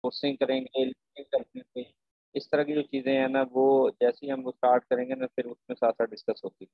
कोर्सिंग करेंगे, लिखने करेंगे, इस तरह की जो चीज़ें हैं ना, वो जैसे ही हम वो स्टार्ट करेंगे ना, फिर उसमें साथ साथ डिस्कस होती है।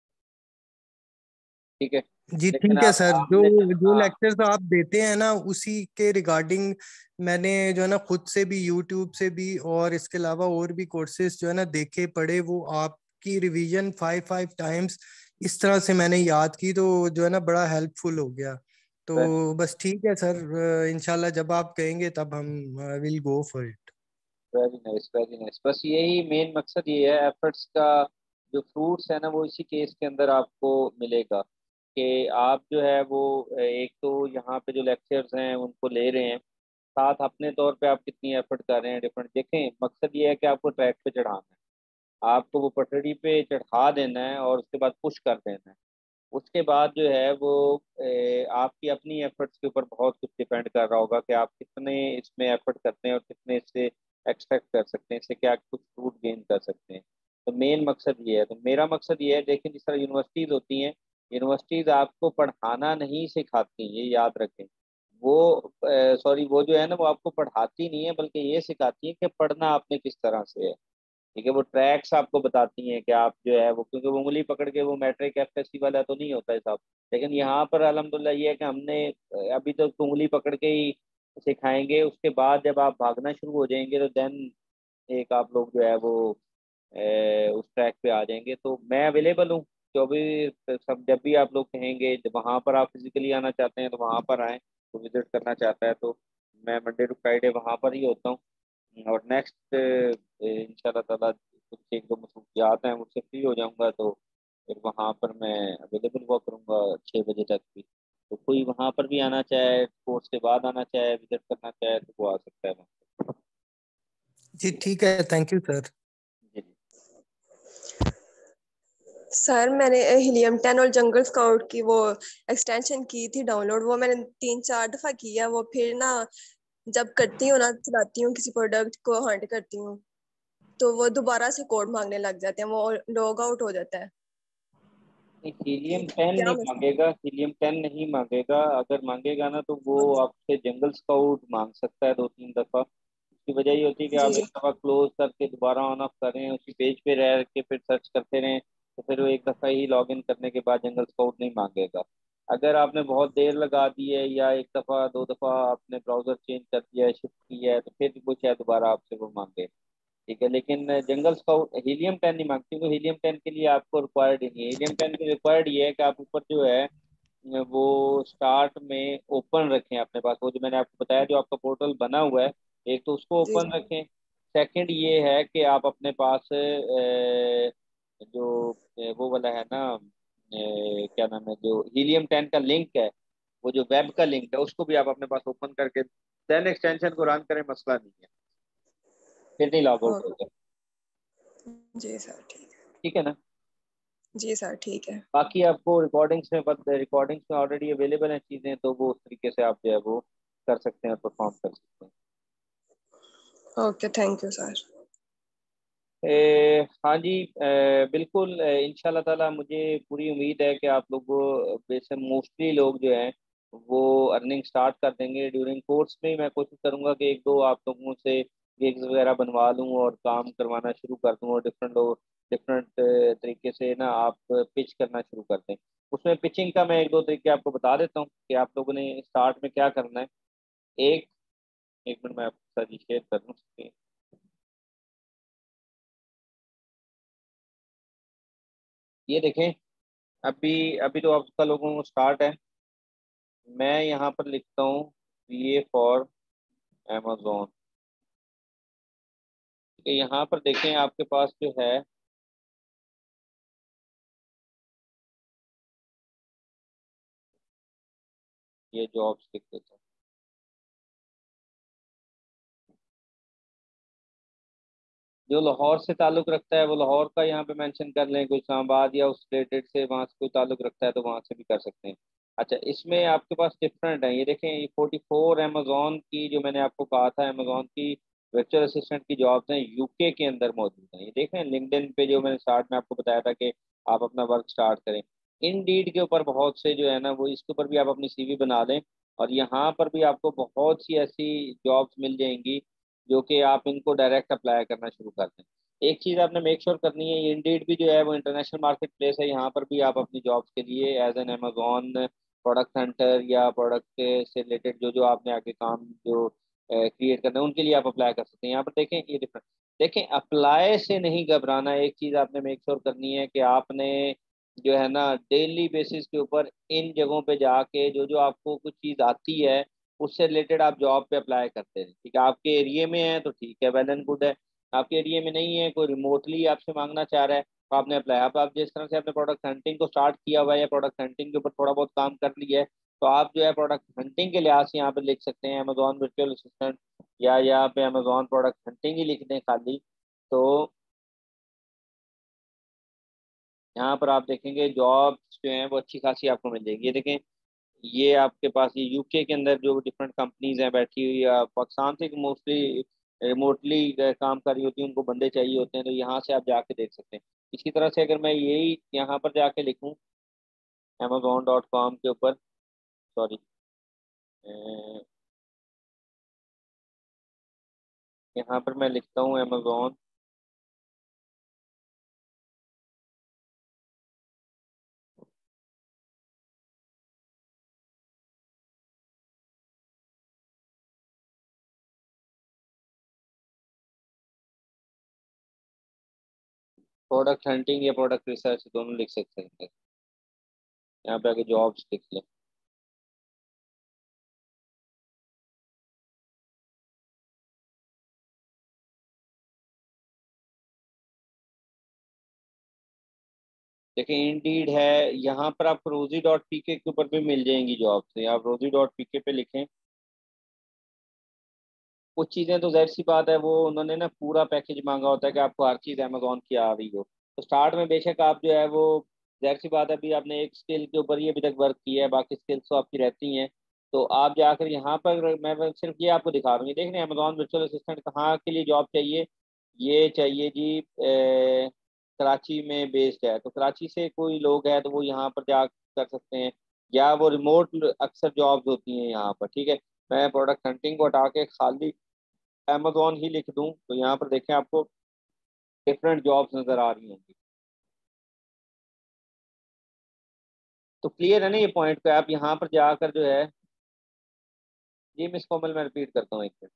ठीक है। जी लेकिन ठीक है आप सर। जो आपने जो हाँ, लेक्चर्स आप देते हैं ना उसी के रिगार्डिंग मैंने जो है ना खुद से भी यूट्यूब से भी और इसके अलावा और भी कोर्सेज जो है ना देखे पढ़े, वो आपकी रिवीजन 5 टाइम्स इस तरह से मैंने याद की, तो जो है ना बड़ा हेल्पफुल हो गया। वेरी तो बस ठीक है सर, इंशाल्लाह जब आप कहेंगे तब हम will go for it. Very nice, very nice. बस यही मेन मकसद ये है एफर्ट्स का। जो फ्रूट्स है ना, वो इसी केस के अंदर आपको मिलेगा कि आप जो है वो एक तो यहाँ पे जो लेक्चर्स हैं उनको ले रहे हैं, साथ अपने तौर पे आप कितनी एफर्ट कर रहे हैं डिफरेंट। देखें, मकसद ये है कि आपको ट्रैक पे चढ़ाना है, आपको वो पटड़ी पे चढ़ा देना है और उसके बाद पुश कर देना है। उसके बाद जो है वो आपकी अपनी एफर्ट्स के ऊपर बहुत कुछ डिपेंड कर रहा होगा कि आप कितने इसमें एफर्ट करते हैं और कितने इससे एक्सपेक्ट कर सकते हैं, इससे क्या कुछ फ्रूट गेन कर सकते हैं। तो मेन मकसद ये है। तो मेरा मकसद ये है, देखें जिस तरह यूनिवर्सिटीज होती हैं, यूनिवर्सिटीज आपको पढ़ाना नहीं सिखाती, ये याद रखें। वो सॉरी, वो जो है ना, वो आपको पढ़ाती नहीं है, बल्कि ये सिखाती है कि पढ़ना आपने किस तरह से है। ठीक है, वो ट्रैक्स आपको बताती हैं कि आप जो है वो, क्योंकि वो उंगली पकड़ के वो मैट्रिक एफएससी वाला तो नहीं होता है साहब। लेकिन यहाँ पर अल्हम्दुलिल्लाह ये है कि हमने अभी तो उंगली पकड़ के ही सिखाएंगे, उसके बाद जब आप भागना शुरू हो जाएंगे तो देन एक आप लोग जो है वो उस ट्रैक पे आ जाएंगे। तो मैं अवेलेबल हूँ 24 सब, जब भी आप लोग कहेंगे। जब वहाँ पर आप फिजिकली आना चाहते हैं तो वहाँ पर आएँ, तो विजिट करना चाहता है तो मैं मंडे टू फ्राइडे वहाँ पर ही होता हूँ। और नेक्स्ट इंशाल्लाह ताला कुछ एक दो मसरूफियात हैं, मुझसे फ्री हो जाऊंगा तो फिर वहाँ पर मैं अवेलेबल हुआ करूँगा 6 बजे तक भी। तो कोई वहाँ पर भी आना चाहे, कोर्स के बाद आना चाहे, विजिट करना चाहे, तो वो आ सकता है वहाँ पर। जी ठीक है, थैंक यू सर। जी जी। सर मैंने हीलियम 10 और जंगल स्काउट की वो एक्सटेंशन की थी डाउनलोड, वो मैंने 3-4 दफा किया। वो फिर ना जब करती हूँ ना, चलाती हूँ किसी प्रोडक्ट को, हंट करती हूँ, तो वो दोबारा से कोड मांगने लग जाते हैं, वो लॉग आउट हो जाता है। हीलियम 10 क्या नहीं मसला? मांगेगा, हीलियम 10 नहीं मांगेगा। अगर मांगेगा ना तो वो आपसे जंगल स्काउट मांग सकता है 2-3 दफा। उसकी वजह ये होती है कि जी आप एक दफा क्लोज करके दोबारा ऑन ऑफ करें, उसी पेज पे रह के फिर सर्च करते रहें, तो फिर वो एक दफा ही लॉग इन करने के बाद जंगल स्काउट नहीं मांगेगा। अगर आपने बहुत देर लगा दी है या एक दफा दो दफा आपने ब्राउजर चेंज कर दिया है, शिफ्ट किया है, तो फिर वो शायद दोबारा आपसे वो मांगे। ठीक है, लेकिन जंगल स्काउट हीलियम 10 नहीं मांगती, क्योंकि हीलियम 10 के लिए आपको रिक्वायर्ड ही नहीं है। हीलियम 10 के रिक्वायर्ड ये है कि आप ऊपर जो है वो स्टार्ट में ओपन रखें अपने पास, वो जो मैंने आपको बताया जो आपका पोर्टल बना हुआ है, एक तो उसको जी ओपन रखें। सेकंड ये है कि आप अपने पास जो वो वाला है ना, क्या नाम है, जो हीलियम 10 का लिंक है, वो जो वेब का लिंक है, उसको भी आप अपने पास ओपन करके देन एक्सटेंशन को रन करें, मसला नहीं है, फिर नहीं लॉग आउट ओ, होगा। जी सर ठीक है। ठीक है ना। जी सर ठीक है। बाकी आपको रिकॉर्डिंग्स में ऑलरेडी अवेलेबल हैं चीज़ें, तो वो उस तरीके से आप जो है वो कर सकते हैं, परफॉर्म कर सकते हैं। Okay, thank you sir. हाँ जी, बिल्कुल, इंशाल्लाह ताला मुझे पूरी उम्मीद है कि आप लोग वैसे मोस्टली लोग जो हैं वो अर्निंग स्टार्ट कर देंगे ड्यूरिंग कोर्स में। मैं कोशिश करूंगा कि एक दो आप लोगों से गिग्स वगैरह बनवा लूँ और काम करवाना शुरू कर दूँ, और डिफरेंट लोग डिफरेंट तरीके से ना आप पिच करना शुरू कर दें। उसमें पिचिंग का मैं एक दो तरीके आपको बता देता हूँ कि आप लोगों ने स्टार्ट में क्या करना है। एक एक मिनट मैं आपके साथ शेयर कर दूँ। ये देखें, अभी अभी तो आपका लोगों को स्टार्ट है। मैं यहाँ पर लिखता हूँ VA फॉर Amazon। यहाँ पर देखें आपके पास जो है ये जॉब्स लिख देता हूँ। जो लाहौर से ताल्लुक रखता है वो लाहौर का यहाँ पे मेंशन कर लें, कोई इस्लामाबाद या उस रिलेटेड से वहाँ से कोई ताल्लुक रखता है तो वहाँ से भी कर सकते हैं। अच्छा, इसमें आपके पास डिफरेंट है, ये देखें, ये 44 अमेजोन की जो मैंने आपको कहा था, अमेजोन की वर्चुअल असिस्टेंट की जॉब्स हैं, यूके के अंदर मौजूद हैं। ये देखें लिंक्डइन पे जो मैंने स्टार्ट में आपको बताया था कि आप अपना वर्क स्टार्ट करें। इंडीड के ऊपर बहुत से जो है ना वो, इसके ऊपर भी आप अपनी CV बना दें और यहाँ पर भी आपको बहुत सी ऐसी जॉब्स मिल जाएंगी जो कि आप इनको डायरेक्ट अप्लाई करना शुरू कर दें। एक चीज़ आपने मेक श्योर करनी है, ये इंडीड भी जो है वो इंटरनेशनल मार्केट प्लेस है, यहाँ पर भी आप अपनी जॉब्स के लिए as an Amazon product hunter या प्रोडक्ट से रिलेटेड जो जो आपने आगे काम जो क्रिएट करना है उनके लिए आप अप्लाई कर सकते हैं। यहाँ पर देखें ये डिफरेंट, देखें अप्लाई से नहीं घबराना। एक चीज़ आपने मेक श्योर करनी है कि आपने जो है ना डेली बेसिस के ऊपर इन जगहों पे जाके जो जो आपको कुछ चीज़ आती है उससे रिलेटेड आप जॉब पे अप्लाई करते हैं। ठीक है, आपके एरिया में है तो ठीक है, वेल एंड गुड है। आपके एरिया में नहीं है, कोई रिमोटली आपसे मांगना चाह रहा है तो आपने अप्लाई, आप जिस तरह से आपने प्रोडक्ट हंटिंग को स्टार्ट किया हुआ है या प्रोडक्ट हंटिंग के ऊपर थोड़ा बहुत काम कर लिया है, तो आप जो है प्रोडक्ट हंटिंग के लिहाज से यहाँ पे लिख सकते हैं अमेजोन वर्चुअल असिस्टेंट, या यहाँ पे अमेजोन प्रोडक्ट हंटिंग ही लिख दें खाली। तो यहाँ पर आप देखेंगे जॉब्स जो हैं वो अच्छी खासी आपको मिल जाएगी। ये देखें, ये आपके पास ये यूके के अंदर जो डिफरेंट कंपनीज हैं बैठी हुई, या पाकिस्तान से मोस्टली रिमोटली काम कर रही होती हैं, उनको बंदे चाहिए होते हैं, तो यहाँ से आप जाके देख सकते हैं। इसी तरह से अगर मैं यही यहाँ पर जाके लिखूँ amazon.com के ऊपर, सॉरी यहाँ पर मैं लिखता हूँ अमेजोन प्रोडक्ट हंटिंग या प्रोडक्ट रिसर्च दोनों लिख सकते हैं। यहाँ पे आगे जॉब्स लिख लें। देखिए इंडीड है, यहाँ पर आप रोजी.pk के ऊपर भी मिल जाएंगी जॉब्स, आप रोजी.pk पे लिखें। कुछ चीज़ें तो जाहिर सी बात है वो उन्होंने ना पूरा पैकेज मांगा होता है कि आपको हर चीज़ अमेजोन की आ रही हो, तो स्टार्ट में बेशक आप जो है वो जाहिर सी बात है अभी आपने एक स्किल के ऊपर ही अभी तक वर्क किया है, बाकी स्किल्स तो आपकी रहती हैं। तो आप जाकर यहाँ पर मैं सिर्फ ये आपको दिखा रहा हूँ, ये देख रहे हैं अमेजोन वर्चुअल असिस्टेंट कहाँ के लिए जॉब चाहिए। ये चाहिए जी कराची में बेस्ड है, तो कराची से कोई लोग है तो वो यहाँ पर जा कर सकते हैं, या वो रिमोट अक्सर जॉब्स होती हैं यहाँ पर। ठीक है, मैं प्रोडक्ट हंटिंग को हटा के खाली अमेजोन ही लिख दूं तो यहाँ पर देखें आपको डिफरेंट जॉब्स नजर आ रही होंगी। तो क्लियर है ना ये पॉइंट पे, आप यहाँ पर जाकर जो है, जी मिस कोमल मैं रिपीट करता हूँ एक मिनट।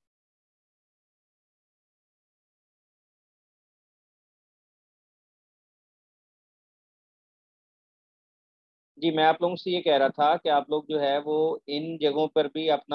जी मैं आप लोगों से ये कह रहा था कि आप लोग जो है वो इन जगहों पर भी अपना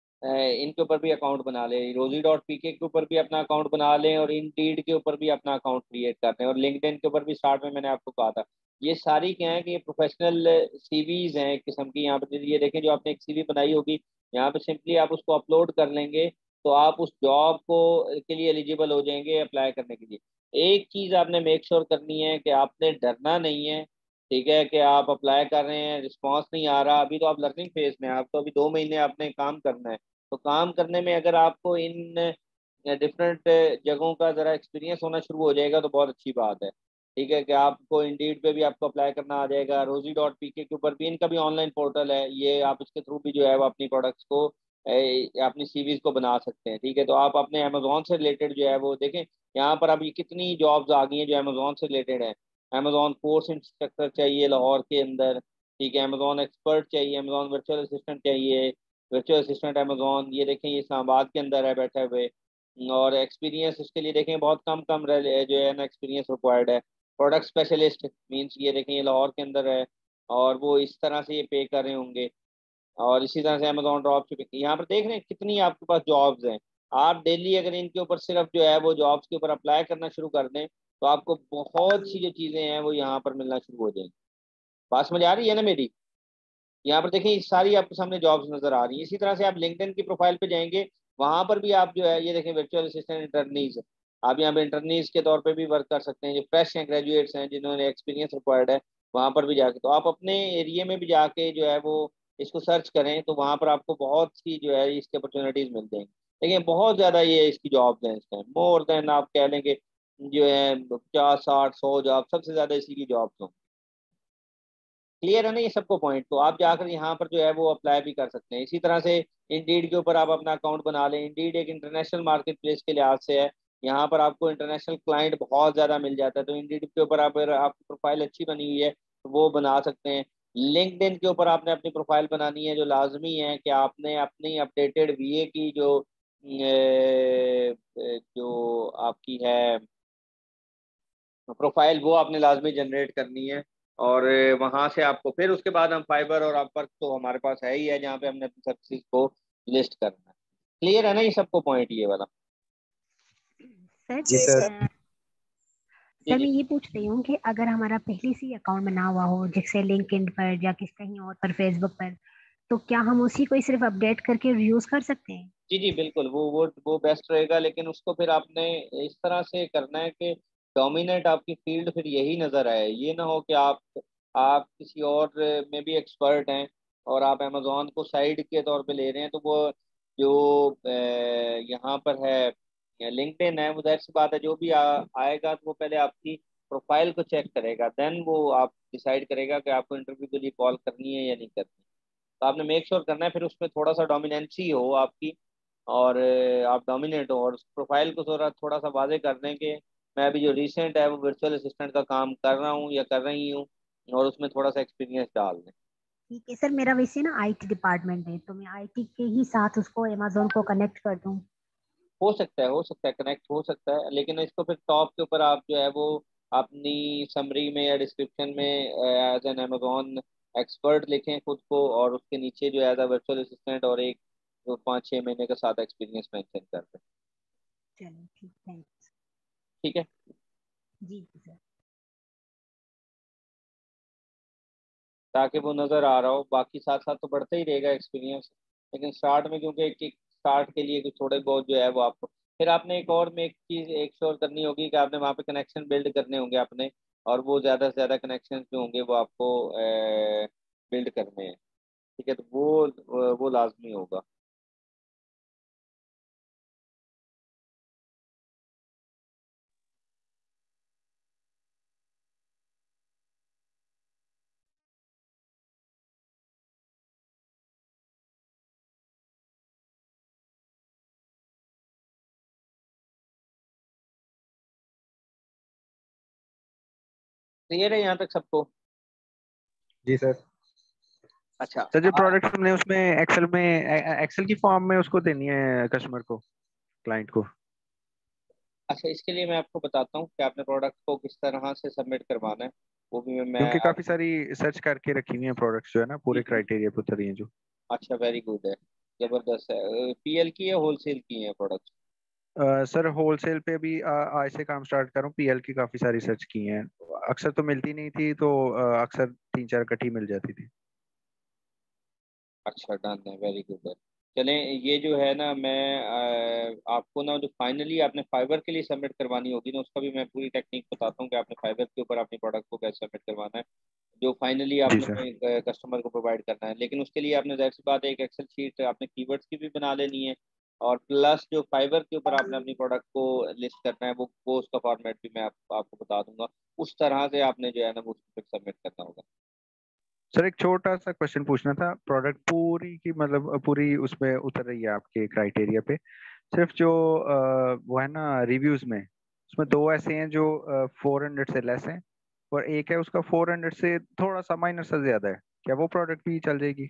इनके ऊपर भी अकाउंट बना लें, रोजी.pk के ऊपर भी अपना अकाउंट बना लें, और इंडीड के ऊपर भी अपना अकाउंट क्रिएट कर लें, और लिंक्डइन के ऊपर भी स्टार्ट में मैंने आपको कहा था। ये सारी क्या है कि ये प्रोफेशनल सीवीज हैं एक किस्म की। यहाँ पर ये देखें जो आपने एक सीवी बनाई होगी, यहाँ पे सिंपली आप उसको अपलोड कर लेंगे तो आप उस जॉब को के लिए एलिजिबल हो जाएंगे अप्लाई करने के लिए। एक चीज़ आपने मेक श्योर करनी है कि आपने डरना नहीं है। ठीक है, कि आप अप्लाई कर रहे हैं रिस्पांस नहीं आ रहा, अभी तो आप लर्निंग फेज में हैं, आप तो अभी 2 महीने आपने काम करना है। तो काम करने में अगर आपको इन डिफरेंट जगहों का ज़रा एक्सपीरियंस होना शुरू हो जाएगा तो बहुत अच्छी बात है। ठीक है, कि आपको इंडीड पे भी आपको अप्लाई करना आ जाएगा, रोजी.pk के ऊपर भी इनका भी ऑनलाइन पोर्टल है, ये आप इसके थ्रू भी जो है वो अपनी प्रोडक्ट्स को अपनी सीवीज को बना सकते हैं। ठीक है, तो आप अपने अमेजोन से रिलेटेड जो है वो देखें, यहाँ पर अभी कितनी जॉब्स आ गई हैं जो अमेजोन से रिलेटेड है। अमेजोन कोर्स इंस्ट्रक्टर चाहिए लाहौर के अंदर, ठीक है, अमेजोन एक्सपर्ट चाहिए, अमेजोन वर्चुअल असिस्टेंट चाहिए, वर्चुअल असिस्टेंट अमेजोन ये देखें ये इस्लामाबाद के अंदर है बैठे हुए। और एक्सपीरियंस उसके लिए देखें बहुत कम कम जो है ना एक्सपीरियंस रिक्वायर्ड है। प्रोडक्ट स्पेशलिस्ट मींस ये देखें ये लाहौर के अंदर है, और वो इस तरह से ये पे कर रहे होंगे। और इसी तरह से अमेजोन ड्रॉप शिपिंग, यहाँ पर देख रहे हैं कितनी आपके पास जॉब्स हैं। आप डेली अगर इनके ऊपर सिर्फ जो है वो जॉब्स के ऊपर अप्लाई करना शुरू कर दें तो आपको बहुत सी जो चीज़ें हैं वो यहाँ पर मिलना शुरू हो जाएंगी। बात समझ आ रही है ना मेरी? यहाँ पर देखिए सारी आपके सामने जॉब्स नजर आ रही है। इसी तरह से आप लिंक्डइन की प्रोफाइल पे जाएंगे, वहां पर भी आप जो है ये देखें वर्चुअल असिस्टेंट इंटर्नीज, आप यहाँ पे इंटर्नीज के तौर पे भी वर्क कर सकते हैं, जो फ्रेश हैं ग्रेजुएट्स हैं जिन्होंने एक्सपीरियंस रिक्वायर्ड है, वहां पर भी जाके तो आप अपने एरिया में भी जाके जो है वो इसको सर्च करें तो वहां पर आपको बहुत सी जो है इसकी अपॉर्चुनिटीज मिल जाएंगी। देखिए बहुत ज्यादा ये इसकी जॉब्स हैं इस टाइम, मोर देन आप कह लेंगे जो है 50 60 100 जॉब, सबसे ज्यादा इसी की जॉब्स हों। क्लियर है ना ये सबको पॉइंट? तो आप जाकर यहाँ पर जो है वो अप्लाई भी कर सकते हैं। इसी तरह से इंडीड के ऊपर आप अपना अकाउंट बना लें। इंडीड एक इंटरनेशनल मार्केट प्लेस के लिहाज से है, यहाँ पर आपको इंटरनेशनल क्लाइंट बहुत ज़्यादा मिल जाता है। तो इंडीड के ऊपर आप, अगर आपकी प्रोफाइल अच्छी बनी हुई है तो वो बना सकते हैं। लिंक्डइन के ऊपर आपने अपनी प्रोफाइल बनानी है, जो लाजमी है कि आपने अपनी अपडेटेड वीए की जो आपकी है प्रोफाइल, वो आपने लाजमी जनरेट करनी है। और वहां से आपको फिर उसके बाद हम फाइबर और अपवर्क तो हमारे पास है ही है, जहाँ पे हमने अपनी सर्विसेज को लिस्ट करना है। क्लियर है ना ये सबको पॉइंट ये वाला? सर जी सर। जी सर जी। मैं ये पूछ रही हूँ कि अगर हमारा पहले से ही अकाउंट बना हुआ हो, जैसे लिंक्डइन पर या किस कहीं और पर, फेसबुक पर, तो क्या हम उसी को ही सिर्फ अपडेट करके यूज कर सकते हैं? जी जी बिल्कुल, वो बेस्ट रहेगा। लेकिन उसको फिर आपने इस तरह से करना है कि डोमिनेट आपकी फील्ड फिर यही नज़र आए। ये ना हो कि आप किसी और में भी एक्सपर्ट हैं और आप अमेजोन को साइड के तौर पे ले रहे हैं, तो वो जो यहाँ पर है लिंक्डइन है, वो जाहिर सी बात है जो भी आएगा तो वो पहले आपकी प्रोफाइल को चेक करेगा, देन वो आप डिसाइड करेगा कि आपको इंटरव्यू के लिए कॉल करनी है या नहीं करनी। तो आपने मेक श्योर करना है फिर उसमें थोड़ा सा डोमिनेंसी हो आपकी, और आप डोमिनेट हो, और उस प्रोफाइल को थोड़ा थोड़ा सा वाजे कर दें कि मैं अभी जो रिसेंट है वो वर्चुअल असिस्टेंट का काम कर रहा हूँ या कर रही हूँ, और उसमें थोड़ा सा एक्सपीरियंस डाल दें। ठीक है सर, मेरा वैसे ना आईटी डिपार्टमेंट है, तो मैं आईटी के ही साथ उसको अमेजोन को कनेक्ट कर दूँ? हो सकता है कनेक्ट हो सकता है, लेकिन इसको फिर टॉप के ऊपर आप जो है वो अपनी समरी में या डिस्क्रिप्शन में एज एन अमेजोन एक्सपर्ट लिखें खुद को, और उसके नीचे जो एज अ वर्चुअल असिस्टेंट और एक जो 5-6 महीने का साथ एक्सपीरियंस मेंशन कर दें। चलो ठीक, थैंक्स। ठीक है। जी जी सर। ताकि वो नज़र आ रहा हो, बाकी साथ साथ तो बढ़ता ही रहेगा एक्सपीरियंस। लेकिन स्टार्ट में क्योंकि एक स्टार्ट के लिए कुछ थोड़े बहुत जो है वो आपको, फिर आपने एक और में एक चीज़ एक श्योर करनी होगी कि आपने वहाँ पे कनेक्शन बिल्ड करने होंगे अपने, और वो ज़्यादा से ज़्यादा कनेक्शन जो होंगे वो आपको बिल्ड करने हैं। ठीक है, तो वो लाजमी होगा। क्लियर है यहाँ तक सबको? जी सर। अच्छा। सर जो प्रोडक्ट हमने उसमें एक्सेल की फॉर्म में उसको देनी है कस्टमर को, क्लाइंट को? अच्छा, इसके लिए मैं आपको बताता हूँ कि आपने प्रोडक्ट को किस तरह से सबमिट करवाना है, वो भी मैं क्योंकि काफी आपको। सारी सर्च करके रखी हुई है प्रोडक्ट्स जो है ना, जी पूरे जी। क्राइटेरिया पे उतर रही हैं जो। अच्छा, वेरी गुड है, जबरदस्त है। पीएल की है, होलसेल की है प्रोडक्ट? सर होलसेल पे भी आज से काम स्टार्ट करूँ, पीएल की काफी सारी सर्च की हैं। अक्सर तो मिलती नहीं थी, तो अक्सर 3-4 इकट्ठी मिल जाती थी। अच्छा, डन है, वेरी गुड है। चलें, ये जो है ना, मैं आपको ना जो फाइनली आपने फाइबर के लिए सबमिट करवानी होगी ना, उसका भी मैं पूरी टेक्निक बताता हूँ कि आपने फाइबर के ऊपर अपनी प्रोडक्ट को कैसे सबमिट करवाना है, जो फाइनली जी सर। आपने कस्टमर को प्रोवाइड करना है। लेकिन उसके लिए आपने जाहिर सी बात है एक एक्सेल शीट आपने कीवर्ड्स की भी बना लेनी है, और प्लस जो फाइबर के ऊपर आपने अपनी प्रोडक्ट को लिस्ट करना है, वो उसका फॉर्मेट भी मैं आपको बता दूंगा। उस तरह से आपने जो है ना वो उसको सबमिट करना होगा। सर एक छोटा सा क्वेश्चन पूछना था, प्रोडक्ट पूरी की मतलब पूरी उसमें उतर रही है आपके क्राइटेरिया पे, सिर्फ जो वो है ना रिव्यूज में, उसमें दो ऐसे हैं जो 400 से लेस हैं, और एक है उसका 400 से थोड़ा सा माइनर सा ज्यादा है, क्या वो प्रोडक्ट भी चल जाएगी?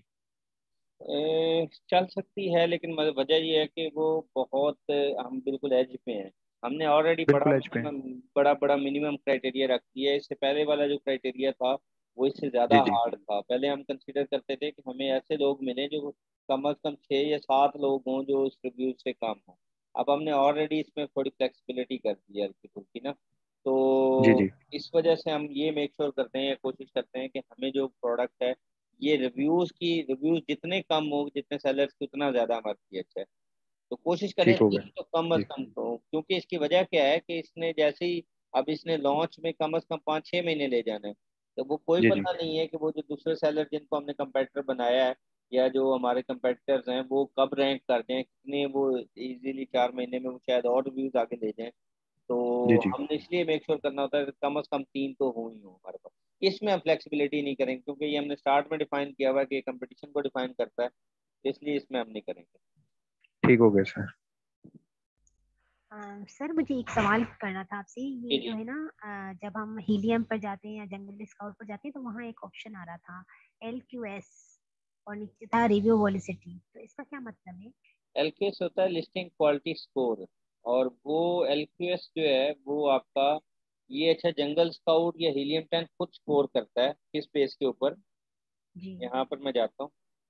चल सकती है, लेकिन वजह ये है कि वो बहुत हम बिल्कुल एज पे हैं। हमने ऑलरेडी बिल्कुल एज पे। बड़ा बड़ा मिनिमम क्राइटेरिया रख दिया है। इससे पहले वाला जो क्राइटेरिया था वो इससे ज़्यादा जी जी। हार्ड था। पहले हम कंसीडर करते थे कि हमें ऐसे लोग मिले जो कम अज़ कम 6 या 7 लोग हों जो उस रिव्यू से कम हों। अब हमने ऑलरेडी इसमें थोड़ी फ्लेक्सिबिलिटी कर दी है हल्की फुल्की ना। जी तो जी। इस वजह से हम ये मेक श्योर करते हैं या कोशिश करते हैं कि हमें जो प्रोडक्ट है, ये रिव्यूज जितने कम हो, जितने सेलर्स की, उतना ज्यादा हमारे लिए अच्छा है। तो कोशिश करें ठीक हो 3 गया। तो कम अज जी कम हो, क्योंकि इसकी वजह क्या है कि इसने जैसे ही अब इसने लॉन्च में कम अज कम 5-6 महीने ले जाने हैं। तो वो कोई जी। जी पता नहीं है कि वो जो दूसरे सेलर जिनको हमने कंपेटिटर बनाया है, या जो हमारे कंपेटिटर्स हैं, वो कब रैंक कर दें, कितने वो इजीली 4 महीने में वो शायद और रिव्यूज आगे ले जाएं। जी। तो जी हमने इसलिए मेक श्योर करना होता है कि कम अज कम 3 तो हो ही हो हमारे पास। इसमें हम फ्लेक्सिबिलिटी नहीं करेंगे, क्योंकि ये हमने स्टार्ट में डिफाइन किया हुआ है कि कंपटीशन को डिफाइन करता है, इसलिए इसमें हम नहीं करेंगे। ठीक हो गया सर। सर मुझे एक सवाल करना था आपसे, जी ये जो जी। है ना जब हम हीलियम पर जाते हैं या जंगल स्काउट पर जाते हैं तो वहाँ एक ऑप्शन आ रहा था LQS और नीचे था रिव्यू वॉलिसिटी, तो इसका क्या मतलब है? LQS होता है लिस्टिंग क्वालिटी स्कोर, और वो LQS जो है वो आपका ये अच्छा जंगल स्काउट या हीलियम 10 खुद स्कोर करता है किस पेज के ऊपर। जी यहाँ पर मैं जाता हूँ।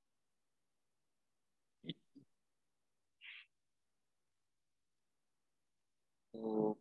तो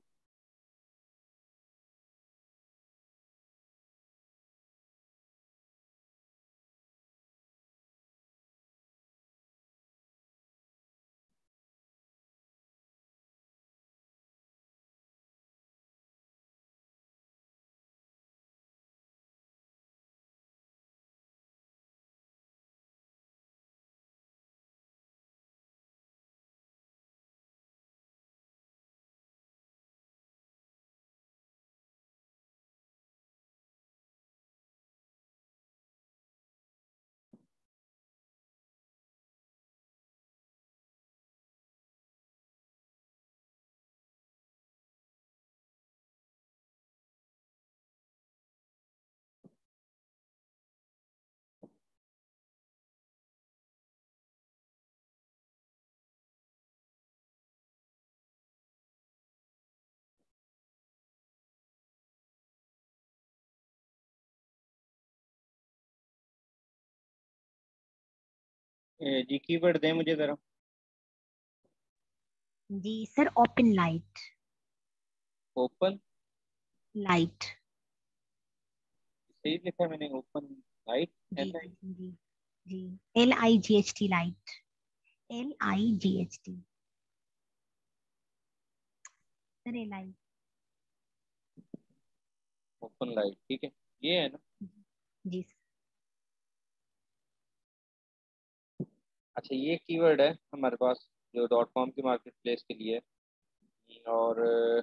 जी कीवर्ड दें मुझे जरा। जी sir, open light. Open, light. सही लिखा है मैंने, ओपन लाइट, जी LI। जी जी जी। LIGHT light. LIGHT sir, LI। Open light, ठीक है, ये है ना। जी सर। अच्छा, ये कीवर्ड है हमारे पास जो .com की मार्केट प्लेस के लिए है। और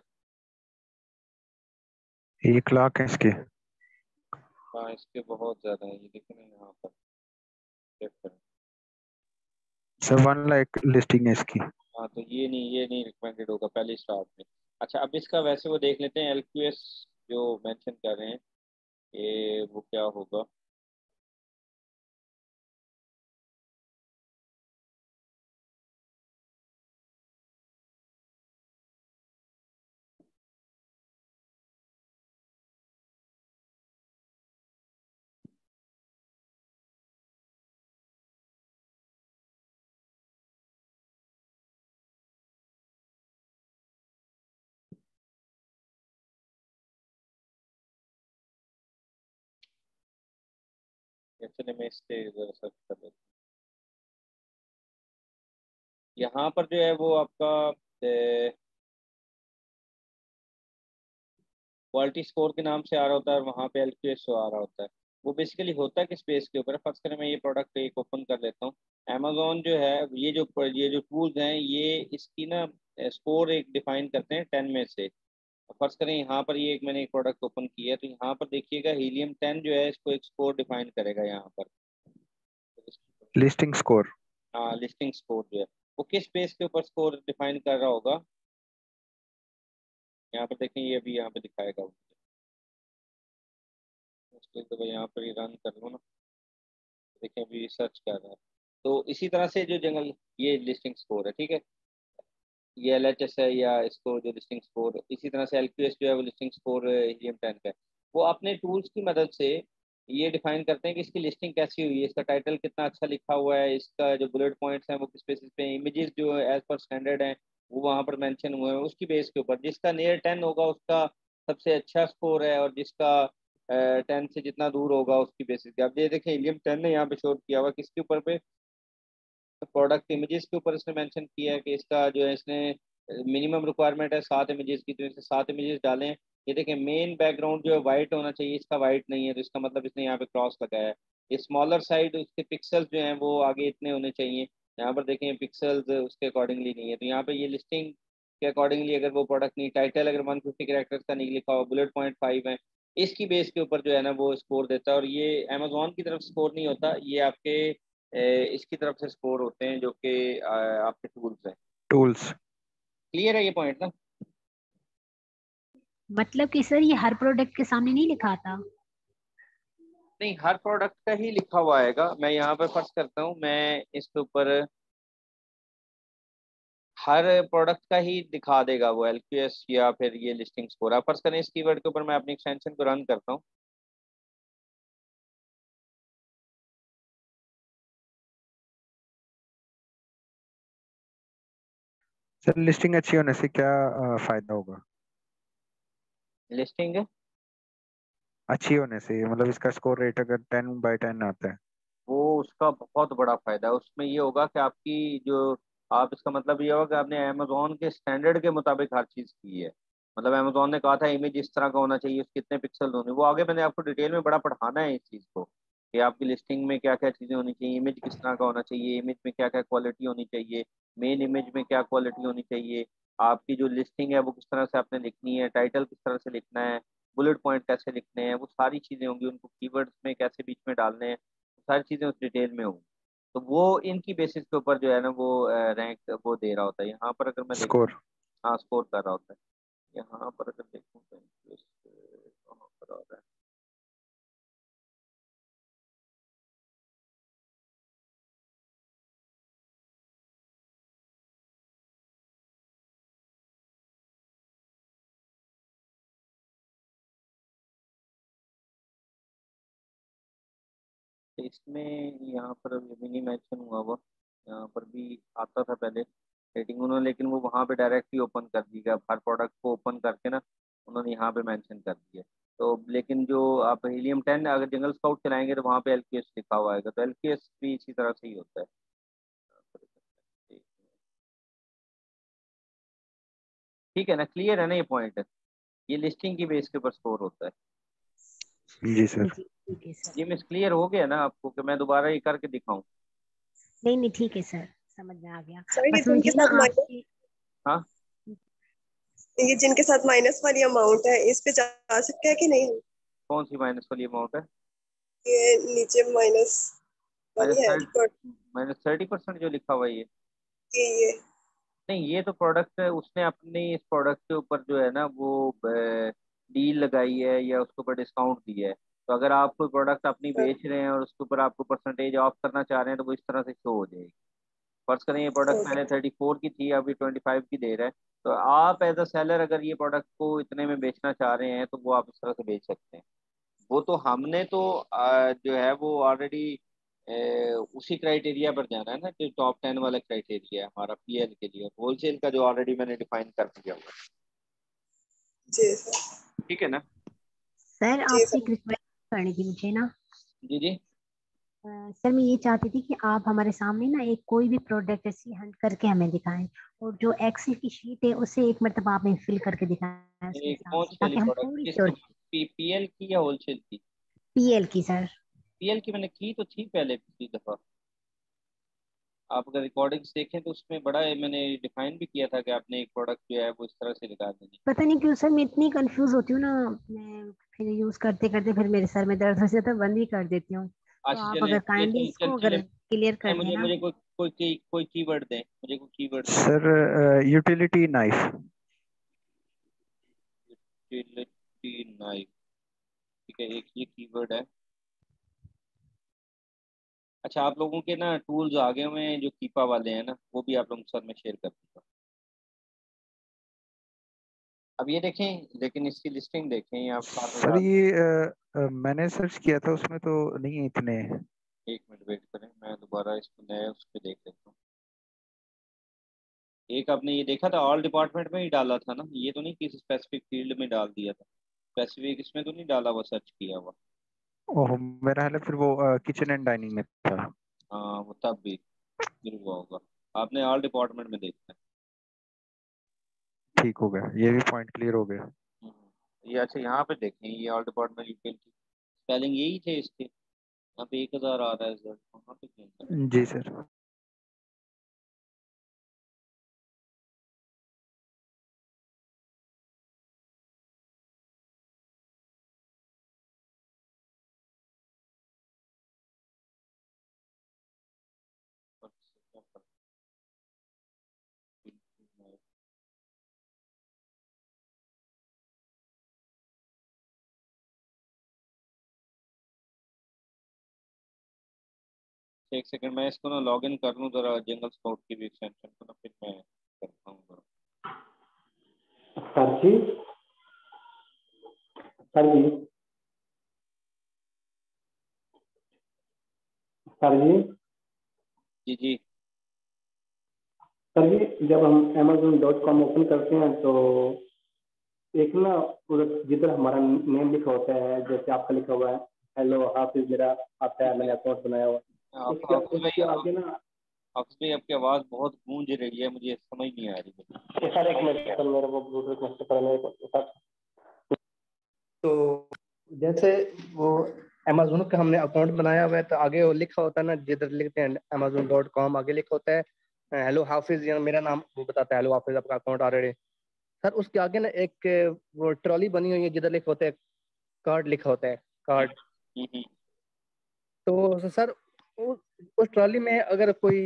1 लाख है इसके। हाँ, इसके बहुत ज़्यादा है, ये देखें ना यहाँ पर, चेक करें। सर 1 लाख लिस्टिंग है इसकी। हाँ, तो ये नहीं रिकमेंडेड होगा पहले स्टार्ट में। अच्छा, अब इसका वैसे वो देख लेते हैं LQS जो मेंशन कर रहे हैं, ये वो क्या होगा। चलिए मैं इससे जरा सर्च कर लेता हूँ। यहाँ पर जो है वो आपका क्वालिटी स्कोर के नाम से आ रहा होता है, और वहाँ पे LQS आ रहा होता है। वो बेसिकली होता है किस पेज के ऊपर है। फर्स्ट करें, मैं ये प्रोडक्ट एक ओपन कर लेता हूँ। अमेजोन जो है, ये जो टूल्स हैं, ये इसकी ना स्कोर एक डिफाइन करते हैं 10 में से। फर्स्ट करें, यहाँ पर ये मैंने एक प्रोडक्ट ओपन किया है, तो यहाँ पर देखिएगा हीलियम 10 जो है इसको एक स्कोर डिफाइन करेगा यहाँ पर। Listing score. हाँ, लिस्टिंग स्कोर जो है वो किस पेज के ऊपर स्कोर डिफाइन कर रहा होगा। यहाँ पर देखें, ये भी यहाँ पे दिखाएगा वो। उसके तो भाई यहाँ पर ही रन कर लो ना, देखिए अभी सर्च कर रहा है। तो इसी तरह से जो जंगल, ये लिस्टिंग स्कोर है, ठीक है। ये LHS है, या इसको जो लिस्टिंग स्कोर, इसी तरह से LQS जो है वो लिस्टिंग स्कोर हीलियम 10 का है। वो अपने टूल्स की मदद से ये डिफाइन करते हैं कि इसकी लिस्टिंग कैसी हुई है, इसका टाइटल कितना अच्छा लिखा हुआ है, इसका जो बुलेट पॉइंट्स हैं वो किस बेसिस पे, इमेजेस जो एज पर स्टैंडर्ड हैं वो वहाँ पर मेंशन हुए हैं, उसकी बेस के ऊपर जिसका नियर 10 होगा उसका सबसे अच्छा स्कोर है, और जिसका 10 से जितना दूर होगा उसकी बेसिस पे। अब ये देखें, हीलियम 10 ने यहाँ पे शोर किया हुआ किसके ऊपर पे, प्रोडक्ट इमेजेस के ऊपर इसने मेंशन किया है कि इसका जो है इसने मिनिमम रिक्वायरमेंट है 7 इमेजेस की, तो इसने 7 इमेजेस डालें। ये देखें, मेन बैकग्राउंड जो है वाइट होना चाहिए, इसका वाइट नहीं है, तो इसका मतलब इसने यहाँ पे क्रॉस लगाया है। ये स्मॉलर साइड, उसके पिक्सल्स जो हैं वो आगे इतने होने चाहिए। यहाँ पर देखें पिक्सल्स उसके अकॉर्डिंगली नहीं है, तो यहाँ पे ये लिस्टिंग के अकॉर्डिंगली अगर वो प्रोडक्ट नहीं, टाइटल अगर 150 कैरेक्टर्स का नहीं लिखा हुआ, बुलेट पॉइंट 5 है, इसकी बेस के ऊपर जो है ना वो स्कोर देता है। और ये अमेजोन की तरफ स्कोर नहीं होता, ये आपके इसकी तरफ से स्कोर होते हैं जो कि आपके टूल्स हैं। टूल्स। क्लियर है ये पॉइंट ना? मतलब कि सर ये हर प्रोडक्ट के सामने नहीं लिखा आता? नहीं, हर प्रोडक्ट का ही लिखा हुआ आएगा। मैं यहाँ पर फर्ज करता हूँ, मैं इसके ऊपर हर प्रोडक्ट का ही दिखा देगा वो एलक्यूएस या फिर ये लिस्टिंग स्कोर। आप फर्ज करें इस कीवर्ड के ऊपर मैं अपनी एक्सटेंशन को रन करता हूँ। सर लिस्टिंग अच्छी होने से क्या फायदा होगा? लिस्टिंग अच्छी होने से मतलब इसका स्कोर रेट अगर 10/10 आता है। वो उसका बहुत बड़ा फायदा है। उसमें ये होगा कि आपकी जो आप इसका मतलब ये होगा कि आपने अमेजोन के स्टैंडर्ड के मुताबिक हर चीज़ की है। मतलब अमेजोन ने कहा था इमेज इस तरह का होना चाहिए, उसके कितने पिक्सल होने, वो आगे मैंने आपको डिटेल में बड़ा पढ़ाना है इस चीज़ को कि आपकी लिस्टिंग में क्या क्या चीज़ें होनी चाहिए, इमेज किस तरह का होना चाहिए, इमेज में क्या क्या क्वालिटी होनी चाहिए, मेन इमेज में क्या क्वालिटी होनी चाहिए, आपकी जो लिस्टिंग है वो किस तरह से आपने लिखनी है, टाइटल किस तरह से लिखना है, बुलेट पॉइंट कैसे लिखने हैं, वो सारी चीज़ें होंगी। उनको कीवर्ड्स में कैसे बीच में डालने हैं, सारी चीज़ें उस डिटेल में होंगी। तो वो इनकी बेसिस के ऊपर जो है ना वो रैंक वो दे रहा होता है। यहाँ पर अगर मैं देखूँ, स्कोर। हाँ स्कोर कर रहा होता है। यहाँ पर अगर देखूँ तो इंटरेस्ट कहाँ पर आ रहा है? तो इसमें यहाँ पर अभी भी नहीं मेंशन हुआ हुआ। यहाँ पर भी आता था पहले रेटिंग उन्होंने, लेकिन वो वहाँ पे डायरेक्ट ही ओपन कर दी गया। हर प्रोडक्ट को ओपन करके ना उन्होंने यहाँ पे मेंशन कर दिया। तो लेकिन जो आप हीलियम 10 अगर जंगल स्काउट चलाएंगे तो वहाँ पे एलकेएस लिखा हुआ आएगा। तो एलकेएस भी इसी तरह से ही होता है। ठीक है ना? क्लियर है ना ये पॉइंट? ये लिस्टिंग की बेस के ऊपर स्कोर होता है। जी सर। जी ठीक है सर। ये मिस क्लियर हो गया ना आपको कि मैं दोबारा ये करके दिखाऊं? नहीं नहीं ठीक है सर, समझ में आ गया। सर ये बस जिनके मुझे ना साथ माइनस, आपसे हाँ, ये जिनके साथ माइनस वाली अमाउंट है इस पे जा सकते हैं कि नहीं? कौन सी माइनस वाली अमाउंट है? ये नीचे माइनस माइनस वाली है थर्टी रिकॉर्ड, माइनस 30% जो लिखा हुआ है ये? ये नहीं, ये तो प्रोडक्ट है, उसने अपनी इस प्रोडक्ट के ऊपर जो है ना वो डील लगाई है या उसके ऊपर डिस्काउंट दिया है। तो अगर आप कोई प्रोडक्ट अपनी बेच रहे हैं और उसके ऊपर आपको परसेंटेज ऑफ करना चाह रहे हैं तो वो इस तरह से शो हो जाएगी। फर्ज करें ये प्रोडक्ट ओके। पहले 34 की थी, अभी 25 की दे रहा है। तो आप एज अ सेलर अगर ये प्रोडक्ट को इतने में बेचना चाह रहे हैं तो वो आप इस तरह से बेच सकते हैं। वो तो हमने तो जो है वो ऑलरेडी उसी क्राइटेरिया पर जाना है ना जो टॉप 10 वाला क्राइटेरिया है हमारा पीएल के लिए। होलसेल का जो ऑलरेडी मैंने डिफाइन कर दिया हुआ है। जी सर। ठीक है ना? सर जी आपसे सर। एक रिक्वेस्ट करनी थी मुझे ना। जी जी। सर मैं ये चाहती थी कि आप हमारे सामने ना एक कोई भी प्रोडक्ट ऐसी हंट करके हमें दिखाएं, और जो एक्सेल की शीट है उसे एक मरतबा आपने फिल करके दिखाएं उसके एक हिसाब कौन से, सी वाली ताकि हम प्रोडक्ट थोड़ी किसकी? श्योर। पीएल की या होलसेल की? पीएल की सर। पीएल की मैंने की तो थी पहले पिछली दफा। आप अगर रिकॉर्डिंग्स देखें तो उसमें बड़ा मैंने डिफाइन भी किया था कि आपने एक प्रोडक्ट जो है वो इस तरह से निकाल देनी। पता नहीं क्यों सर मैं इतनी कंफ्यूज होती हूँ ना, मैं फिर यूज करते करते फिर मेरे सर में दर्द हो जाता है, बंद ही कर देती हूँ। तो अच्छा आप चले अगर चले काइंडली चले चले इसको चले, अगर क्लियर कर मुझे देना। मुझे कोई कीवर्ड दें, मुझे कोई कीवर्ड दें। Sir utility knife. Utility knife. ठीक है, एक ये कीवर्ड है। अच्छा, आप लोगों के ना टूल्स आ गए हुए हैं जो कीपा वाले हैं ना, वो भी आप लोगों के साथ में शेयर कर दूंगा। अब ये देखें, लेकिन इसकी लिस्टिंग देखें आप साथ में सर साथ। ये मैंने सर्च किया था उसमें तो नहीं है इतने। एक मिनट वेट करें, मैं दोबारा इसको नए उस पर देख लेता हूँ। एक आपने ये देखा था ऑल डिपार्टमेंट में ही डाला था ना, ये तो नहीं किसी स्पेसिफिक फील्ड में डाल दिया था? स्पेसिफिक इसमें तो नहीं डाला हुआ, सर्च किया हुआ? ओह मेरा हाल है फिर वो किचन एंड डाइनिंग में था। हाँ वो तब भी फिर हुआ होगा। आपने ऑल डिपार्टमेंट में देखना ठीक हो गया, ये भी पॉइंट क्लियर हो गया। है। ये अच्छा यहाँ पे देखें, ये ऑल डिपार्टमेंट यूटिलिटी स्पेलिंग यही थे इसके। यहाँ पे 1000 आ रहा है सर, कहाँ पे चेंज करना है? जी सर। अच्छा एक सेकंड, मैं इसको ना लॉग इन कर लूँ जरा जंगल स्काउट की भी एक्सटेंशन को ना, फिर मैं करता हूँ जरा। सर जी, सर जी, सर जी, जी जी सर जी, जब हम Amazon.com ओपन करते हैं तो एक ना उधर जिधर हमारा नेम लिखा होता है, जैसे आपका लिखा हुआ है हेलो हाफिज, मेरा आता है, मैंने अकाउंट बनाया हुआ है। आप उसके हाफिज उसके भाई, आगे ना, हाफिज भाई आपकी आवाज़ बहुत गूंज रही है, मुझे समझ नहीं आ रही है। सर एक मिनट सर, मेरे वो ब्लूटूथ कनेक्ट करने को सर। तो जैसे वो अमेजोन का हमने अकाउंट बनाया हुआ है, तो आगे वो लिखा होता है ना, जिधर लिखते हैं Amazon.com, आगे लिखा होता है हेलो हाफिज, या मेरा नाम वो बताता है हेलो हाफिज, आपका अकाउंट ऑलरेडी। सर उसके आगे ना एक वो ट्रॉली बनी हुई है, जिधर लिखा होता है कार्ड, लिखा होता है कार्ड। हम्म। तो सर उस ट्रॉली में अगर कोई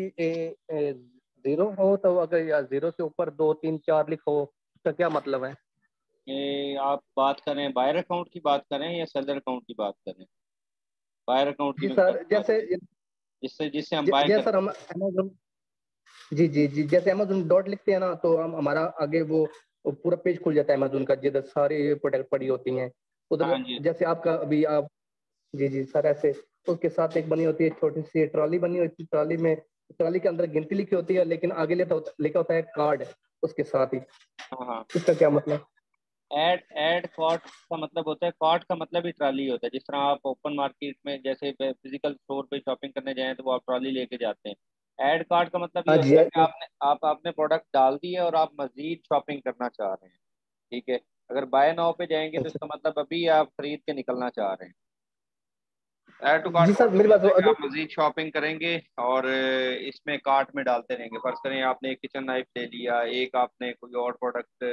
जीरो हो, तो अगर या जीरो से ऊपर 2 3 4 लिखा हो, तो क्या मतलब है? ये आप बात करें बायर अकाउंट की बात करें या सेलर अकाउंट की बात करें? बायर अकाउंट की जी मैं सर, बात जैसे जिससे जिससे हम बाय जैसे करते सर हम अमेजोन, जी जी जी, जैसे अमेजोन डॉट लिखते हैं ना, तो हम हमारा आगे वो पूरा पेज खुल जाता है अमेजोन का, जिधर सारी प्रोडक्ट पड़ी होती हैं हैं। उधर। हाँ जी। जैसे आपका अभी आप, जी जी सर, ऐसे उसके साथ एक बनी होती है छोटी सी ट्रॉली बनी होती है, ट्रॉली में, ट्रॉली के अंदर गिनती लिखी होती है, लेकिन आगे लिखा होता है कार्ड उसके साथ ही। हाँ हाँ। इसका क्या मतलब? ऐड ऐड कॉर्ट का मतलब होता है, कॉर्ट का मतलब ही ट्रॉली होता है। जिस तरह आप ओपन मार्केट में जैसे फिजिकल स्टोर पे शॉपिंग करने जाएं तो वो आप ट्रॉली लेके जाते हैं। ऐड कार्ट का मतलब ये हाँ जी, होता है कि आपने प्रोडक्ट डाल दी है और आप मजीद शॉपिंग करना चाह रहे हैं। ठीक है। अगर बाय नाउ पे जाएंगे तो अच्छा इसका मतलब अभी आप खरीद के निकलना चाह रहे हैं। ऐड टू कार्ट जी का सर, मतलब मेरी ये बात होता है कि अगर, आप मजीद शॉपिंग करेंगे और इसमें कार्ट में डालते रहेंगे। फर्ज करें आपने एक किचन नाइफ ले लिया, एक आपने कोई और प्रोडक्ट,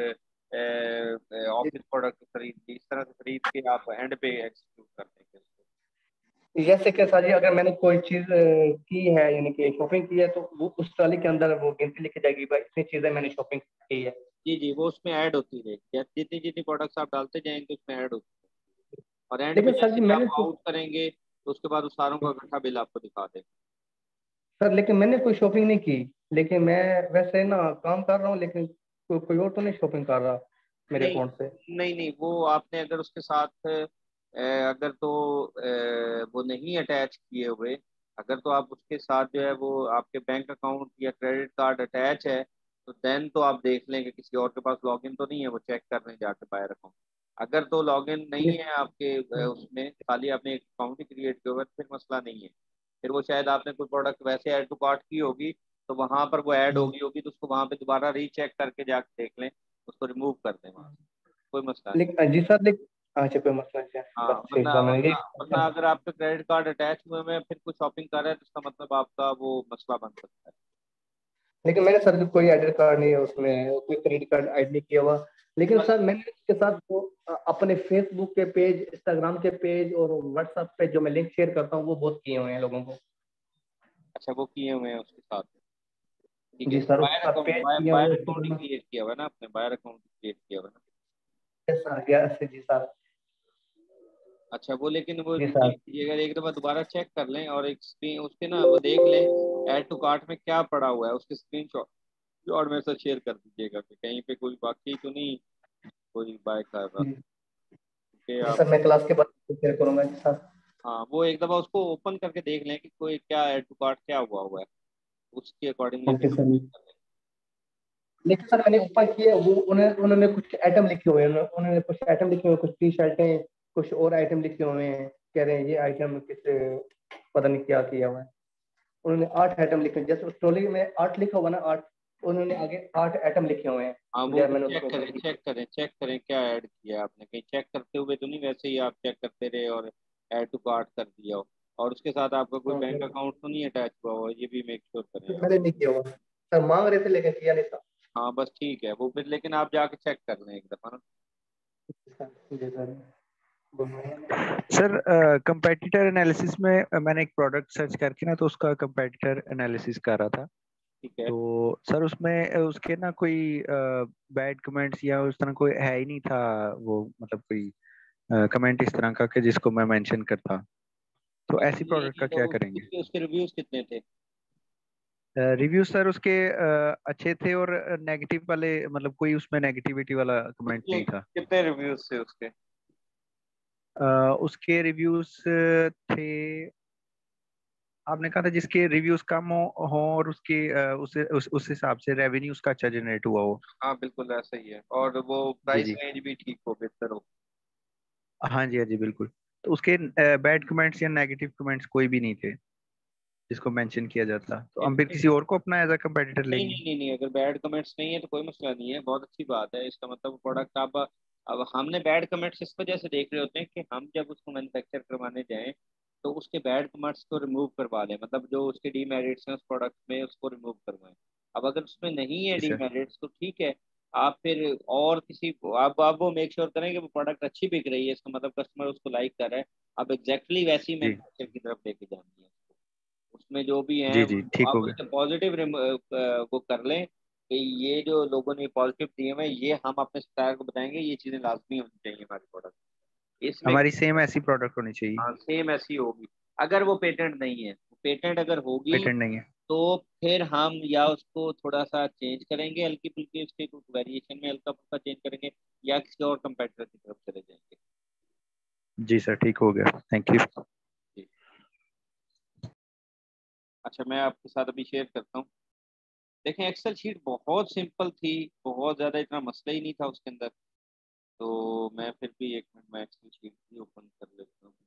ऑफिस प्रोडक्ट खरीद ली, इस तरह से खरीद के आप एंड पे एक्सक्यूट कर देंगे उसको। जैसे कि सर जी, अगर मैंने कोई चीज की है, यानी कि शॉपिंग की है, तो वो उस ट्रॉली के अंदर वो गिनती लिखी जाएगी, भाई इतनी चीजें मैंने शॉपिंग की है। जी जी, वो उसमें ऐड होती रहेगी। जैसे जितनी जितनी प्रोडक्ट्स आप डालते जाएंगे उसमें ऐड होती है, और एंड पे लेकिन सर जैसे जी ही मैंने आप आउट करेंगे तो उसके बाद उस सारों का इकट्ठा बिल आपको दिखा देगा। सर लेकिन मैंने कोई शॉपिंग नहीं की, लेकिन मैं वैसे ना काम कर रहा हूँ, लेकिन कोई और तो नहीं शॉपिंग कर रहा मेरे नहीं अकाउंट से। नहीं नहीं, वो आपने अगर उसके साथ अगर तो वो नहीं अटैच किए हुए, अगर तो आप उसके साथ जो है वो आपके बैंक अकाउंट या क्रेडिट कार्ड अटैच है, तो देन तो आप देख लेंगे किसी और के पास लॉगिन तो नहीं है, वो चेक कर लें जाके बायर अकाउंट। अगर तो लॉगिन नहीं है आपके उसमें, खाली आपने एक अकाउंट ही क्रिएट किया हुआ है, तो फिर मसला नहीं है। फिर वो शायद आपने कोई प्रोडक्ट वैसे ऐड टू कार्ट की होगी, तो वहां पर वो ऐड होगी होगी तो उसको वहां पे दोबारा रीचेक करके जाके देख लें, उसको रिमूव कर दें वहां से, कोई मसला नहीं। लेकिन जी सर, लेकिन अच्छा कोई मसला नहीं है, हाँ, बस ठीक वरना है, मैंने वरना यही। वरना अगर आपके क्रेडिट कार्ड अटैच हुए में फिर कुछ शॉपिंग कर रहे हैं तो इसका मतलब आपका वो मसला बन सकता है। लेकिन मेरे सर कोई आइडेंटी कार्ड नहीं है उसमें, कोई क्रेडिट कार्ड ऐड नहीं किया हुआ। लेकिन बस। सर मैंने इसके साथ वो अपने फेसबुक के पेज, इंस्टाग्राम के पेज और व्हाट्सएप पे जो मैं लिंक शेयर करता हूँ, वो बहुत किए हुए हैं लोगों को। अच्छा, वो किए हुए हैं उसके साथ। ठीक है, जी सर, बायर उसका अकाउंट पेज किए बायर हुए अकाउंट ही हैं। क्रिएट किया हुआ है ना आपने? बायर अकाउंट क्रिएट किया हुआ है ना? सर यस जी सर। अच्छा, वो लेकिन वो जी सर। ये अगर एक दफ़ा दोबारा चेक कर लें और एक स्क्रीन उसके ना वो देख लें ऐड टू कार्ट में क्या पड़ा हुआ है, उसके स्क्रीन शॉट और मेरे साथ शेयर कर दीजिएगा कि कहीं पे कोई बाकी तो नहीं कोई बाय कर रहा, जी क्योंकि जी आप। सर, मैं क्लास के बाद शेयर करूंगा जी सर। हाँ, वो एक दफ़ा उसको ओपन करके देख लें कि कोई क्या ऐड टू कार्ट क्या हुआ हुआ है, उसके अकॉर्डिंगली फिर ओके हम सर। चेक कर लेंगे। लेकिन सर मैंने ऊपर किए, वो उन्होंने कुछ आइटम लिखे हुए हैं, उन्होंने कुछ आइटम लिखे हुए हैं, कुछ टी शर्टें, कुछ और आइटम लिखे हुए हैं, कह रहे हैं ये आइटम किस, पता नहीं क्या किया हुआ है। उन्होंने 8 आइटम लिखे हैं, जैसे उस ट्रॉली में 8 लिखा हुआ ना, 8, उन्होंने आगे 8 आइटम लिखे हुए हैं, हाँ, वो जब मैंने चेक उसको ऊपर करें किया। चेक करें चेक करें क्या ऐड किया है आपने, कहीं चेक करते हुए तो नहीं वैसे ही आप चेक करते रहे और ऐड टू कार्ट कर दिया हो, और उसके साथ आपका कोई बैंक अकाउंट तो नहीं अटैच हुआ हो, ये भी मेक श्योर करें आप। मैंने नहीं किया हुआ सर, मांग रहे थे लेकिन किया नहीं था। हाँ बस ठीक है, वो फिर लेकिन आप जाके चेक कर लें एक दफ़ा ना। जी सर। सर कंपेटिटर एनालिसिस में मैंने एक प्रोडक्ट सर्च करके ना, तो उसका कंपेटिटर एनालिसिस कर रहा था। ठीक है। तो सर उसमें उसके ना कोई बैड कमेंट्स या उस तरह कोई है ही नहीं था, वो मतलब कोई कमेंट इस तरह का कि जिसको मैं मेंशन करता। तो अच्छा, ऐसी प्रोडक्ट का क्या करेंगे? उसके रिव्यूज कितने थे? रिव्यू सर उसके अच्छे थे, और नेगेटिव वाले मतलब कोई उसमें नेगेटिविटी वाला कमेंट नहीं था। कितने रिव्यूज थे उसके? उसके रिव्यूज थे, आपने कहा था जिसके रिव्यूज कम हो और उसके उस हिसाब से रेवेन्यू उसका अच्छा जनरेट हुआ हो। हाँ बिल्कुल ऐसा ही है, और वो जी प्राइस जी। रेंज भी ठीक हो, बेहतर हो। हाँ जी, हाँ जी, बिल्कुल। तो उसके बैड कमेंट्स या नेगेटिव कमेंट्स कोई भी नहीं थे जिसको मेंशन किया जाता, तो हम फिर किसी और को अपना एज अ कंपेटिटर नहीं लेंगे। नहीं नहीं नहीं, अगर बैड कमेंट्स नहीं है तो कोई मसला नहीं है, बहुत अच्छी बात है। इसका मतलब प्रोडक्ट आप, अब हमने बैड कमेंट्स इस वजह से देख रहे होते हैं कि हम जब उसको मैन्युफैक्चर करवाने जाएं तो उसके बैड कमेंट्स को रिमूव करवा लें, मतलब जो उसके डीमेरिट्स हैं उस प्रोडक्ट में उसको रिमूव करवाएं। अब अगर उसमें नहीं है जी सर। डीमेरिट्स तो ठीक है, आप फिर और किसी को आप वो मेक श्योर करें कि वो प्रोडक्ट अच्छी बिक रही है, इसका मतलब कस्टमर उसको लाइक कर रहा है। आप एग्जैक्टली वैसी जी मैन्युफैक्चर की तरफ लेके जानी है, उसमें जो भी है जी जी, ठीक आप हो गया। उसके पॉजिटिव वो कर लें कि ये जो लोगों ने पॉजिटिव दिए हुए हैं ये हम अपने सप्लायर को बताएंगे, ये चीजें लाजमी होनी चाहिए हमारे प्रोडक्ट इसमें। हमारी सेम ऐसी प्रोडक्ट होनी चाहिए। हाँ सेम ऐसी होगी। अगर वो पेटेंट नहीं है, पेटेंट अगर होगी पेटेंट नहीं है। तो फिर हम या उसको थोड़ा सा चेंज करेंगे, हल्की फुल्की उसके कुछ वेरिएशन में हल्का फुल्का चेंज करेंगे, या किसी और कंपेटिटर की तरफ चले जाएंगे। जी सर, ठीक हो गया, थैंक यू। जी। अच्छा मैं आपके साथ अभी शेयर करता हूँ। देखें एक्सेल शीट बहुत सिंपल थी, बहुत ज़्यादा इतना मसला ही नहीं था उसके अंदर। तो मैं फिर भी एक मिनट में एक्सेल शीट भी ओपन कर लेता हूँ।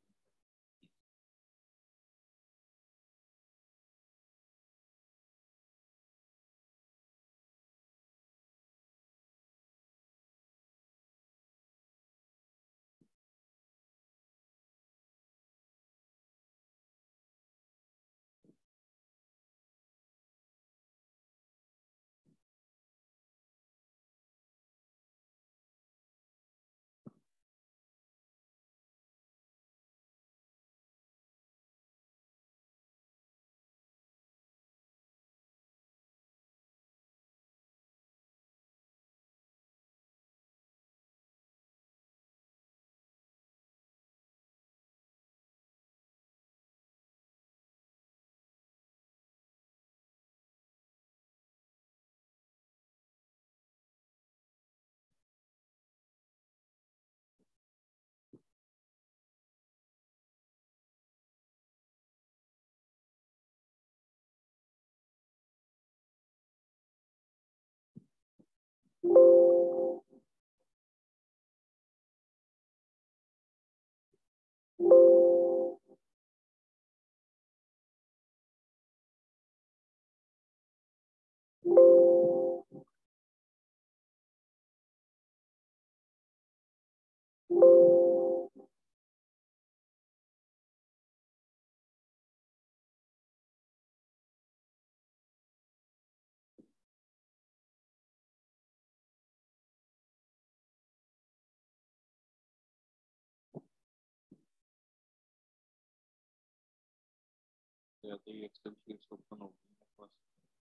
तो ये एक्सेल शीट ओपन हो गई मेरे पास।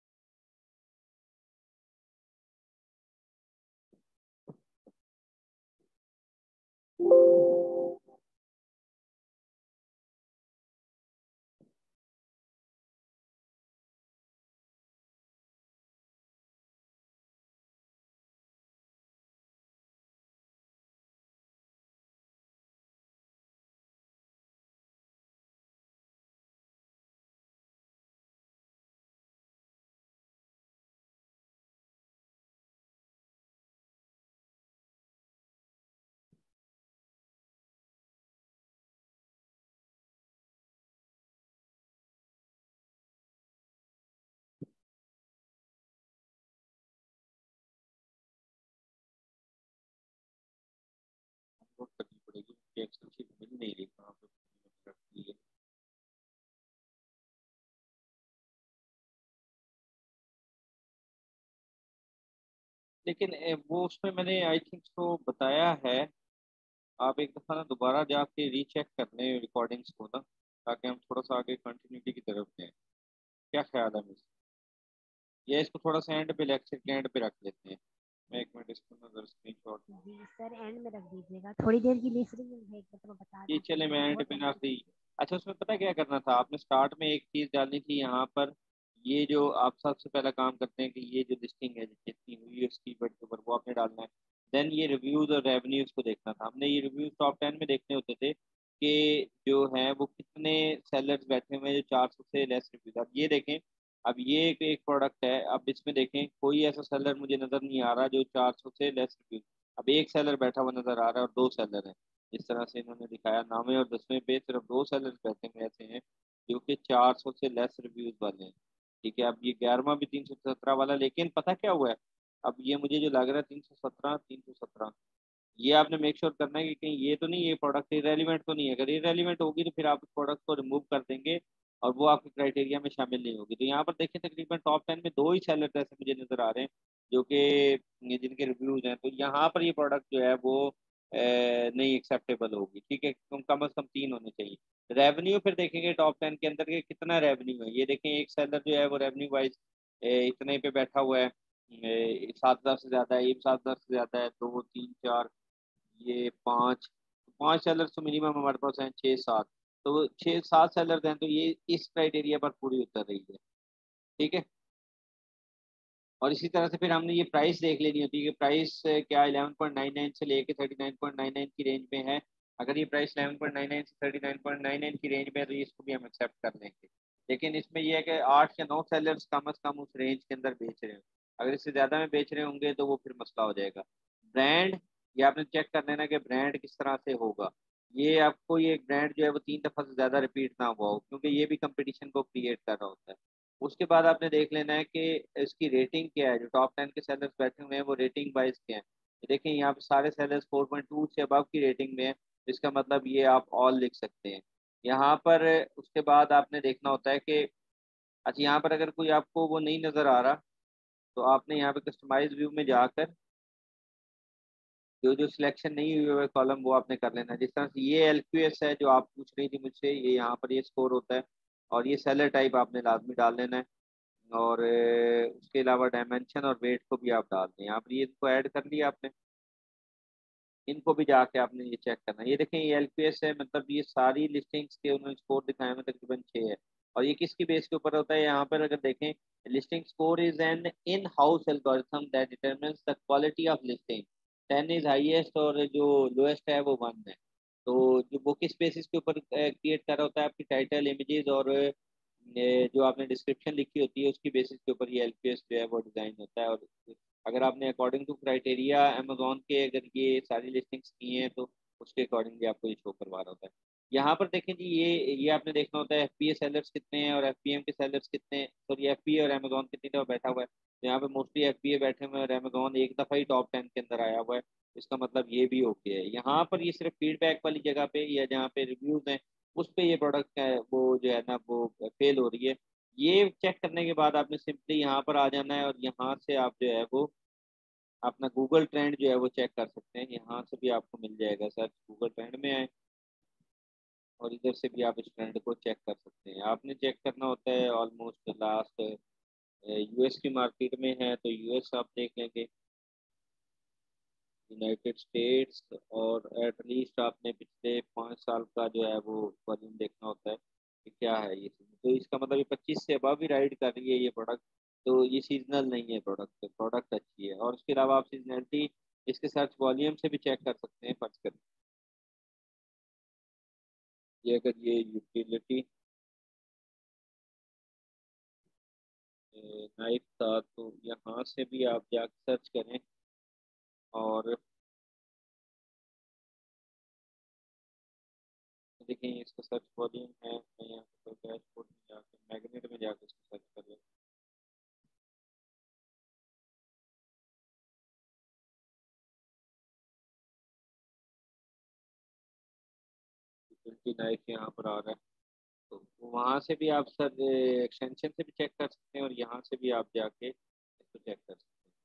नोट करनी पड़ेगी कि एक्सेल शीट मिल नहीं रही कहाँ पे मैंने रखी है। लेकिन वो उसमें मैंने आई थिंक तो बताया है। आप एक दफ़ा ना दोबारा जाके रीचेक कर लें रिकॉर्डिंग्स को ना, ताकि हम थोड़ा सा आगे कंटिन्यूटी की तरफ जाएं। क्या ख्याल है मिस? या इसको थोड़ा सा एंड पे, लेक्चर के एंड पे रख लेते हैं। मैं एक मिनट इसको नजर स्क्रीन शॉट। जी सर, एंड में रख दीजिएगा, थोड़ी देर के लिए फ्री है, एक बार तो बता ये दीजिए, चले मैं मुझे एंड बहुत पे ना कंफ्यूजन आखिरी थी। अच्छा, उसमें पता है क्या करना था आपने? स्टार्ट में एक चीज़ डालनी थी यहाँ पर, ये जो आप सबसे पहला काम करते हैं कि ये जो लिस्टिंग है जितनी हुई है उसकी कीवर्ड के ऊपर वो आपने डालना है। देन ये रिव्यूज और रेवेन्यूज को देखना था हमने। ये रिव्यूज टॉप 10 में देखने होते थे कि जो है वो कितने सेलर्स बैठे हुए हैं जो 400 से लेस रिव्यूज। अब ये देखें, अब ये एक प्रोडक्ट है, अब इसमें देखें कोई ऐसा सेलर मुझे नज़र नहीं आ रहा जो 400 से लेस रिव्यूज। अब एक सेलर बैठा हुआ नज़र आ रहा है और दो सेलर हैं, जिस तरह से इन्होंने दिखाया 9वें और 10वें पे सिर्फ दो सेलर्स बैठे हुए ऐसे हैं जो कि 400 से लेस रिव्यूज वाले हैं। ठीक है, अब ये 11वां भी 317 वाला, लेकिन पता क्या हुआ है, अब ये मुझे जो लग रहा है 317 317, ये आपने मेक श्योर करना है कि कहीं ये तो नहीं, ये प्रोडक्ट इरेलीवेंट तो नहीं है। अगर इरेलीवेंट होगी तो फिर आप उस प्रोडक्ट को रिमूव कर देंगे और वो आपके क्राइटेरिया में शामिल नहीं होगी। तो यहाँ पर देखिए तकरीबन टॉप 10 में दो ही सेलर ऐसे मुझे नजर आ रहे हैं जो कि जिनके रिव्यूज हैं, तो यहाँ पर ये प्रोडक्ट जो है वो नहीं एक्सेप्टेबल होगी। ठीक है, कम से कम तीन होने चाहिए। रेवेन्यू फिर देखेंगे टॉप 10 के अंदर के कितना रेवेन्यू है। ये देखें एक सेलर जो है वो रेवेन्यू वाइज इतने पे बैठा हुआ है, 7,000 से ज्यादा है, ये 7,000 से ज्यादा है, दो तीन चार, ये पाँच, पांच सेलर तो मिनिमम हमारे पास हैं, छः सात, तो छः सात सेलर हैं, तो ये इस क्राइटेरिया पर पूरी उतर रही है। ठीक है, और इसी तरह से फिर हमने ये प्राइस देख लेनी होती है कि प्राइस क्या 11.99 से लेके 39.99 की रेंज में है। अगर ये प्राइस 11.99 से 39.99 की रेंज में है तो ये इसको भी हम एक्सेप्ट कर लेंगे। लेकिन इसमें यह है कि 8 या 9 सेलर्स कम अज कम उस रेंज के अंदर बेच रहे हैं। अगर इससे ज़्यादा में बेच रहे होंगे तो वो फिर मसला हो जाएगा। ब्रांड, ये आपने चेक कर लेना कि ब्रांड किस तरह से होगा। ये आपको ये ब्रांड जो है वो 3 दफ़ा से ज़्यादा रिपीट ना हुआ हो, क्योंकि ये भी कंपटीशन को क्रिएट कर रहा होता है। उसके बाद आपने देख लेना है कि इसकी रेटिंग क्या है। जो टॉप 10 के सेलर्स बैठे हुए हैं वो रेटिंग वाइज क्या है। देखें यहाँ पे सारे सेलर्स 4.2 से अबव की रेटिंग में है, इसका मतलब ये आप ऑल लिख सकते हैं यहाँ पर। उसके बाद आपने देखना होता है कि अच्छा, यहाँ पर अगर कोई आपको वो नहीं नज़र आ रहा तो आपने यहाँ पे कस्टमाइज व्यू में जाकर जो जो सिलेक्शन नहीं हुए हुए कॉलम वो आपने कर लेना है। जिस तरह से ये LQS है जो आप पूछ रही थी मुझसे, ये यहाँ पर ये स्कोर होता है, और ये सेलर टाइप आपने लाजमी डाल लेना है। और उसके अलावा डायमेंशन और वेट को भी आप डाल दें। यहाँ पर ये इनको ऐड कर लिया आपने, इनको भी जाके आपने ये चेक करना है। ये देखें ये LPS है, मतलब ये सारी लिस्टिंग्स के उन्होंने स्कोर दिखाए हैं तकरीबन 6 है। और ये किसकी बेस के ऊपर होता है, यहाँ पर अगर देखें listing score is an in house algorithm that determines the quality of listing. 10 is highest और जो लोएस्ट है वो 1 है। तो जो वो किस बेसिस के ऊपर क्रिएट कर रहा होता है, आपकी टाइटल, इमेजेस और ये जो आपने डिस्क्रिप्शन लिखी होती है उसकी बेसिस के ऊपर ये LPS जो है वो डिज़ाइन होता है। और अगर आपने अकॉर्डिंग टू क्राइटेरिया अमेजोन के अगर ये सारी लिस्टिंग्स की हैं तो उसके अकॉर्डिंगली आपको ये शो करवा रहा होता है। यहाँ पर देखें जी, ये आपने देखना होता है FBA सेलर्स कितने हैं और FBM के सेलर्स कितने हैं। सॉरी, FBA और अमेजोन कितनी दफ़ा बैठा हुआ है, तो यहाँ पे मोस्टली FBA बैठे हुए हैं और अमेजोन एक दफ़ा ही टॉप 10 के अंदर आया हुआ है। इसका मतलब ये भी ओके है। यहाँ पर ये सिर्फ फीडबैक वाली जगह पे या जहाँ पे रिव्यूज हैं उस पे ये प्रोडक्ट है वो जो है ना वो फेल हो रही है। ये चेक करने के बाद आपने सिंपली यहाँ पर आ जाना है और यहाँ से आप जो है वो अपना गूगल ट्रेंड जो है वो चेक कर सकते हैं। यहाँ से भी आपको मिल जाएगा, सर्च गूगल ट्रेंड में आए और इधर से भी आप इस ट्रेंड को चेक कर सकते हैं। आपने चेक करना होता है ऑलमोस्ट लास्ट US की मार्केट में है तो US आप देख लेंगे, यूनाइटेड स्टेट्स, और एटलीस्ट आपने पिछले 5 साल का जो है वो वॉल्यूम देखना होता है कि क्या है ये चीज़। तो इसका मतलब ये 25 से अबव ही राइड कर रही है ये प्रोडक्ट, तो ये सीजनल नहीं है प्रोडक्ट, प्रोडक्ट अच्छी है। और उसके अलावा आप सीजनलिटी इसके सर्च वॉल्यूम से भी चेक कर सकते हैं। फर्ज करें ये अगर ये यूटिलिटी नाइफ था तो यहाँ से भी आप जाकर सर्च करें और देखें इसका सर्च वॉल्यूम है। मैं यहाँ पर डैशबोर्ड में जाकर मैग्नेट में जाकर इसको सर्च कर लें। यूटिलिटी नाइफ यहाँ पर आ रहा है, तो वहाँ से भी आप सर एक्सटेंशन से भी चेक कर सकते हैं और यहाँ से भी आप जाके इसको चेक कर सकते हैं।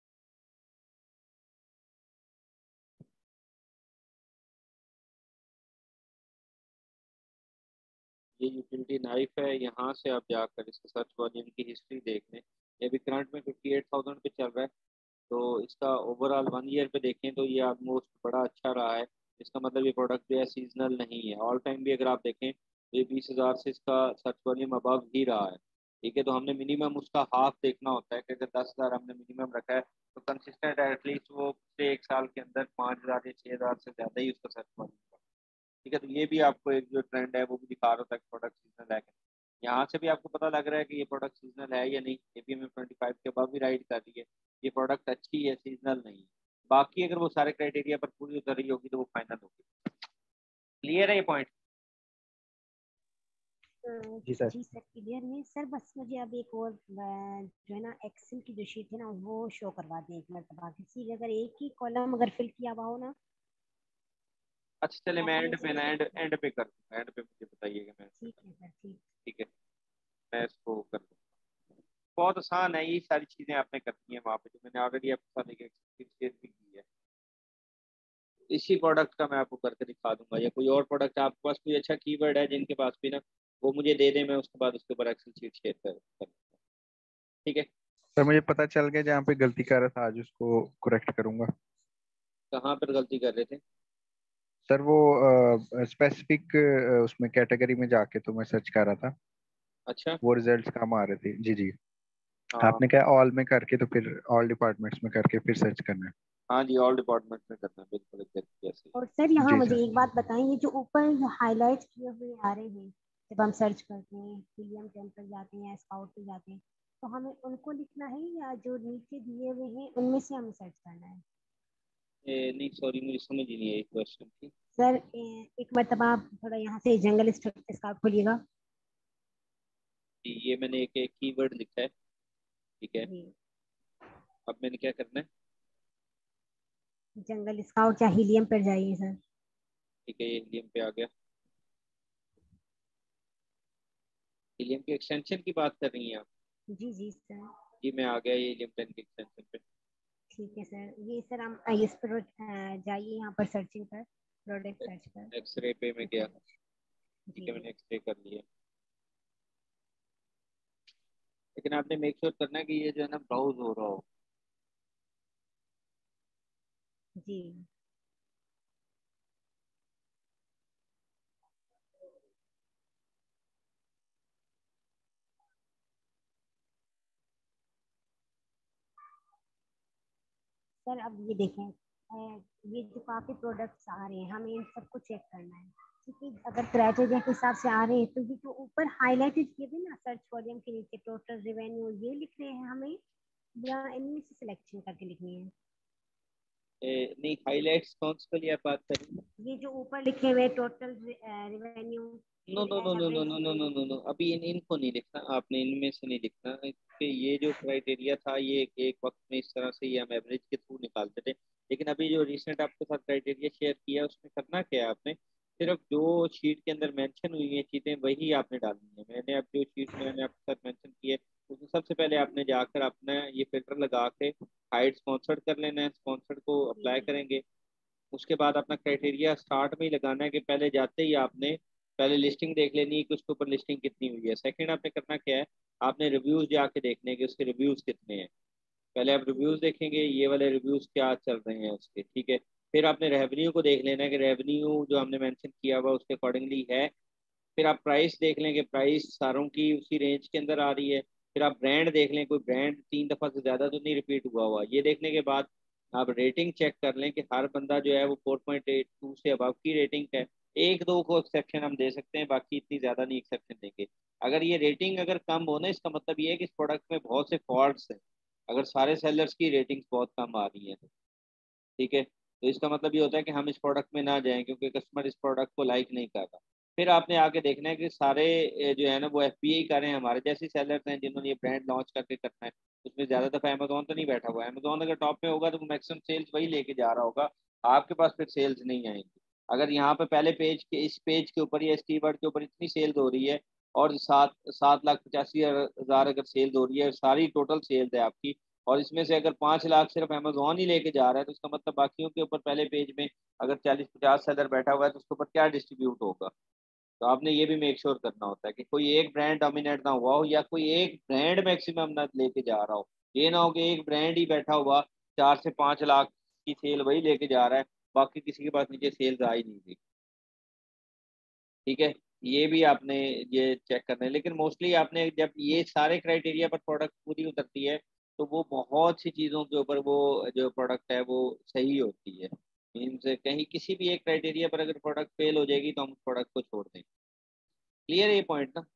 ये यूटिलिटी नाइफ है, यहाँ से आप जाकर इसके सर्च वॉल्यूम की हिस्ट्री देख लें। ये अभी करंट में 58,000 पे चल रहा है, तो इसका ओवरऑल 1 ईयर पे देखें तो ये ऑलमोस्ट बड़ा अच्छा रहा है। इसका मतलब ये प्रोडक्ट जो है सीजनल नहीं है। ऑल टाइम भी अगर आप देखें ये 20,000 से इसका सर्च वॉल्यूम अबव ही रहा है। ठीक है, तो हमने मिनिमम उसका हाफ देखना होता है कि अगर 10,000 हमने मिनिमम रखा है तो कंसिस्टेंट एटलीस्ट वो पिछले 1 साल के अंदर 5,000 या 6,000 से ज़्यादा ही उसका सर्च वॉल्यूम का। ठीक है, तो ये भी आपको एक जो ट्रेंड है वो भी दिखा रहा था कि प्रोडक्ट सीजनल है। यहाँ से भी आपको पता लग रहा है कि ये प्रोडक्ट सीजनल है या नहीं। APM 25 के बाद भी राइड कर रही है, ये प्रोडक्ट अच्छी है, सीजनल नहीं है। बाकी अगर वो सारे क्राइटेरिया पर पूरी उतर रही होगी तो वो फाइनल होगी। क्लियर है ये पॉइंट? जी सर क्लियर है सर। बस मुझे अब एक और जो है ना एक्सेल की जो शीट है ना वो शो करवा दें एक मरतबा, किसी अगर एक ही कॉलम अगर फिल किया हुआ हो ना। अच्छा चले, मैं एंड पे ना एंड पे कर दूँगा, एंड पे मुझे बताइएगा। मैं ठीक है सर। ठीक है, मैं इसको कर दूँगा। बहुत आसान है, ये सारी चीज़ें आपने करनी है वहाँ पे, जो मैंने ऑलरेडी आपके साथ एक एक्सपीरियंस शेयर भी की है। इसी प्रोडक्ट का मैं आपको करके दिखा दूंगा, या कोई और प्रोडक्ट आपके पास कोई अच्छा कीवर्ड है जिनके पास भी ना, वो मुझे दे दें, मैं उसके बाद उसके ऊपर एक्सेल शीट शेयर कर। ठीक है सर मुझे पता चल गया जहाँ पे गलती कर रहा था, आज उसको करेक्ट करूंगा। कहाँ पर गलती कर रहे थे? सर वो स्पेसिफिक उसमें कैटेगरी में जाके तो मैं सर्च कर रहा था, अच्छा वो रिजल्ट्स कम आ रहे थे। जी जी। हाँ आपने क्या ऑल में करके तो फिर ऑल डिपार्टमेंट्स में करके फिर सर्च करना है? हाँ जी, ऑल डिपार्टमेंट में करना है, बिल्कुल exactly जैसे। और सर यहाँ जी मुझे सर। एक बात बताएं, ये जो ऊपर हाईलाइट किए हुए आ रहे हैं जब हम सर्च करते हैं, विलियम टेम्पल जाते हैं, स्काउट पे जाते हैं, तो हमें उनको लिखना है या जो नीचे दिए हुए हैं उनमें से हमें सर्च करना है? नहीं सॉरी, मुझे समझ ही नहीं आई क्वेश्चन की। सर एक मरतबा आप थोड़ा यहाँ से जंगल स्काउट खोलिएगा। ये मैंने एक कीवर्ड लिखा है, ठीक है। जी, अब मैंने क्या करना है? जंगल स्काउट या हीलियम पर जाइए सर। ठीक है, ये हीलियम पे आ गया। हीलियम की एक्सटेंशन की बात कर रही हैं आप? जी जी सर। जी मैं आ गया ये हीलियम 10 की एक्सटेंशन पे। ठीक है सर, ये सर हम इस पर जाइए यहाँ पर सर्चिंग पर, प्रोडक्ट सर्च पर। एक्सरे पे मैं गया, ठीक जी है, मैंने एक्सरे कर लिया। लेकिन आपने मेक श्योर करना है कि ये जो है ना ब्राउज हो रहा हो। जी। सर अब ये देखें, ये जो काफी प्रोडक्ट्स आ रहे हैं हमें इन सबको चेक करना है, क्योंकि अगर क्राइटेरिया के हिसाब से आ रहे हैं तो ये जो ऊपर हाईलाइटेड किए हुए ना सर्च वॉल्यूम के नीचे टोटल रेवेन्यू ये लिख रहे हैं हमें, या इनमें से सिलेक्शन करके लिखनी है? नहीं, हाईलाइट्स कौन सी वाली आप बात कर रही हैं? ये जो ऊपर लिखे हुए टोटल रेवेन्यू नो फिर no no no no average. No no no no no, अभी इनको नहीं लिखना आपने, इनमें से नहीं लिखना, क्योंकि ये जो क्राइटेरिया था ये एक वक्त में इस तरह से ये हम एवरेज के थ्रू निकालते थे। लेकिन अभी जो रिसेंट आपके साथ क्राइटेरिया शेयर किया उसमें करना क्या है आपने, सिर्फ जो शीट के अंदर मेंशन हुई है चीज़ें वही आपने डालनी है। मैंने अब जो शीट में मैंने आपके साथ मेंशन की है उसमें सबसे पहले आपने जाकर अपना ये फिल्टर लगा के हाइड स्पॉन्सर्ड कर लेना है, स्पॉन्सर्ड को अप्लाई करेंगे। उसके बाद अपना क्राइटेरिया स्टार्ट में ही लगाना है कि पहले जाते ही आपने पहले लिस्टिंग देख लेनी है कि उसके ऊपर लिस्टिंग कितनी हुई है। सेकंड आपने करना क्या है, आपने रिव्यूज जाके देखने के उसके रिव्यूज कितने हैं। पहले आप रिव्यूज देखेंगे, ये वाले रिव्यूज क्या चल रहे हैं उसके, ठीक है। फिर आपने रेवेन्यू को देख लेना है कि रेवेन्यू जो हमने मेंशन किया हुआ उसके अकॉर्डिंगली है। फिर आप प्राइस देख लें कि प्राइस सारों की उसी रेंज के अंदर आ रही है। फिर आप ब्रांड देख लें, कोई ब्रांड 3 दफ़ा से ज़्यादा तो नहीं रिपीट हुआ हुआ। ये देखने के बाद आप रेटिंग चेक कर लें कि हर बंदा जो है वो 4.82 से अबव की रेटिंग है। एक दो को एक्सेप्शन हम दे सकते हैं, बाकी इतनी ज़्यादा नहीं एक्सेप्शन देंगे। अगर ये रेटिंग अगर कम हो ना, इसका मतलब ये है कि इस प्रोडक्ट में बहुत से फॉल्ट्स हैं। अगर सारे सेलर्स की रेटिंग्स बहुत कम आ रही हैं तो, ठीक है, तो इसका मतलब ये होता है कि हम इस प्रोडक्ट में ना जाएं क्योंकि कस्टमर इस प्रोडक्ट को लाइक नहीं कर रहा। फिर आपने आके देखना है कि सारे जो है ना वो FBA कर रहे हैं, हमारे जैसे सेलर्स हैं जिन्होंने ये ब्रांड लॉन्च करके करना है। उसमें ज़्यादा दफ़ा अमेजोन तो नहीं बैठा हुआ है। अमेजोन अगर टॉप में होगा तो मैक्सिमम सेल्स वही लेके जा रहा होगा, आपके पास फिर सेल्स नहीं आएंगी। अगर यहाँ पे पहले पेज के इस पेज के ऊपर या इस कीवर्ड के ऊपर इतनी सेल्स हो रही है और 7,85,000 अगर सेल्स हो रही है, सारी टोटल सेल्स है आपकी, और इसमें से अगर 5 लाख सिर्फ अमेजोन ही लेके जा रहा है, तो इसका मतलब बाकियों के ऊपर पहले पेज में अगर 40-50 सेलर बैठा हुआ है तो उसके ऊपर क्या डिस्ट्रीब्यूट होगा। तो आपने ये भी मेक श्योर करना होता है कि कोई एक ब्रांड डोमिनेट ना हुआ हो या कोई एक ब्रांड मैक्सिमम ना लेके जा रहा हो। ये ना हो कि एक ब्रांड ही बैठा हुआ 4 से 5 लाख की सेल वही लेके जा रहा है, बाकी किसी के पास नीचे सेल्स आ ही नहीं थी। ठीक है, ये भी आपने ये चेक करना है। लेकिन मोस्टली आपने जब ये सारे क्राइटेरिया पर प्रोडक्ट पूरी उतरती है तो वो बहुत सी चीज़ों के ऊपर वो जो प्रोडक्ट है वो सही होती है। मीन्स कहीं किसी भी एक क्राइटेरिया पर अगर प्रोडक्ट फेल हो जाएगी तो हम उस प्रोडक्ट को छोड़ देंगे। क्लियर है ये पॉइंट ना?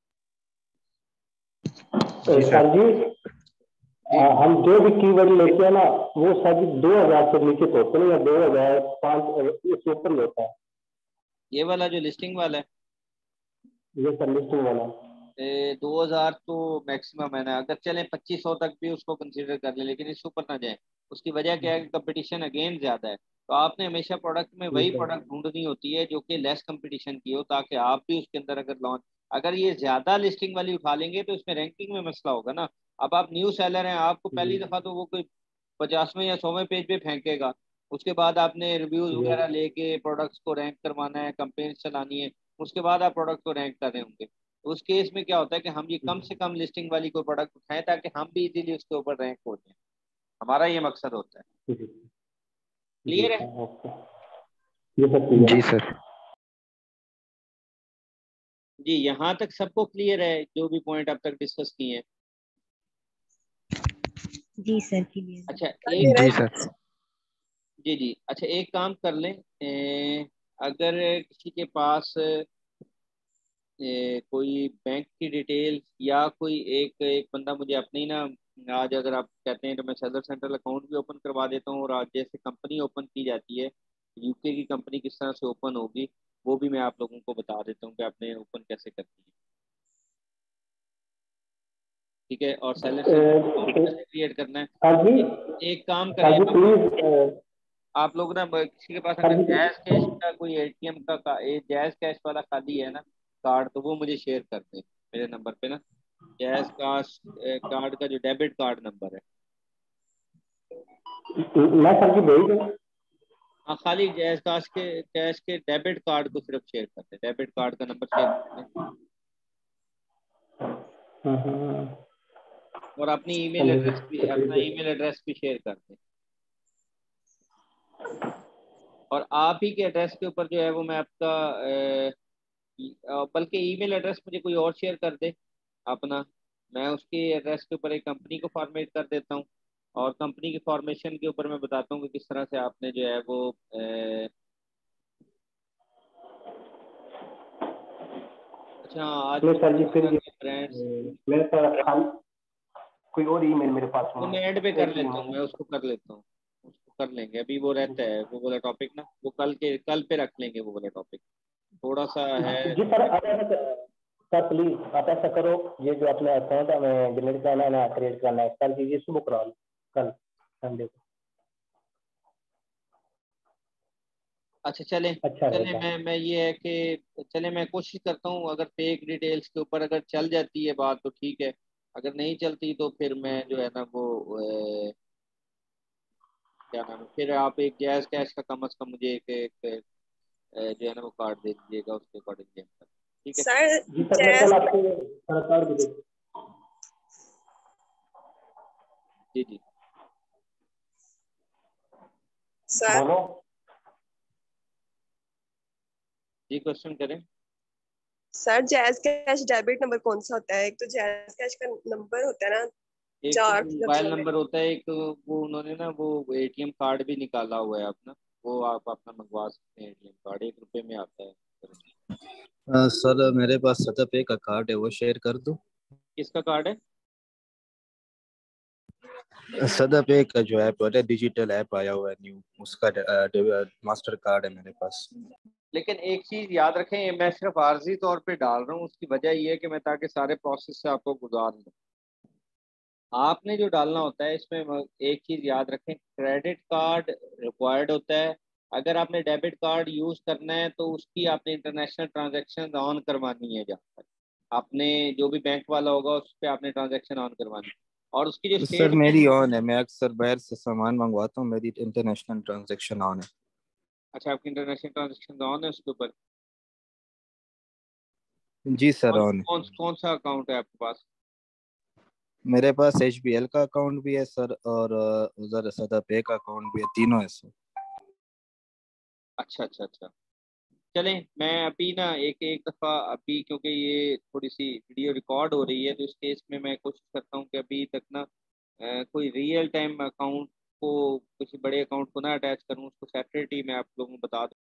जी सर जी, जी हम जो भी कीवर्ड लेते हैं ना वो सभी 2000 से नीचे तो होते नहीं, या 2005 इससे ऊपर ही होता है। ये वाला जो लिस्टिंग वाला है ये सर लिस्टिंग वाला। 2000 तो मैक्सिमम है ना। अगर चले 2500 तक भी उसको कंसीडर कर ले, लेकिन इससे ऊपर ना जाए। उसकी वजह क्या है कि कंपटीशन अगेन ज़्यादा है। तो आपने हमेशा प्रोडक्ट में जी वही सर। प्रोडक्ट ढूंढनी होती है जो कि लेस कंपटीशन की हो, ताकि आप भी उसके अंदर अगर लॉन्च, अगर ये ज़्यादा लिस्टिंग वाली उठा लेंगे तो इसमें रैंकिंग में मसला होगा ना। अब आप न्यू सेलर हैं, आपको जी पहली दफ़ा तो वो कोई 50वें या 100वें पेज पे फेंकेगा। उसके बाद आपने रिव्यूज़ जी वगैरह लेके प्रोडक्ट्स को रैंक करवाना है, कंपेन्स चलानी है। उसके बाद आप प्रोडक्ट को रैंक कर रहे होंगे। तो उस केस में क्या होता है कि हम ये कम से कम लिस्टिंग वाली कोई प्रोडक्ट उठाएं ताकि हम भी इजीली उसके ऊपर रैंक हो जाए। हमारा ये मकसद होता है। जी जी क्लियर है? Sir, okay. ये सब क्लियर जी है। सर। जी, यहाँ तक सबको क्लियर है जो भी पॉइंट अब तक डिस्कस किए हैं? जी सर क्लियर। अच्छा सर एक, मेरा जी एक सर। जी जी, अच्छा एक काम कर लें। अगर किसी के पास कोई बैंक की डिटेल या कोई एक एक बंदा मुझे अपने ही ना, आज अगर आप कहते हैं तो मैं सदर सेंट्रल अकाउंट भी ओपन करवा देता हूँ, और आज जैसे कंपनी ओपन की जाती है यूके की कंपनी किस तरह से ओपन होगी वो भी मैं आप लोगों को बता देता हूँ कि आपने ओपन कैसे करनी है। ठीक है? और सेलर सेंट्रल अकाउंट कैसे क्रिएट करना है। सर जी, एक काम सर करें जी प्लीज, आप लोग ना, किसी के पास सर अगर जी जैज कैश का कोई एटीएम जैज कैश वाला खाली है ना कार्ड, तो वो मुझे शेयर कर दें मेरे नंबर पे ना। जैज काश कार्ड का जो डेबिट कार्ड नंबर है। मैं सर जी भेज दूँ। हाँ, खाली जैज काश के कैश के डेबिट कार्ड को सिर्फ शेयर कर दें, डेबिट कार्ड का नंबर शेयर कर दें। और अपनी ईमेल एड्रेस भी, अपना ईमेल एड्रेस भी शेयर कर दें। और आप ही के एड्रेस के ऊपर जो है वो मैं आपका बल्कि ईमेल एड्रेस मुझे कोई और शेयर कर दे अपना। मैं उसके एड्रेस के ऊपर एक कंपनी को फॉर्मेट कर देता हूँ, और कंपनी के फॉर्मेशन के ऊपर मैं बताता हूँ कि किस तरह से आपने जो है वो अच्छा नहीं आजकल सर जी, जिस फिर तरह ये के ब्रांड्स, मेरे पास खाली कोई और ईमेल मेरे पास वो में मैं है, ऐड पे कर एक लेता हूँ, ईमेल मैं उसको कर लेता हूँ। उसको कर लेंगे, अभी वो रहता है वो वाला टॉपिक ना, वो कल पे रख लेंगे वो वाला टॉपिक। थोड़ा सा है। है। जी सर, आप ऐसा सर प्लीज आप ऐसा करो, ये जो अपना अकाउंट है हमें जनरेट करना है ना, क्रिएट करना है, कल कीजिए, सुबह करा लो, कल संडे को, अच्छा चले, अच्छा चले रहेगा। मैं ये है कि चले मैं कोशिश करता हूँ, अगर फेक डिटेल्स के ऊपर अगर चल जाती है बात तो ठीक है। अगर नहीं चलती तो फिर मैं जो है ना वो क्या नाम है, फिर आप एक गैस कैश का कम अज कम मुझे एक जो है ना वो कार्ड दे दीजिएगा, उसके अकॉर्डिंग। ठीक है? सर जी सर, मैं जैस कल आपको सरकार भी दे। जी जी सर बोलो। जी, क्वेश्चन करें। Sir JazzCash debit number कौन सा होता है? एक तो जैज कैश का नंबर होता है ना एक तो 4 मोबाइल लफ्जों में। नंबर होता है, एक वो उन्होंने ना वो एटीएम कार्ड भी निकाला हुआ है अपना, वो आप अपना मंगवा सकते हैं। एटीएम कार्ड 1 रुपए में आता है। सर मेरे पास सतप पे का कार्ड है, वो शेयर कर दूं? किसका कार्ड है? सदप पे का जो ऐप है, डिजिटल ऐप आया हुआ है न्यू, उसका मास्टर कार्ड है मेरे पास। लेकिन एक चीज याद रखें, ये मैं सिर्फ आर्जी तौर पे डाल रहा हूँ। उसकी वजह ये है कि मैं ताकि सारे प्रोसेस से आपको गुजार दूँ। आपने जो डालना होता है इसमें एक चीज याद रखें, क्रेडिट कार्ड रिक्वायर्ड होता है। अगर आपने डेबिट कार्ड यूज करना है तो उसकी आपने इंटरनेशनल ट्रांजैक्शन ऑन करवानी है। जहाँ तक आपने जो भी बैंक वाला होगा उस पर आपने ट्रांजैक्शन ऑन करवानी है। और उसकी जो सर स्टेटमेंट, मेरी ऑन है, मैं अक्सर बाहर से सामान मंगवाता हूँ, मेरी इंटरनेशनल ट्रांजैक्शन ऑन है। अच्छा आपकी इंटरनेशनल ट्रांजैक्शन ऑन है उसके ऊपर? जी सर कौन ऑन है। कौन कौन सा अकाउंट है आपके पास? मेरे पास HBL का अकाउंट भी है सर, और उधर सदप पे का अकाउंट भी है, तीनों है सर। अच्छा अच्छा अच्छा। चलें, मैं अभी ना एक एक दफ़ा अभी, क्योंकि ये थोड़ी सी वीडियो रिकॉर्ड हो रही है, तो इस केस में मैं कोशिश करता हूँ कि अभी तक ना कोई रियल टाइम अकाउंट को, किसी बड़े अकाउंट को ना अटैच करूँ, उसको सेपरेट ही मैं आप लोगों को बता दूँ।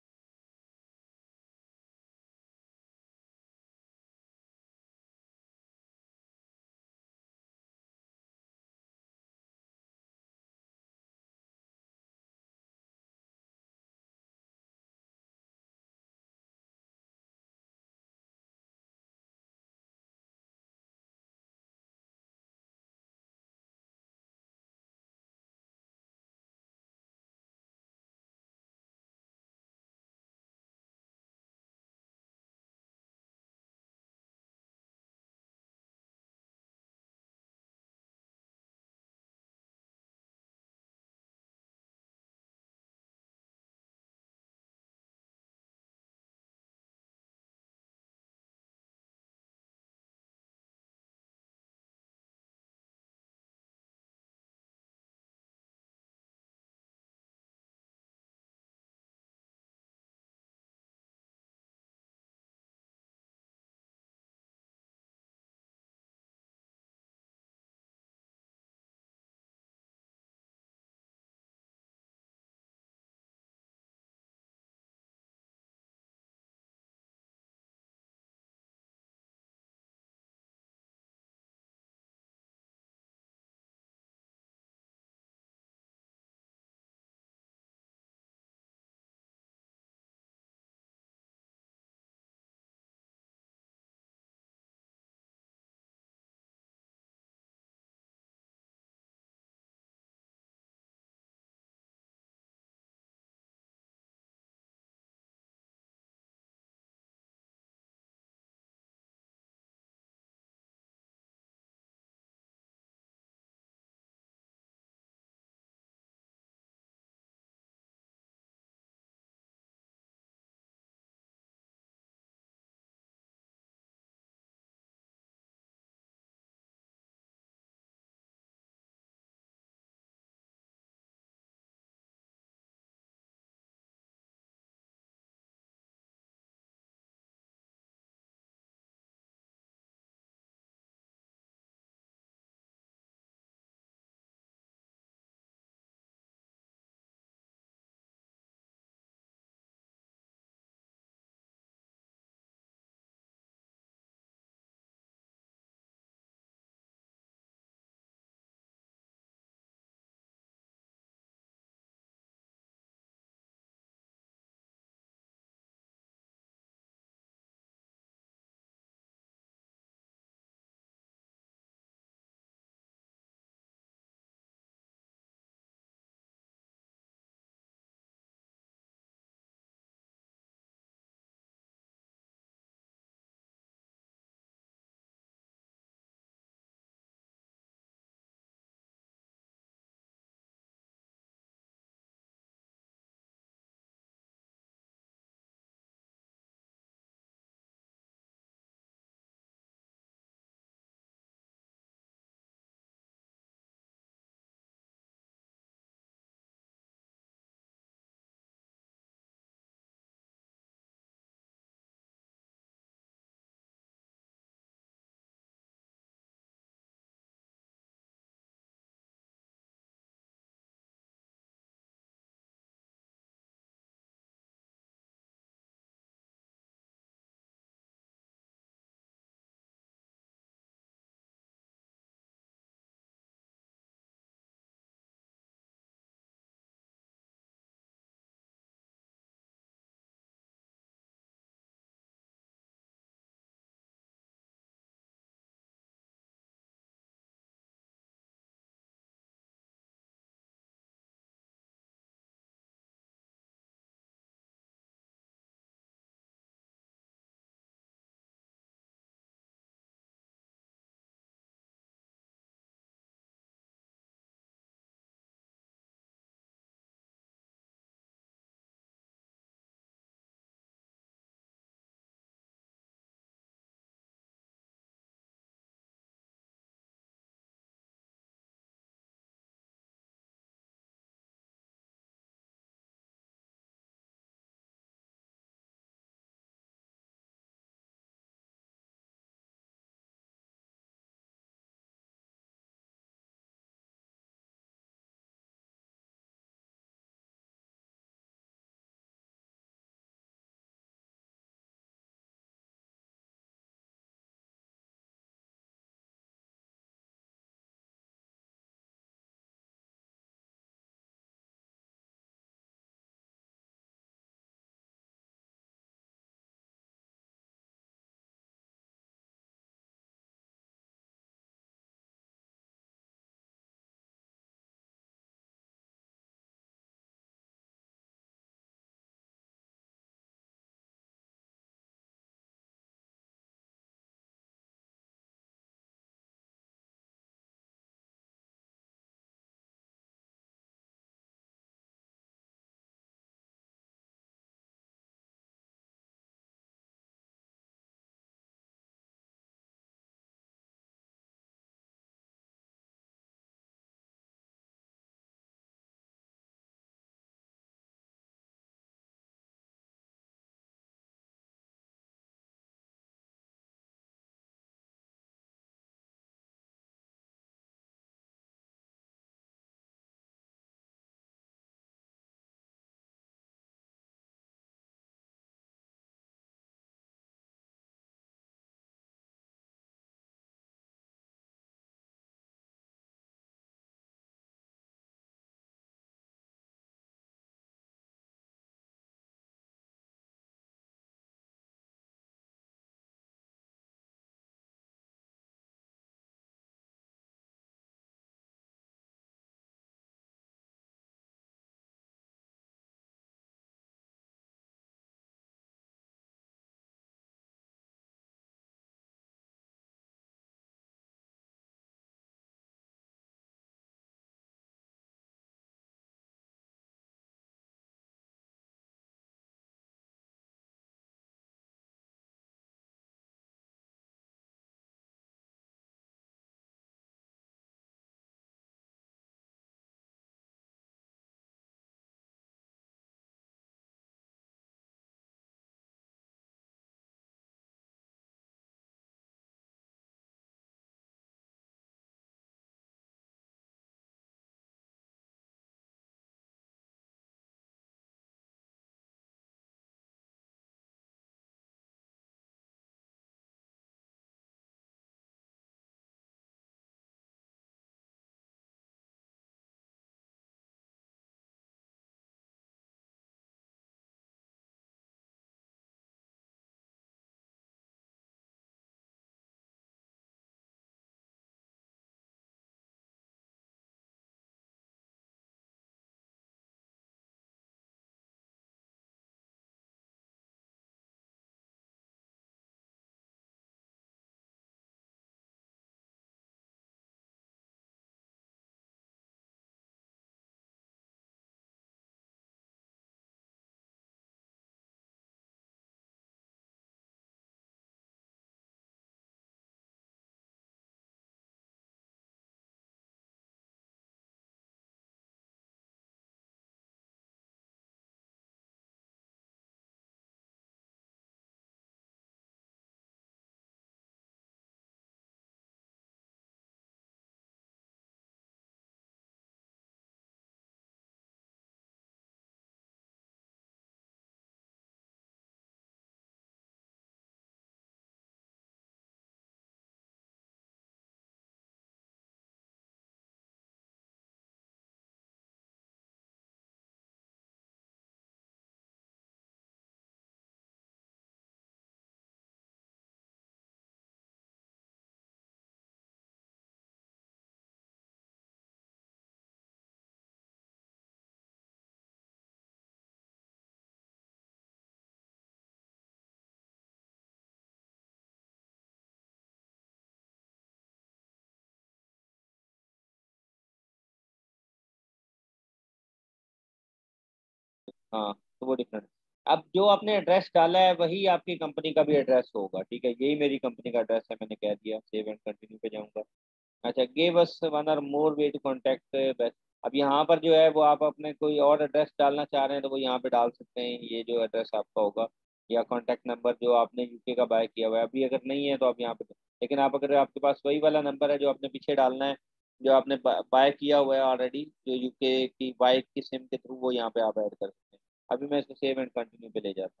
हाँ, तो वो डिफरेंट। अब जो आपने एड्रेस डाला है वही आपकी कंपनी का भी एड्रेस होगा, ठीक है, यही मेरी कंपनी का एड्रेस है, मैंने कह दिया, सेव एंड कंटिन्यू पे जाऊंगा। अच्छा, give us one or more way to contact best. अब यहाँ पर जो है वो आप अपने कोई और एड्रेस डालना चाह रहे हैं तो वो यहाँ पे डाल सकते हैं, ये जो एड्रेस आपका होगा, या कॉन्टैक्ट नंबर जो आपने यूके का बाय किया हुआ है। अभी अगर नहीं है तो आप यहाँ पे, लेकिन आप अगर आपके पास वही वाला नंबर है जो आपने पीछे डालना है, जो आपने बाय किया हुआ है ऑलरेडी, जो यूके की बाइक की सिम के थ्रू, वो यहाँ पे आप ऐड कर सकते हैं। अभी मैं इसको सेव एंड कंटिन्यू पे ले जाता हूँ।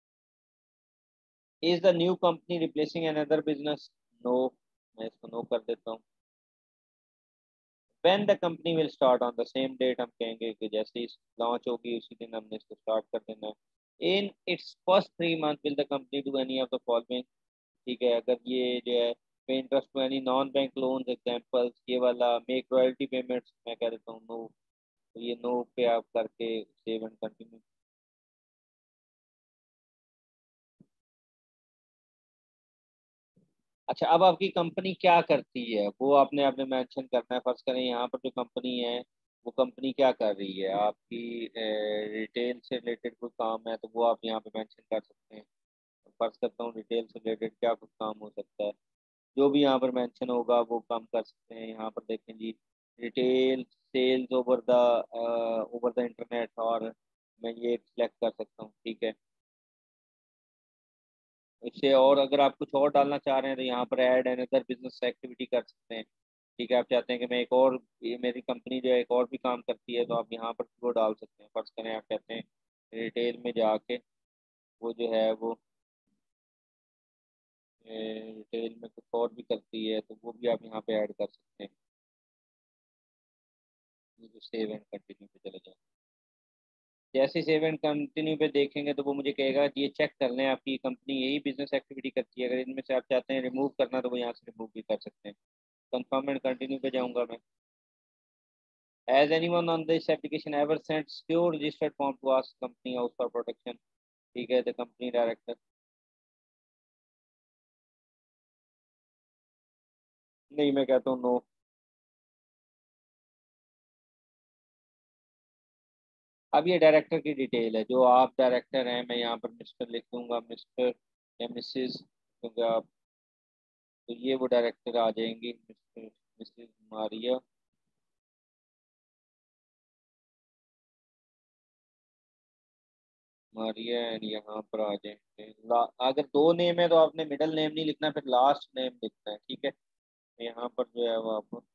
Is the new company replacing another business? No, मैं इसको नो कर देता हूँ। When the company will start on the same date, हम कहेंगे कि जैसे ही लॉन्च होगी उसी दिन हमने इसको स्टार्ट कर देना है। In its first 3 months will the company do any of the following? ठीक है, अगर ये जो है pay interest to any non bank loans examples, ये वाला मेक रॉयल्टी पेमेंट्स, मैं कह देता हूँ नो। तो ये नो पे आप करके सेव एंड कंटिन्यू। अच्छा, अब आपकी कंपनी क्या करती है वो आपने आपने मेंशन करना है। फर्स्ट करें यहाँ पर जो कंपनी है वो कंपनी क्या कर रही है, आपकी रिटेल से रिलेटेड कोई काम है तो वो आप यहाँ पे मेंशन कर सकते हैं। फर्स्ट करता हूँ रिटेल से रिलेटेड क्या कुछ काम हो सकता है, जो भी यहाँ पर मेंशन होगा वो काम कर सकते हैं। यहाँ पर देखें जी, retail sales over the internet, और मैं ये सिलेक्ट कर सकता हूँ, ठीक है। इससे और अगर आप कुछ और डालना चाह रहे हैं तो यहाँ पर ऐड अनदर बिजनेस एक्टिविटी कर सकते हैं, ठीक है। आप चाहते हैं कि मैं एक और, ये मेरी कंपनी जो है एक और भी काम करती है, तो आप यहाँ पर वो डाल सकते हैं। फर्स्ट करें, आप कहते हैं रिटेल में जाके वो जो है वो रिटेल में कुछ और भी करती है, तो वो भी आप यहाँ पे ऐड कर सकते हैं। ये जो सेव एंड कंटिन्यू पे चले जाए, जैसे सेव एंड कंटिन्यू पे देखेंगे तो वो मुझे कहेगा कि ये चेक कर लें आपकी कंपनी यही बिजनेस एक्टिविटी करती है, अगर इनमें से आप चाहते हैं रिमूव करना तो वो यहाँ से रिमूव भी कर सकते हैं। कंफर्म एंड कंटिन्यू पे जाऊंगा मैं। Has anyone on this application ever sent secure registered form to ask company house for protection? ठीक है, द कंपनी डायरेक्टर। नहीं, मैं कहता हूँ नो। अब ये डायरेक्टर की डिटेल है, जो आप डायरेक्टर हैं, मैं यहाँ पर मिस्टर लिख दूंगा, मिस्टर या मिसेस, क्योंकि आप, तो ये वो डायरेक्टर आ जाएंगी, mister missus Maria, Maria and यहाँ पर आ जाएंगे। अगर दो नेम है तो आपने मिडिल नेम नहीं लिखना, फिर लास्ट नेम लिखना है, ठीक है। यहाँ पर जो है वो आप,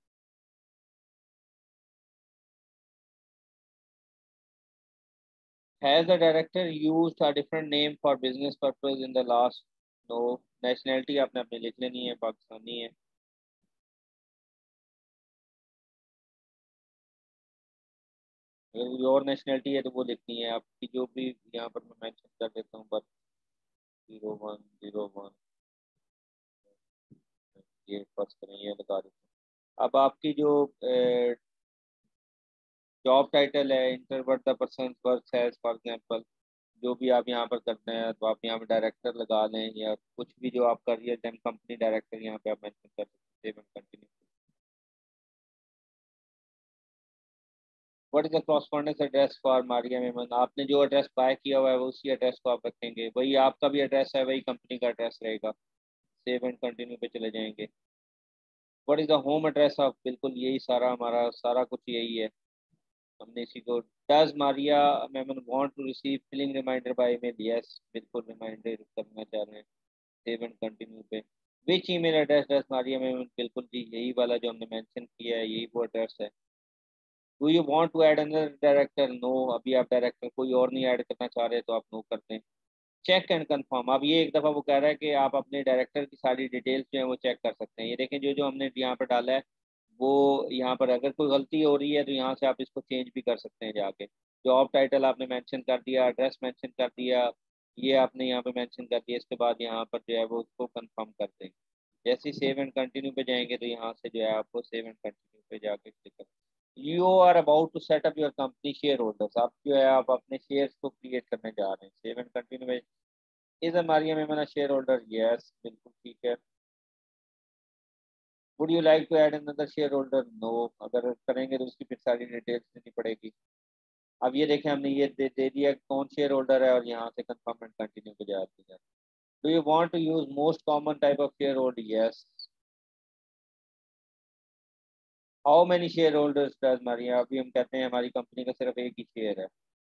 has the director used a different name for business purpose in the last? No। Nationality आपने अपनी लिख लेनी है, पाकिस्तानी है। अगर कोई और नेशनैलिटी है तो वो लिखनी है आपकी, जो भी यहाँ पर मैं मेंशन कर देता हूँ, बस 0101, ये फर्स्ट करें, ये लगा देता हूँ। अब आपकी जो जॉब टाइटल है, enter what the person works as, for example, जो भी आप यहाँ पर करते हैं तो आप यहाँ पे डायरेक्टर लगा लें, या कुछ भी जो आप कर रही है, देन कंपनी डायरेक्टर यहाँ पे आप मेंशन कर सकते हैं। Continue. What is the correspondence address for Maria Memon? आपने जो एड्रेस बाय किया हुआ है वो उसी एड्रेस को आप रखेंगे, वही आपका भी एड्रेस है, वही कंपनी का एड्रेस रहेगा। सेव एंड कंटिन्यू पे चले जाएंगे। What is the home address of, बिल्कुल यही सारा, हमारा सारा कुछ यही है, हमने इसी को। Does Maria Memon want to receive filling reminder by email? Yes, बिल्कुल रिमाइंडर करना चाह रहे हैं। सेव एंड कंटिन्यू पे। Which email address does Maria Memon? बिल्कुल जी, यही वाला जो हमने मेंशन किया है, यही वो एड्रेस है। Do you want to add another director? No, अभी आप डायरेक्टर कोई और नहीं ऐड करना चाह रहे तो आप नो कर दें। चेक एंड कंफर्म, अब ये एक दफ़ा वो कह रहा है कि आप अपने डायरेक्टर की सारी डिटेल्स जो है वो चेक कर सकते हैं। ये देखें, जो जो हमने यहाँ पर डाला है वो, यहाँ पर अगर कोई गलती हो रही है तो यहाँ से आप इसको चेंज भी कर सकते हैं जाके। जॉब टाइटल आपने मेंशन कर दिया, एड्रेस मेंशन कर दिया, ये आपने यहाँ पे मेंशन कर दिया, इसके बाद यहाँ पर जो है वो उसको कंफर्म कर देंगे। जैसे ही सेव एंड कंटिन्यू पे जाएंगे तो यहाँ से जो है आपको सेव एंड कंटिन्यू पे जाके क्लिक कर, you are about to set up your company shareholders, आप जो है आप अपने शेयर्स को क्रिएट करने जा रहे हैं। सेव एंड कंटिन्यू में, is Maria Memon shareholder? Yes, बिल्कुल ठीक है। Would you like to add another shareholder? No, अगर करेंगे तो उसकी फिर सारी डिटेल्स देनी पड़ेगी। अब ये देखें हमने ये दे दिया कौन शेयर होल्डर है और यहाँ से कंफर्म एंड कंटिन्यू पे जाती है। Do you want to use most common type of shareholder? Yes. How many shareholders does Maria? अभी हम कहते हैं हमारी कंपनी का सिर्फ एक ही शेयर है।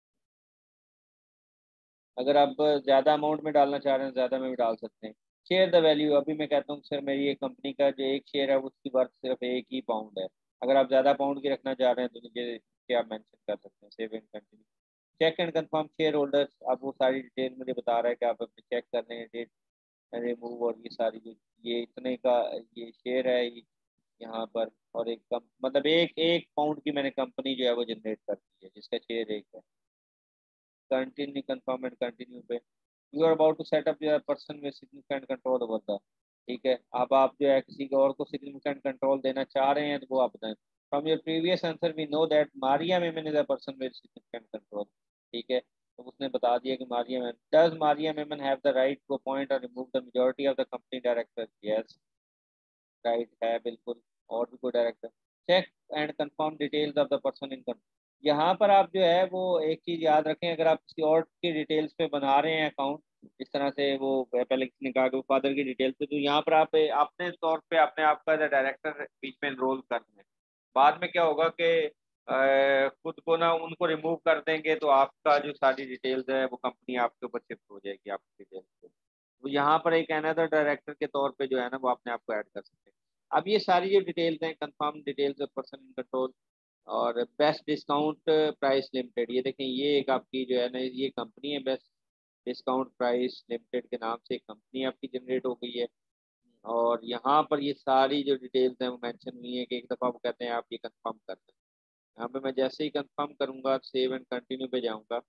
अगर आप ज़्यादा अमाउंट में डालना चाह रहे हैं ज़्यादा में भी डाल सकते हैं। शेयर द वैल्यू, अभी मैं कहता हूँ सर मेरी एक कंपनी का जो एक शेयर है उसकी वर्थ सिर्फ 1 ही पाउंड है। अगर आप ज़्यादा पाउंड की रखना चाह रहे हैं तो नीचे आप मेंशन कर सकते हैं save and continue. Check and confirm shareholders, अब वो सारी डिटेल मुझे बता रहा है कि आप अपने चेक करने हैं डेट रिमूव और ये सारी जो ये इतने का ये शेयर है यहाँ पर, और एक कम मतलब एक एक पाउंड की मैंने कंपनी जो है वो जनरेट कर दी है जिसका शेयर एक है। कंटिन्यू कंफर्म एंड कंटिन्यू पे you are about to set up your person with significant control over the, ठीक है। अब आप जो है किसी को और को सिग्निफिकेंट कंट्रोल देना चाह रहे हैं तो वो आप बताएं। From your previous answer we know that Maria Memon is a person with significant control, ठीक है। तो उसने बता दिया कि Maria Memon, does Maria Memon have the right to appoint or remove the majority of the company director? Yes right है बिल्कुल। और भी कोई director? Check and confirm details of the person in, यहाँ पर आप जो है वो एक चीज़ याद रखें, अगर आप किसी और की डिटेल्स पे बना रहे हैं अकाउंट, इस तरह से वो पहले किसी ने कहा कि फादर की डिटेल्स पे, तो यहाँ पर आप अपने तौर पे अपने आप का डायरेक्टर बीच में एनरोल कर दें। बाद में क्या होगा कि खुद को ना उनको रिमूव कर देंगे तो आपका जो सारी डिटेल्स है वो कंपनी आपके ऊपर शिफ्ट हो जाएगी आपकी डिटेल्स पे। तो यहाँ पर एक अनदर डायरेक्टर के तौर पे जो है ना वो अपने आप को ऐड कर सकते हैं। अब ये सारी जो डिटेल्स हैं confirm details of person in control और बेस्ट डिस्काउंट प्राइस लिमिटेड, ये देखें ये एक आपकी जो है ना ये कंपनी है बेस्ट डिस्काउंट प्राइस लिमिटेड के नाम से एक कंपनी आपकी जनरेट हो गई है। और यहाँ पर ये सारी जो डिटेल्स हैं वो मेंशन हुई है कि एक दफ़ा वो कहते हैं आप ये कंफर्म कर दें। यहाँ पे मैं जैसे ही कंफर्म करूँगा सेव एंड कंटिन्यू पे जाऊँगा।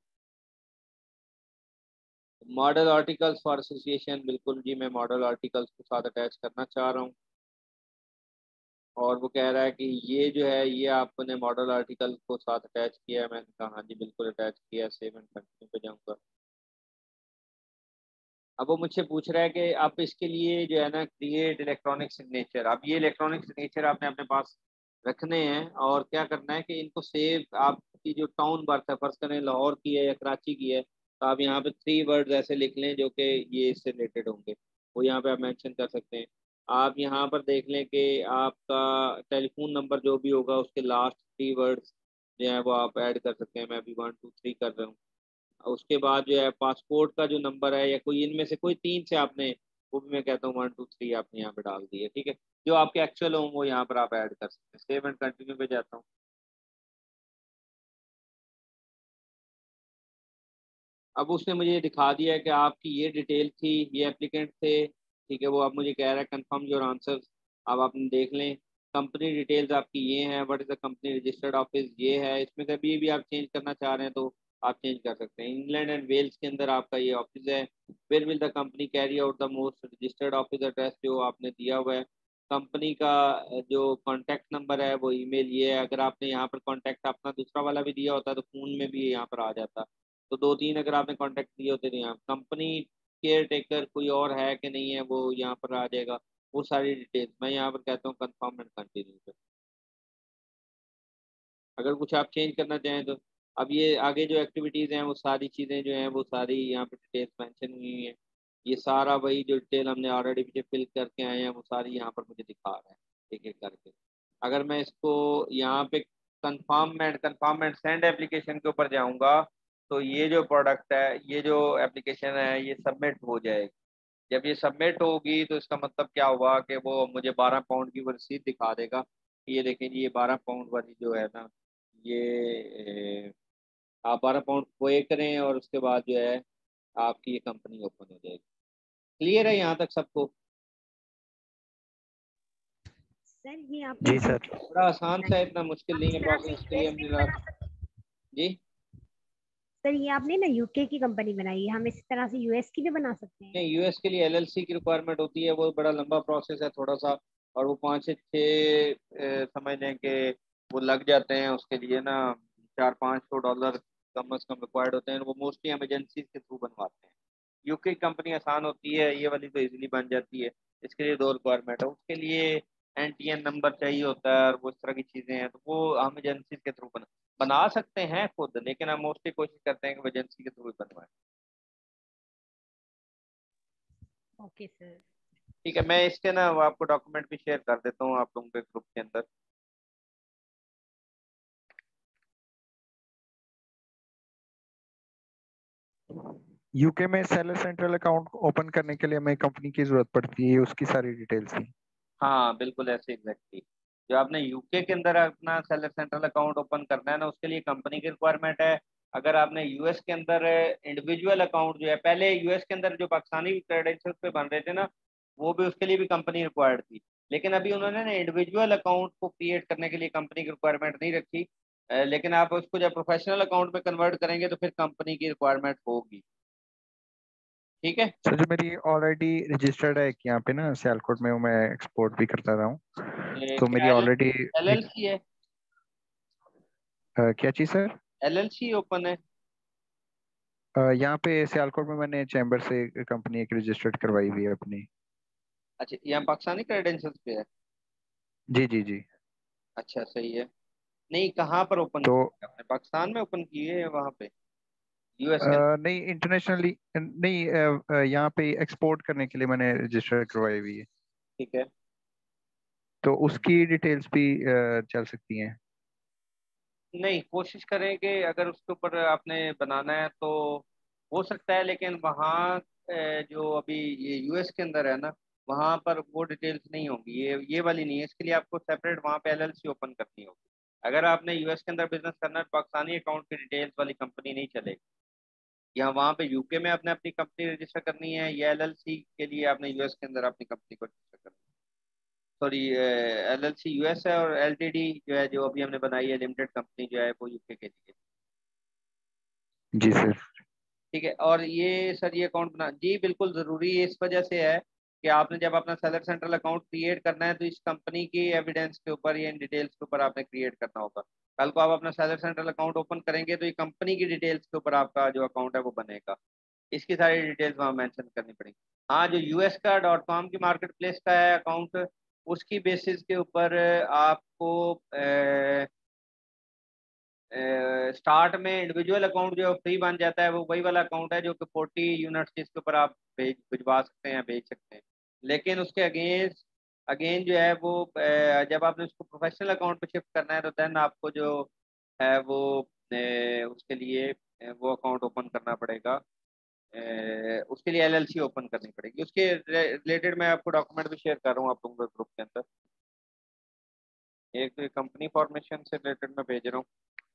मॉडल आर्टिकल्स फॉर एसोसिएशन, बिल्कुल जी मैं मॉडल आर्टिकल्स के साथ अटैच करना चाह रहा हूँ। और वो कह रहा है कि ये जो है ये आपने मॉडल आर्टिकल को साथ अटैच किया है। मैंने कहा हाँ जी बिल्कुल अटैच किया है, सेव एंड कंटिन्यू पे जाऊँगा। अब वो मुझसे पूछ रहा है कि आप इसके लिए जो है ना क्रिएट इलेक्ट्रॉनिक सिग्नेचर, अब ये इलेक्ट्रॉनिक सिग्नेचर आपने अपने पास रखने हैं और क्या करना है कि इनको सेव, आपकी जो टाउन बर्थ है फर्स्ट करें लाहौर की है या कराची की है, तो आप यहाँ पे 3 वर्ड्स ऐसे लिख लें जो कि ये इससे रिलेटेड होंगे, वो यहाँ पे आप मेंशन कर सकते हैं। आप यहाँ पर देख लें कि आपका टेलीफोन नंबर जो भी होगा उसके लास्ट 3 वर्ड्स जो है वो आप ऐड कर सकते हैं। मैं अभी 1 2 3 कर रहा हूँ। उसके बाद जो है पासपोर्ट का जो नंबर है या कोई इनमें से कोई 3 से आपने, वो भी मैं कहता हूँ 1 2 3 आपने यहाँ पे डाल दिए, ठीक है। जो आपके एक्चुअल हों वो यहाँ पर आप ऐड कर सकते हैं। सेव एंड कंटिन्यू पे जाता हूँ। अब उसने मुझे दिखा दिया है कि आपकी ये डिटेल थी, ये एप्लीकेंट थे, ठीक है। वो अब मुझे कह रहा है कंफर्म योर आंसर्स। अब आपने देख लें कंपनी डिटेल्स आपकी ये हैं, what is the company registered office ये है। इसमें कभी भी आप चेंज करना चाह रहे हैं तो आप चेंज कर सकते हैं। इंग्लैंड एंड वेल्स के अंदर आपका ये ऑफिस है। Where will the company carry out the most registered office address जो आपने दिया हुआ है। कंपनी का जो कॉन्टैक्ट नंबर है वो ईमेल ये है। अगर आपने यहाँ पर कॉन्टैक्ट अपना दूसरा वाला भी दिया होता तो फ़ोन में भी यहाँ पर आ जाता, तो 2 3 अगर आपने कॉन्टैक्ट दिए होते तो यहाँ कंपनी केयर टेकर कोई और है कि नहीं है वो यहाँ पर आ जाएगा। वो सारी डिटेल्स मैं यहाँ पर कहता हूँ कंफर्म एंड कंटिन्यू पे। अगर कुछ आप चेंज करना चाहें तो अब ये आगे जो एक्टिविटीज़ हैं वो सारी चीज़ें जो हैं वो सारी यहाँ पर डिटेल्स मेंशन हुई हैं। ये सारा वही जो डिटेल हमने ऑलरेडी पीछे फिल करके आए हैं वो सारी यहाँ पर मुझे दिखा रहा है एक एक करके। अगर मैं इसको यहाँ पे कंफर्म एंड सेंड एप्लीकेशन के ऊपर जाऊँगा तो ये जो प्रोडक्ट है ये जो एप्लीकेशन है ये सबमिट हो जाएगी। जब ये सबमिट होगी तो इसका मतलब क्या हुआ कि वो मुझे 12 पाउंड की वो रसीद दिखा देगा। ये देखें जी ये 12 पाउंड वाली जो है ना ये आप 12 पाउंड पे करें और उसके बाद जो है आपकी ये कंपनी ओपन हो जाएगी। क्लियर है यहाँ तक सबको? सर ये आपने जी सर। बड़ा आसान सा है, इतना मुश्किल नहीं है इस तरह से प्रोसेस के लिए US में हमने भी बना सकते जी। सर, ये आपने ना यूके की कंपनी बनाई है, हम इसी तरह से यूएस की भी बना सकते हैं। नहीं यूएस के लिए एलएलसी की रिक्वायरमेंट होती है, वो बड़ा लंबा प्रोसेस है थोड़ा सा, और वो 5 से 6 समझ लें कि वो लग जाते हैं उसके लिए ना। $400-500 कम से कम रिक्वायर्ड होते हैं। वो मोस्टली एमरजेंसी के थ्रू बनवाते हैं। यूके कंपनी आसान होती है, ये वाली तो इजीली बन जाती है। इसके लिए 2 रिक्वायरमेंट है, उसके लिए एनटीएन नंबर चाहिए होता है और वो इस तरह की चीज़ें हैं, तो वो हम एजेंसी के थ्रू बना। बना सकते हैं खुद, लेकिन हम मोस्टली कोशिश करते हैं कि एजेंसी के थ्रू ही बनवाएं। Okay sir. ठीक है, मैं इसके ना आपको डॉक्यूमेंट भी शेयर कर देता हूँ आप लोगों के ग्रुप के अंदर। यूके में सेलर सेंट्रल अकाउंट ओपन करने के लिए हमें कंपनी की जरूरत पड़ती है, उसकी सारी डिटेल्स थी। हाँ बिल्कुल ऐसे एग्जैक्टली। जो आपने यूके के अंदर अपना सेलर सेंट्रल अकाउंट ओपन करना है ना, उसके लिए कंपनी की रिक्वायरमेंट है। अगर आपने यूएस के अंदर इंडिविजुअल अकाउंट जो है, पहले यूएस के अंदर जो पाकिस्तानी क्रेडेंशियल्स पे बन रहे थे ना, वो भी उसके लिए भी कंपनी रिक्वायर्ड थी। लेकिन अभी उन्होंने ना इंडिविजुअल अकाउंट को क्रिएट करने के लिए कंपनी की रिक्वायरमेंट नहीं रखी। लेकिन आप उसको जब प्रोफेशनल अकाउंट में कन्वर्ट करेंगे तो फिर कंपनी की रिक्वायरमेंट होगी। ठीक है सर जो मेरी ऑलरेडी रजिस्टर्ड है एक यहाँ पे ना सियालकोट में, वो मैं एक्सपोर्ट भी करता रहा हूँ, तो मेरी क्या ऑलरेडी एक एलएलसी है? क्या चीज सर? एलएलसी ओपन है? यहाँ पे सियालकोट में मैंने चैम्बर से कंपनी एक रजिस्टर्ड करवाई हुई है अपनी। अच्छा, यहाँ पाकिस्तानी क्रेडेंशियल्स पे है? जी जी जी। अच्छा सही है। नहीं, कहाँ पर ओपन तो की है आपने? पाकिस्तान में ओपन की है या वहाँ पे यूएस के अंदर? नहीं इंटरनेशनली नहीं, यहाँ पे एक्सपोर्ट करने के लिए मैंने रजिस्टर करवाई हुई है, ठीक है। तो उसकी डिटेल्स भी चल सकती हैं। नहीं, कोशिश करें कि अगर उसके ऊपर आपने बनाना है तो हो सकता है, लेकिन वहाँ जो अभी ये यूएस के अंदर है ना, वहाँ पर वो डिटेल्स नहीं होंगी, ये वाली नहीं है। इसके लिए आपको सेपरेट वहाँ पे एलएलसी ओपन करनी होगी। अगर आपने यूएस के अंदर बिजनेस करना है तो पाकिस्तानी अकाउंट की डिटेल्स वाली कंपनी नहीं चलेगी। या वहाँ पे यूके में आपने अपनी कंपनी रजिस्टर करनी है, या एलएलसी के लिए आपने यूएस के अंदर अपनी कंपनी को रजिस्टर करनी है। सॉरी, एलएलसी यूएस है और एलटीडी जो है, जो अभी हमने बनाई है लिमिटेड कंपनी, जो है वो यूके के लिए। जी सर। ठीक है। और ये सर, ये अकाउंट बना जी बिल्कुल ज़रूरी है, इस वजह से है कि आपने जब अपना सेलर सेंट्रल अकाउंट क्रिएट करना है तो इस कंपनी की एविडेंस के ऊपर या इन डिटेल्स के ऊपर आपने क्रिएट करना होगा। कल को आप अपना सेलर सेंट्रल अकाउंट ओपन करेंगे तो ये कंपनी की डिटेल्स के ऊपर आपका जो अकाउंट है वो बनेगा। इसकी सारी डिटेल्स वहाँ मेंशन करनी पड़ेगी। हाँ, जो यूएस का .com की मार्केट प्लेस का है अकाउंट, उसकी बेसिस के ऊपर आपको स्टार्ट में इंडिविजुअल अकाउंट जो फ्री बन जाता है, वो वही वाला अकाउंट है जो कि 40 यूनिट्स जिसके ऊपर आप भिजवा सकते हैं, बेच सकते हैं। लेकिन उसके अगेंस्ट अगेन जो है वो जब आपने उसको प्रोफेशनल अकाउंट पे शिफ्ट करना है तो देन आपको जो है वो उसके लिए वो अकाउंट ओपन करना पड़ेगा। उसके लिए एलएलसी ओपन करनी पड़ेगी। उसके रिलेटेड मैं आपको डॉक्यूमेंट भी शेयर कर रहा हूँ आप लोगों के ग्रुप के अंदर। एक कंपनी फॉर्मेशन से रिलेटेड मैं भेज रहा हूँ।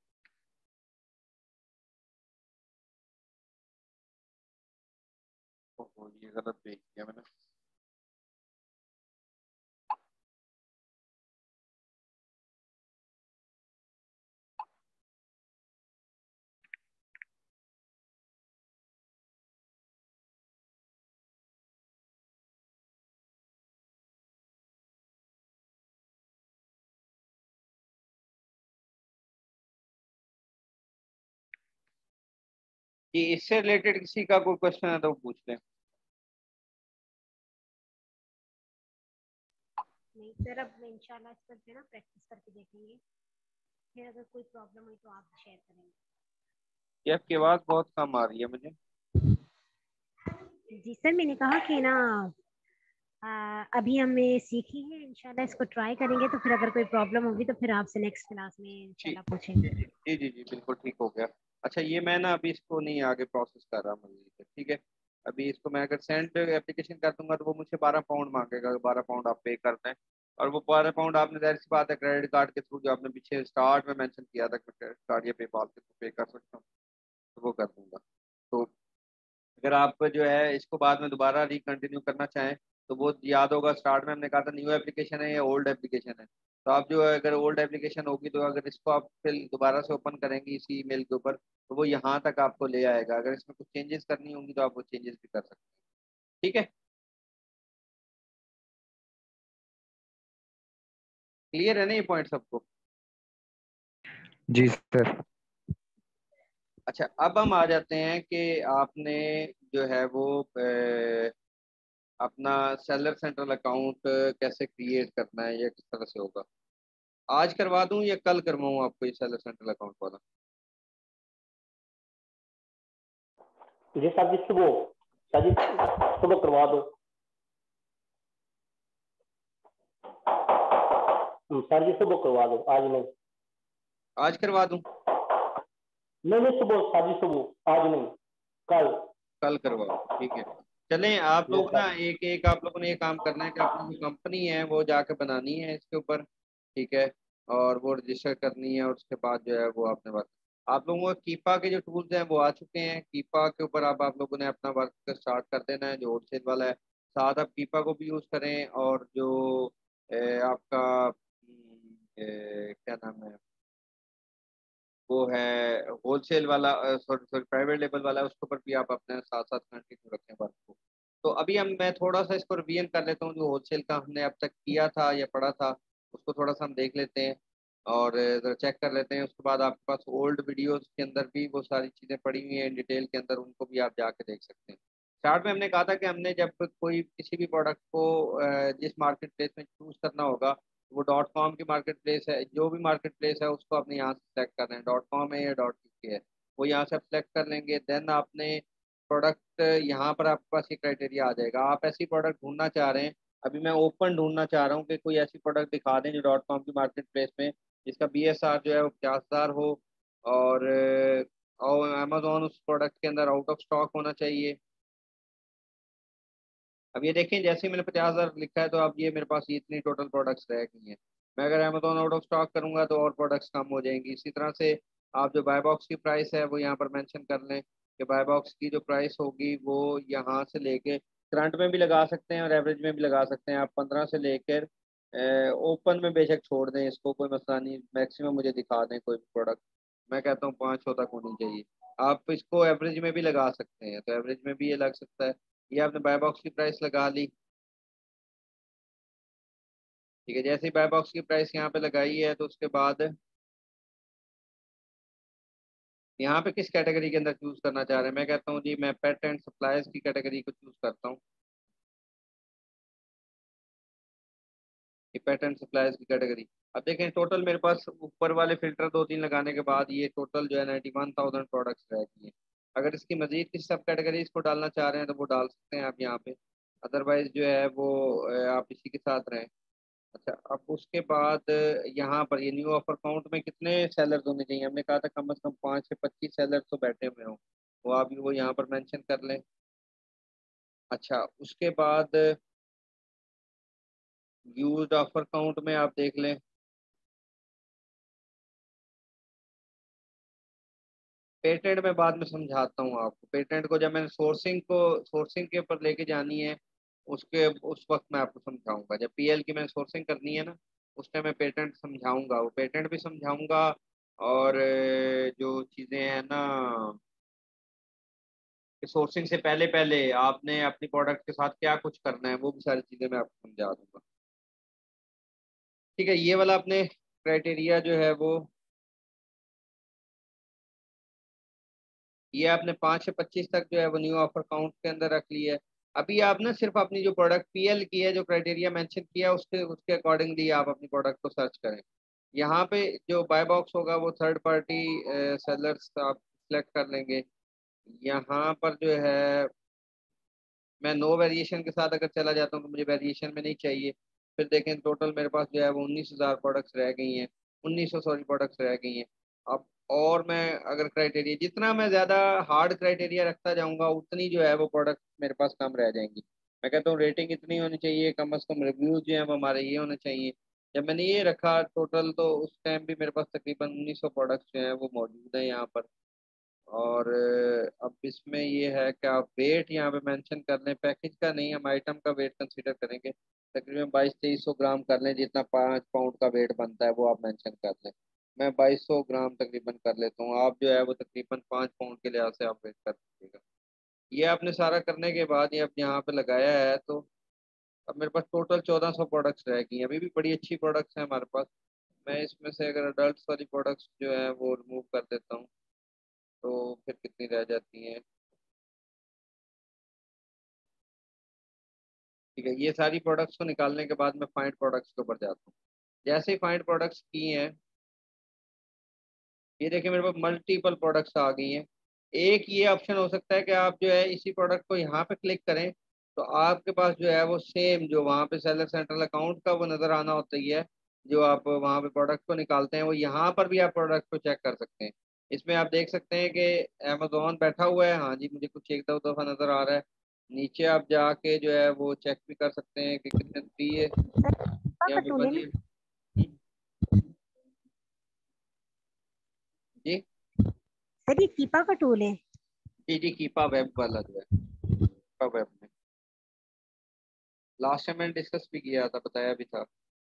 ओहो, ये गलत भेज दिया मैंने। कि इससे रिलेटेड किसी का कोई क्वेश्चन है तो वो पूछ लें। नहीं सर, अब मैं इंशाल्लाह इस पर जो है ना प्रैक्टिस करके देखेंगे, फिर अगर कोई प्रॉब्लम हुई तो आप शेयर करेंगे। ये आपकी आवाज़ बहुत कम आ रही है मुझे। जी सर, मैंने कहा कि ना अभी हमने सीखी है, इंशाल्लाह इसको ट्राई करेंगे, तो फिर अगर कोई प्रॉब्लम होगी तो फिर आपसे नेक्स्ट क्लास में जी इंशाल्लाह जी पूछेंगे। जी जी जी बिल्कुल ठीक हो गया। अच्छा, ये मैं ना अभी इसको नहीं आगे प्रोसेस कर रहा मजीद, ठीक है। अभी इसको मैं अगर सेंड एप्लीकेशन कर दूंगा तो वो मुझसे 12 पाउंड मांगेगा, 12 पाउंड आप पे करना है। और वो 12 पाउंड आपने, जाहिर सी बात है, क्रेडिट कार्ड के थ्रू जो आपने पीछे स्टार्ट में मेंशन किया था कि क्रेडिट कार्ड या पेपाल के थ्रू पे कर सकता हूँ, तो वो कर दूंगा। तो अगर आप जो है इसको बाद में दोबारा रिकंटिन्यू करना चाहें तो वो याद होगा, स्टार्ट में हमने कहा था न्यू एप्लीकेशन है या ओल्ड एप्लीकेशन है। तो आप जो है, अगर ओल्ड एप्लीकेशन होगी तो अगर इसको आप फिर दोबारा से ओपन करेंगे इसी ईमेल के ऊपर तो वो यहाँ तक आपको ले आएगा। अगर इसमें कुछ चेंजेस करनी होंगी तो आप वो चेंजेस भी कर सकते हैं। ठीक है, क्लियर है ना ये पॉइंट सबको? जी सर। अच्छा, अब हम आ जाते हैं कि आपने जो है वो अपना सेलर सेंट्रल अकाउंट कैसे क्रिएट करना है या किस तरह से होगा। आज करवा दूं या कल करवाऊं आपको ये सेलर सेंट्रल अकाउंट वाला? जी सर जी सुबह करवा दो। सर जी सुबह करवा दो, आज नहीं। आज करवा दूं? नहीं सुबह सर जी, सुबह, आज नहीं, कल। कल करवाओ, ठीक है। चलें, आप यस लोग ना सर। एक एक आप लोगों ने ये काम करना है कि अपनी जो कंपनी है वो जाके बनानी है इसके ऊपर, ठीक है, और वो रजिस्टर करनी है, और उसके बाद जो है वो आपने वर्क, आप लोगों को कीपा के जो टूल्स हैं वो आ चुके हैं। कीपा के ऊपर आप लोगों ने अपना वर्क स्टार्ट कर देना है जो होलसेल वाला है। साथ आप कीपा को भी यूज़ करें, और जो आपका क्या नाम है वो है होलसेल वाला, सॉरी सॉरी प्राइवेट लेवल वाला है, उसके ऊपर भी आप अपने साथ साथ कंटिन्यू रखें वर्क को। तो अभी मैं थोड़ा सा इसको रिवीजन कर लेता हूँ, जो होलसेल का हमने अब तक किया था या पढ़ा था उसको थोड़ा सा हम देख लेते हैं, और ज़रा चेक कर लेते हैं। उसके बाद आपके पास ओल्ड वीडियोस के अंदर भी वो सारी चीज़ें पड़ी हुई हैं डिटेल के अंदर, उनको भी आप जाके देख सकते हैं। स्टार्ट में हमने कहा था कि हमने जब कोई किसी भी प्रोडक्ट को जिस मार्केट प्लेस में चूज करना होगा, वो डॉट कॉम की मार्केट प्लेस है, जो भी मार्केट प्लेस है उसको आपने यहाँ से सेलेक्ट करना है, डॉट कॉम है या डॉट uk है, वो यहाँ से आप सेलेक्ट कर लेंगे। देन आपने प्रोडक्ट, यहाँ पर आपके पास ये क्राइटेरिया आ जाएगा, आप ऐसी प्रोडक्ट ढूंढना चाह रहे हैं। अभी मैं ओपन ढूंढना चाह रहा हूँ कि कोई ऐसी प्रोडक्ट दिखा दें जो डॉट कॉम की मार्केट प्लेस में जिसका BSR जो है वो 50,000 हो, और अमेजोन उस प्रोडक्ट के अंदर आउट ऑफ स्टॉक होना चाहिए। अब ये देखें, जैसे ही मैंने 50,000 लिखा है तो अब ये मेरे पास ये इतनी टोटल प्रोडक्ट्स रह गई हैं। मैं अगर अमेजोन आउट ऑफ स्टॉक करूंगा तो और प्रोडक्ट्स कम हो जाएंगी। इसी तरह से आप जो बाय बॉक्स की प्राइस है वो यहाँ पर मेंशन कर लें कि बाय बॉक्स की जो प्राइस होगी वो यहाँ से लेके करंट में भी लगा सकते हैं और एवरेज में भी लगा सकते हैं। आप 15 से लेकर ओपन में बेशक छोड़ दें, इसको कोई मसला नहीं, मैक्सिमम मुझे दिखा दें कोई प्रोडक्ट। मैं कहता हूँ 500 तक होनी चाहिए। आप इसको एवरेज में भी लगा सकते हैं, तो एवरेज में भी ये लग सकता है। ये आपने बाय बॉक्स की प्राइस लगा ली, ठीक है। जैसे ही बाय बॉक्स की प्राइस यहाँ पे लगाई है तो उसके बाद यहाँ पे किस कैटेगरी के अंदर चूज करना चाह रहे हैं? मैं कहता हूँ जी मैं पेट एंड सप्लायर्स की कैटेगरी को चूज करता हूँ, कि पेट एंड सप्लायर्स की कैटेगरी। अब देखें टोटल मेरे पास ऊपर वाले फिल्टर 2-3 लगाने के बाद ये टोटल जो है 91,000 प्रोडक्ट्स रह गई हैं। अगर इसकी मजीद किसी सब कैटेगरीज को डालना चाह रहे हैं तो वो डाल सकते हैं आप यहाँ पे, अदरवाइज जो है वो आप इसी के साथ रहें। अच्छा, अब उसके बाद यहाँ पर ये न्यू ऑफर काउंट में कितने सेलर्स होने चाहिए? हमने कहा था कम से कम 5 से 25 सेलर्स तो बैठे हुए हों, वो आप वो यहाँ पर मेंशन कर लें। अच्छा, उसके बाद यूज्ड ऑफर काउंट में आप देख लें, पेटेंट में बाद में समझाता हूँ आपको। पेटेंट को जब मैंने सोर्सिंग के ऊपर लेके जानी है, उसके उस वक्त मैं आपको समझाऊंगा। जब PL की मैंने सोर्सिंग करनी है ना, उस टाइम मैं पेटेंट समझाऊंगा, वो पेटेंट भी समझाऊंगा। और जो चीज़ें हैं ना, सोर्सिंग से पहले पहले आपने अपनी प्रोडक्ट के साथ क्या कुछ करना है, वो भी सारी चीज़ें मैं आपको समझा दूंगा, ठीक है। ये वाला अपने क्राइटेरिया जो है वो, ये आपने 5 से 25 तक जो है वो न्यू ऑफर काउंट के अंदर रख लिया है। अभी आप ना सिर्फ अपनी जो प्रोडक्ट PL की है, जो क्राइटेरिया मेंशन किया उसके उसके अकॉर्डिंगली आप अपनी प्रोडक्ट को सर्च करें। यहाँ पे जो बाय बॉक्स होगा वो थर्ड पार्टी सेलर्स आप सिलेक्ट कर लेंगे। यहाँ पर जो है मैं नो वेरिएशन के साथ अगर चला जाता हूँ तो मुझे वेरिएशन में नहीं चाहिए। फिर देखें टोटल मेरे पास जो है वो 19,000 प्रोडक्ट्स रह गई हैं, 1900 सॉरी प्रोडक्ट्स रह गई हैं। अब और मैं अगर क्राइटेरिया, जितना मैं ज़्यादा हार्ड क्राइटेरिया रखता जाऊंगा उतनी जो है वो प्रोडक्ट मेरे पास कम रह जाएंगी। मैं कहता हूँ रेटिंग इतनी होनी चाहिए, कम अज़ कम रिव्यूज जो है वो हमारे ये होने चाहिए। जब मैंने ये रखा टोटल, तो उस टाइम भी मेरे पास तकरीबन 1900 प्रोडक्ट्स जो हैं वो मौजूद हैं यहाँ पर। और अब इसमें ये है कि आप वेट यहाँ पे मेंशन कर लें, पैकेज का नहीं, हम आइटम का वेट कंसीडर करेंगे। तकरीबन 2200-2300 ग्राम कर लें, जितना 5 पाउंड का वेट बनता है वो आप मेंशन कर लें। मैं 2200 ग्राम तकरीबन कर लेता हूँ, आप जो है वो तकरीबन 5 पाउंड के लिहाज से आप वेट कर दीजिएगा। ये आपने सारा करने के बाद ये अब यहाँ पे लगाया है, तो अब मेरे पास टोटल 1400 प्रोडक्ट्स रह गई हैं। अभी भी बड़ी अच्छी प्रोडक्ट्स हैं हमारे पास। मैं इसमें से अगर अडल्ट वाली प्रोडक्ट्स जो है वो रिमूव कर देता हूँ तो फिर कितनी रह जाती हैं? ठीक है, ये सारी प्रोडक्ट्स को निकालने के बाद मैं फाइंड प्रोडक्ट्स के ऊपर जाता हूँ। जैसे ही फाइंड प्रोडक्ट्स किए हैं, ये देखिए मेरे पास मल्टीपल प्रोडक्ट्स आ गई हैं। एक ये ऑप्शन हो सकता है कि आप जो है इसी प्रोडक्ट को यहाँ पे क्लिक करें, तो आपके पास जो है वो सेम जो वहाँ पे सेलर सेंट्रल अकाउंट का वो नज़र आना होता ही है, जो आप वहाँ पे प्रोडक्ट को निकालते हैं, वो यहाँ पर भी आप प्रोडक्ट को चेक कर सकते हैं। इसमें आप देख सकते हैं कि अमेजोन बैठा हुआ है, हाँ जी मुझे कुछ एक दो दफ़ा नज़र आ रहा है। नीचे आप जाके जो है वो चेक भी कर सकते हैं कि कितने फ्री है का यहाँ पे टूल है ना बची। जी सर, ये कीपा का टूल है। जी जी, कीपा वेब वाला जो है, कीपा वेब में लास्ट टाइम मैंने डिस्कस भी किया था, बताया भी था।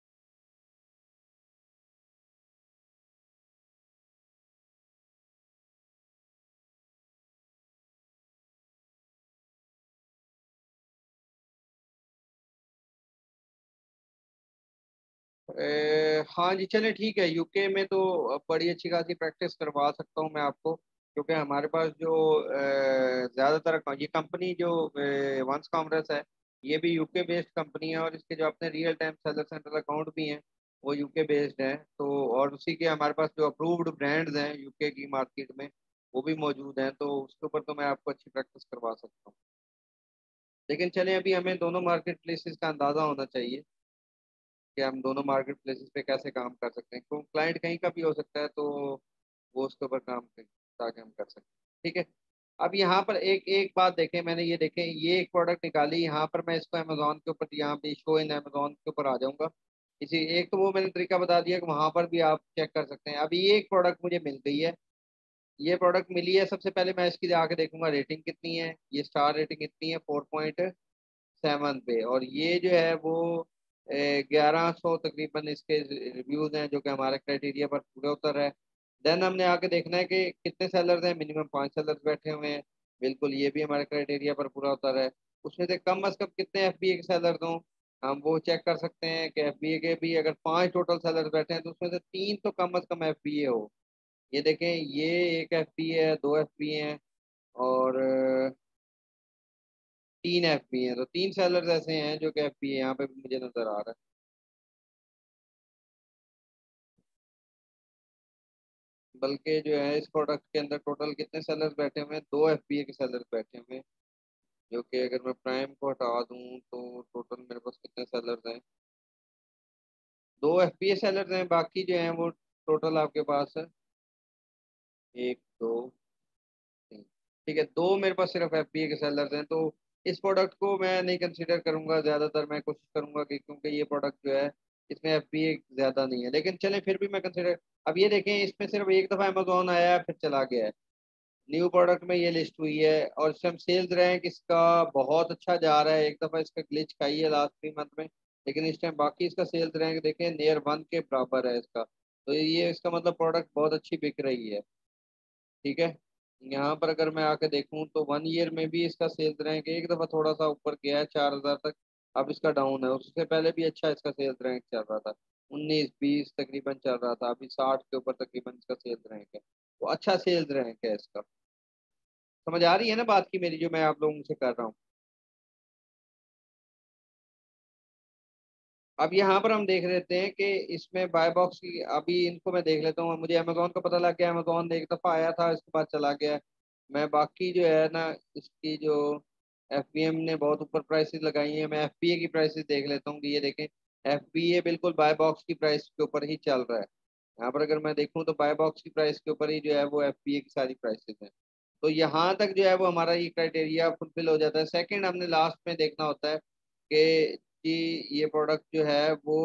हाँ जी चले ठीक है, यूके में तो बड़ी अच्छी खासी प्रैक्टिस करवा सकता हूँ मैं आपको, क्योंकि हमारे पास जो ज़्यादातर ये कंपनी जो वंस कॉमर्स है, ये भी यूके बेस्ड कंपनी है, और इसके जो अपने real time seller centre account भी हैं वो यूके बेस्ड हैं। तो और उसी के हमारे पास जो अप्रूव्ड ब्रांड्स हैं यूके की मार्केट में वो भी मौजूद हैं, तो उसके ऊपर तो मैं आपको अच्छी प्रैक्टिस करवा सकता हूँ। लेकिन चलें, अभी हमें दोनों मार्केट प्लेसेस का अंदाज़ा होना चाहिए कि हम दोनों मार्केट प्लेसेस पे कैसे काम कर सकते हैं, क्योंकि क्लाइंट कहीं का भी हो सकता है, तो वो उसके ऊपर काम करें ताकि हम कर सकें। ठीक है, अब यहाँ पर एक एक बात देखें, मैंने ये देखें ये एक प्रोडक्ट निकाली, यहाँ पर मैं इसको अमेजोन के ऊपर यहाँ पे शो इन अमेजोन के ऊपर आ जाऊंगा। इसी एक तो वो मैंने तरीका बता दिया कि वहां पर भी आप चेक कर सकते हैं। अभी ये एक प्रोडक्ट मुझे मिल गई है, ये प्रोडक्ट मिली है, सबसे पहले मैं इसकी आके देखूंगा रेटिंग कितनी है। ये स्टार रेटिंग कितनी है, 4.7 पे, और ये जो है वो 1100 तकरीबन इसके रिव्यूज हैं, जो कि हमारे क्राइटेरिया पर पूरे उतर है। देन हमने आके देखना है कि कितने सेलर्स हैं, मिनिमम 5 सेलर्स बैठे हुए हैं, बिल्कुल ये भी हमारे क्राइटेरिया पर पूरा उतर है। उसमें से कम अज कम कितने एफबीए के सेलर्स हों, हम वो चेक कर सकते हैं कि एफबीए के भी अगर 5 टोटल सेलर्स बैठे हैं तो उसमें से 3 तो कम अज कम एफबीए हो। ये देखें, ये एक एफबीए है, 2 एफबीए हैं, और 3 एफबीए हैं, तो 3 सेलर्स ऐसे हैं जो कि एफबीए यहाँ पे भी मुझे नजर आ रहा है। बल्कि जो है इस प्रोडक्ट के अंदर टोटल कितने सेलर्स बैठे हुए हैं, 2 एफबीए के सेलर्स बैठे हुए हैं, जो कि अगर मैं प्राइम को हटा दूं तो टोटल मेरे पास कितने सेलर्स हैं, 2 एफबीए सेलर्स हैं, बाकी जो हैं वो टोटल आपके पास है 1 2 3। ठीक है, 2 मेरे पास सिर्फ एफबीए के सेलर्स हैं, तो इस प्रोडक्ट को मैं नहीं कंसीडर करूंगा ज़्यादातर। मैं कोशिश करूंगा कि क्योंकि ये प्रोडक्ट जो है इसमें एफबीए ज़्यादा नहीं है, लेकिन चलें फिर भी मैं कंसीडर। अब ये देखें, इसमें सिर्फ एक दफ़ा अमेजोन आया है फिर चला गया है, न्यू प्रोडक्ट में ये लिस्ट हुई है, और इस टाइम सेल्स रैंक इसका बहुत अच्छा जा रहा है। एक दफ़ा इसका ग्लिच खाई है लास्ट 3 मंथ में, लेकिन इस टाइम बाकी इसका सेल्स रैंक देखें नियर 1 के बराबर है इसका, तो ये इसका मतलब प्रोडक्ट बहुत अच्छी बिक रही है। ठीक है, यहाँ पर अगर मैं आके देखूँ तो 1 ईयर में भी इसका सेल्स रैंक एक दफ़ा थोड़ा सा ऊपर गया है 4,000 तक, अब इसका डाउन है। उससे पहले भी अच्छा इसका सेल्स रैंक चल रहा था, 19 20 तकरीबन चल रहा था, अभी 60 के ऊपर तकरीबन इसका सेल्स रैंक है, तो अच्छा सेल्स रैंक है इसका। समझ आ रही है ना बात की मेरी, जो मैं आप लोगों से कर रहा हूँ। अब यहाँ पर हम देख लेते हैं कि इसमें बाय बॉक्स की, अभी इनको मैं देख लेता हूँ। मुझे अमेजोन का पता लग गया, अमेजोन एक दफ़ा आया था इसके बाद चला गया। मैं बाकी जो है ना इसकी जो एफबीएम ने बहुत ऊपर प्राइसेस लगाई हैं, मैं एफबीए की प्राइसेस देख लेता हूँ कि ये देखें एफबीए बिल्कुल बाय बॉक्स की प्राइस के ऊपर ही चल रहा है। यहाँ पर अगर मैं देखूँ तो बाय बॉक्स की प्राइस के ऊपर ही जो है वो एफबीए की सारी प्राइसेस हैं, तो यहाँ तक जो है वो हमारा ये क्राइटेरिया फुलफिल हो जाता है। सेकंड हमने लास्ट में देखना होता है कि ये प्रोडक्ट जो है वो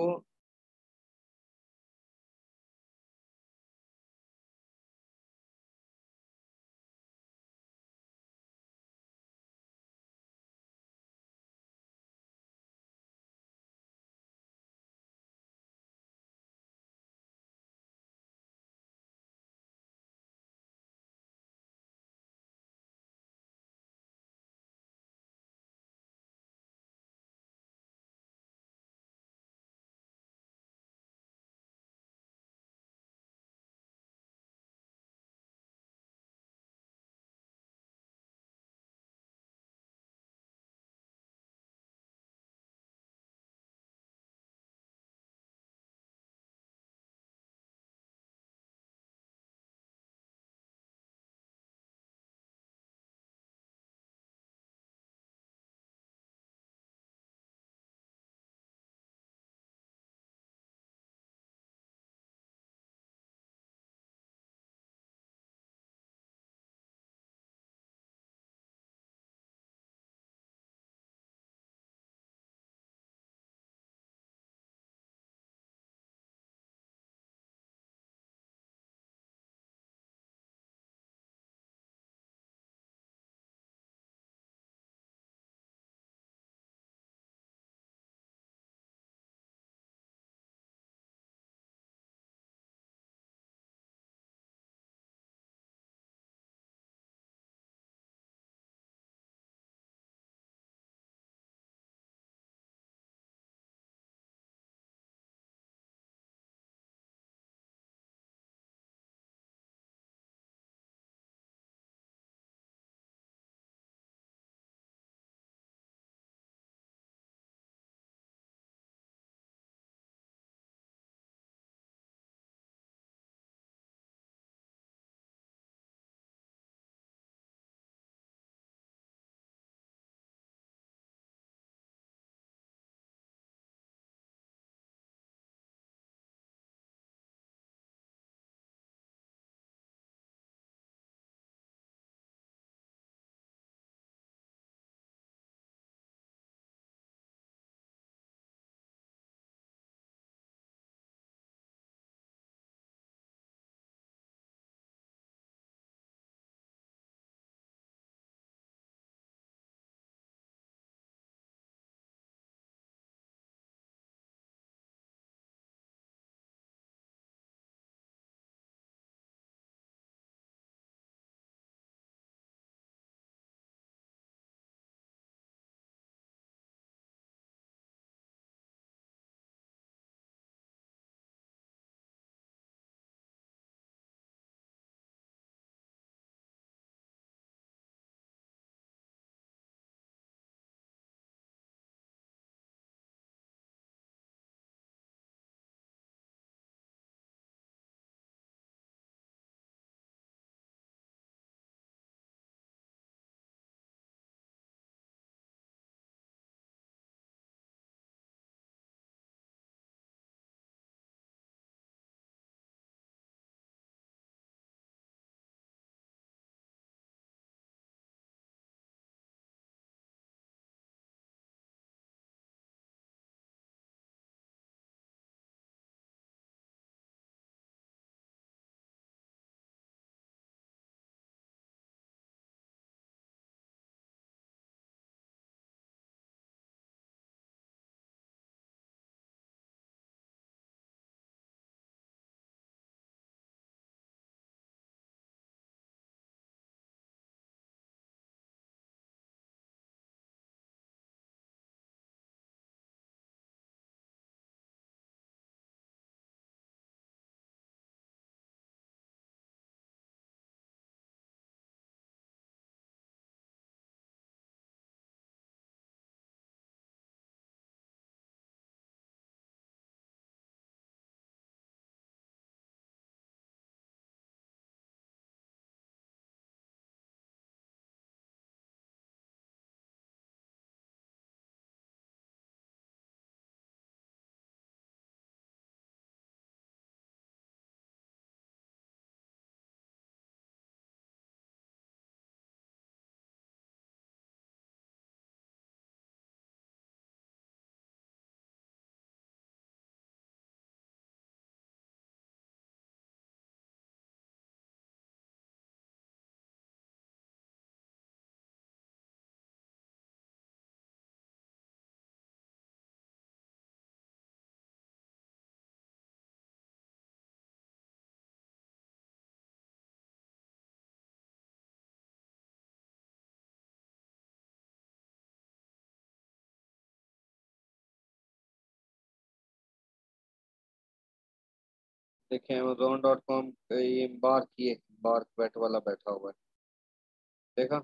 देखें Amazon.com ये एम्बार्क की एम्बार्क बैट वाला बैठा हुआ है, देखा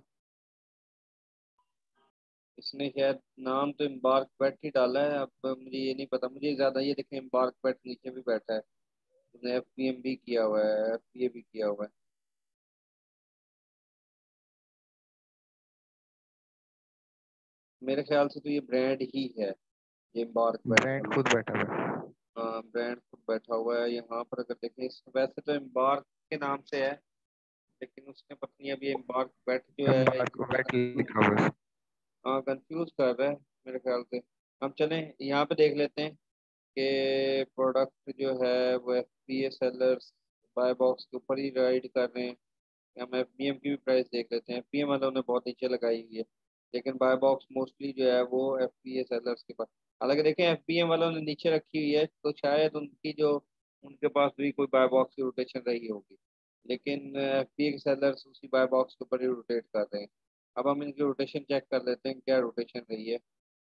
इसने शायद नाम तो एम्बार्क बैट ही डाला है। अब मुझे ये नहीं पता, मुझे ज्यादा ये देखें एम्बार्क बैट नीचे भी बैठा है, उसने FPM भी किया हुआ है, FPA भी किया हुआ है। मेरे ख्याल से तो ये ब्रांड ही है, ये एम्बार्क बैट ब्रांड वाला। खुद बैठा हुआ है। हाँ ब्रांड खुद बैठा हुआ है यहाँ पर। अगर देखें वैसे तो एम्बार्क के नाम से है, लेकिन उसने पत्नी अभी एम्बार्क बैट जो है एम्बार्क ये बैट कंफ्यूज, लिखा हुआ है। हाँ कंफ्यूज कर रहा है मेरे ख्याल से। हम चलें यहाँ पे देख लेते हैं कि प्रोडक्ट जो है वो FBA सेलर्स बाय बॉक्स के ऊपर ही राइड कर रहे हैं। हम FBM की भी प्राइस देख लेते हैं। FBM वालों ने बहुत नीचे लगाई हुई है, लेकिन बाय बॉक्स मोस्टली जो है वो FBA सेलर्स के पास। हालांकि देखें FBM वालों ने नीचे रखी हुई है, तो शायद उनकी जो उनके पास भी कोई बाय बॉक्स की रोटेशन रही होगी, लेकिन FBA के सेलर्स उसी बाय बॉक्स के ऊपर ही रोटेट कर रहे हैं। अब हम इनकी रोटेशन चेक कर लेते हैं क्या रोटेशन रही है।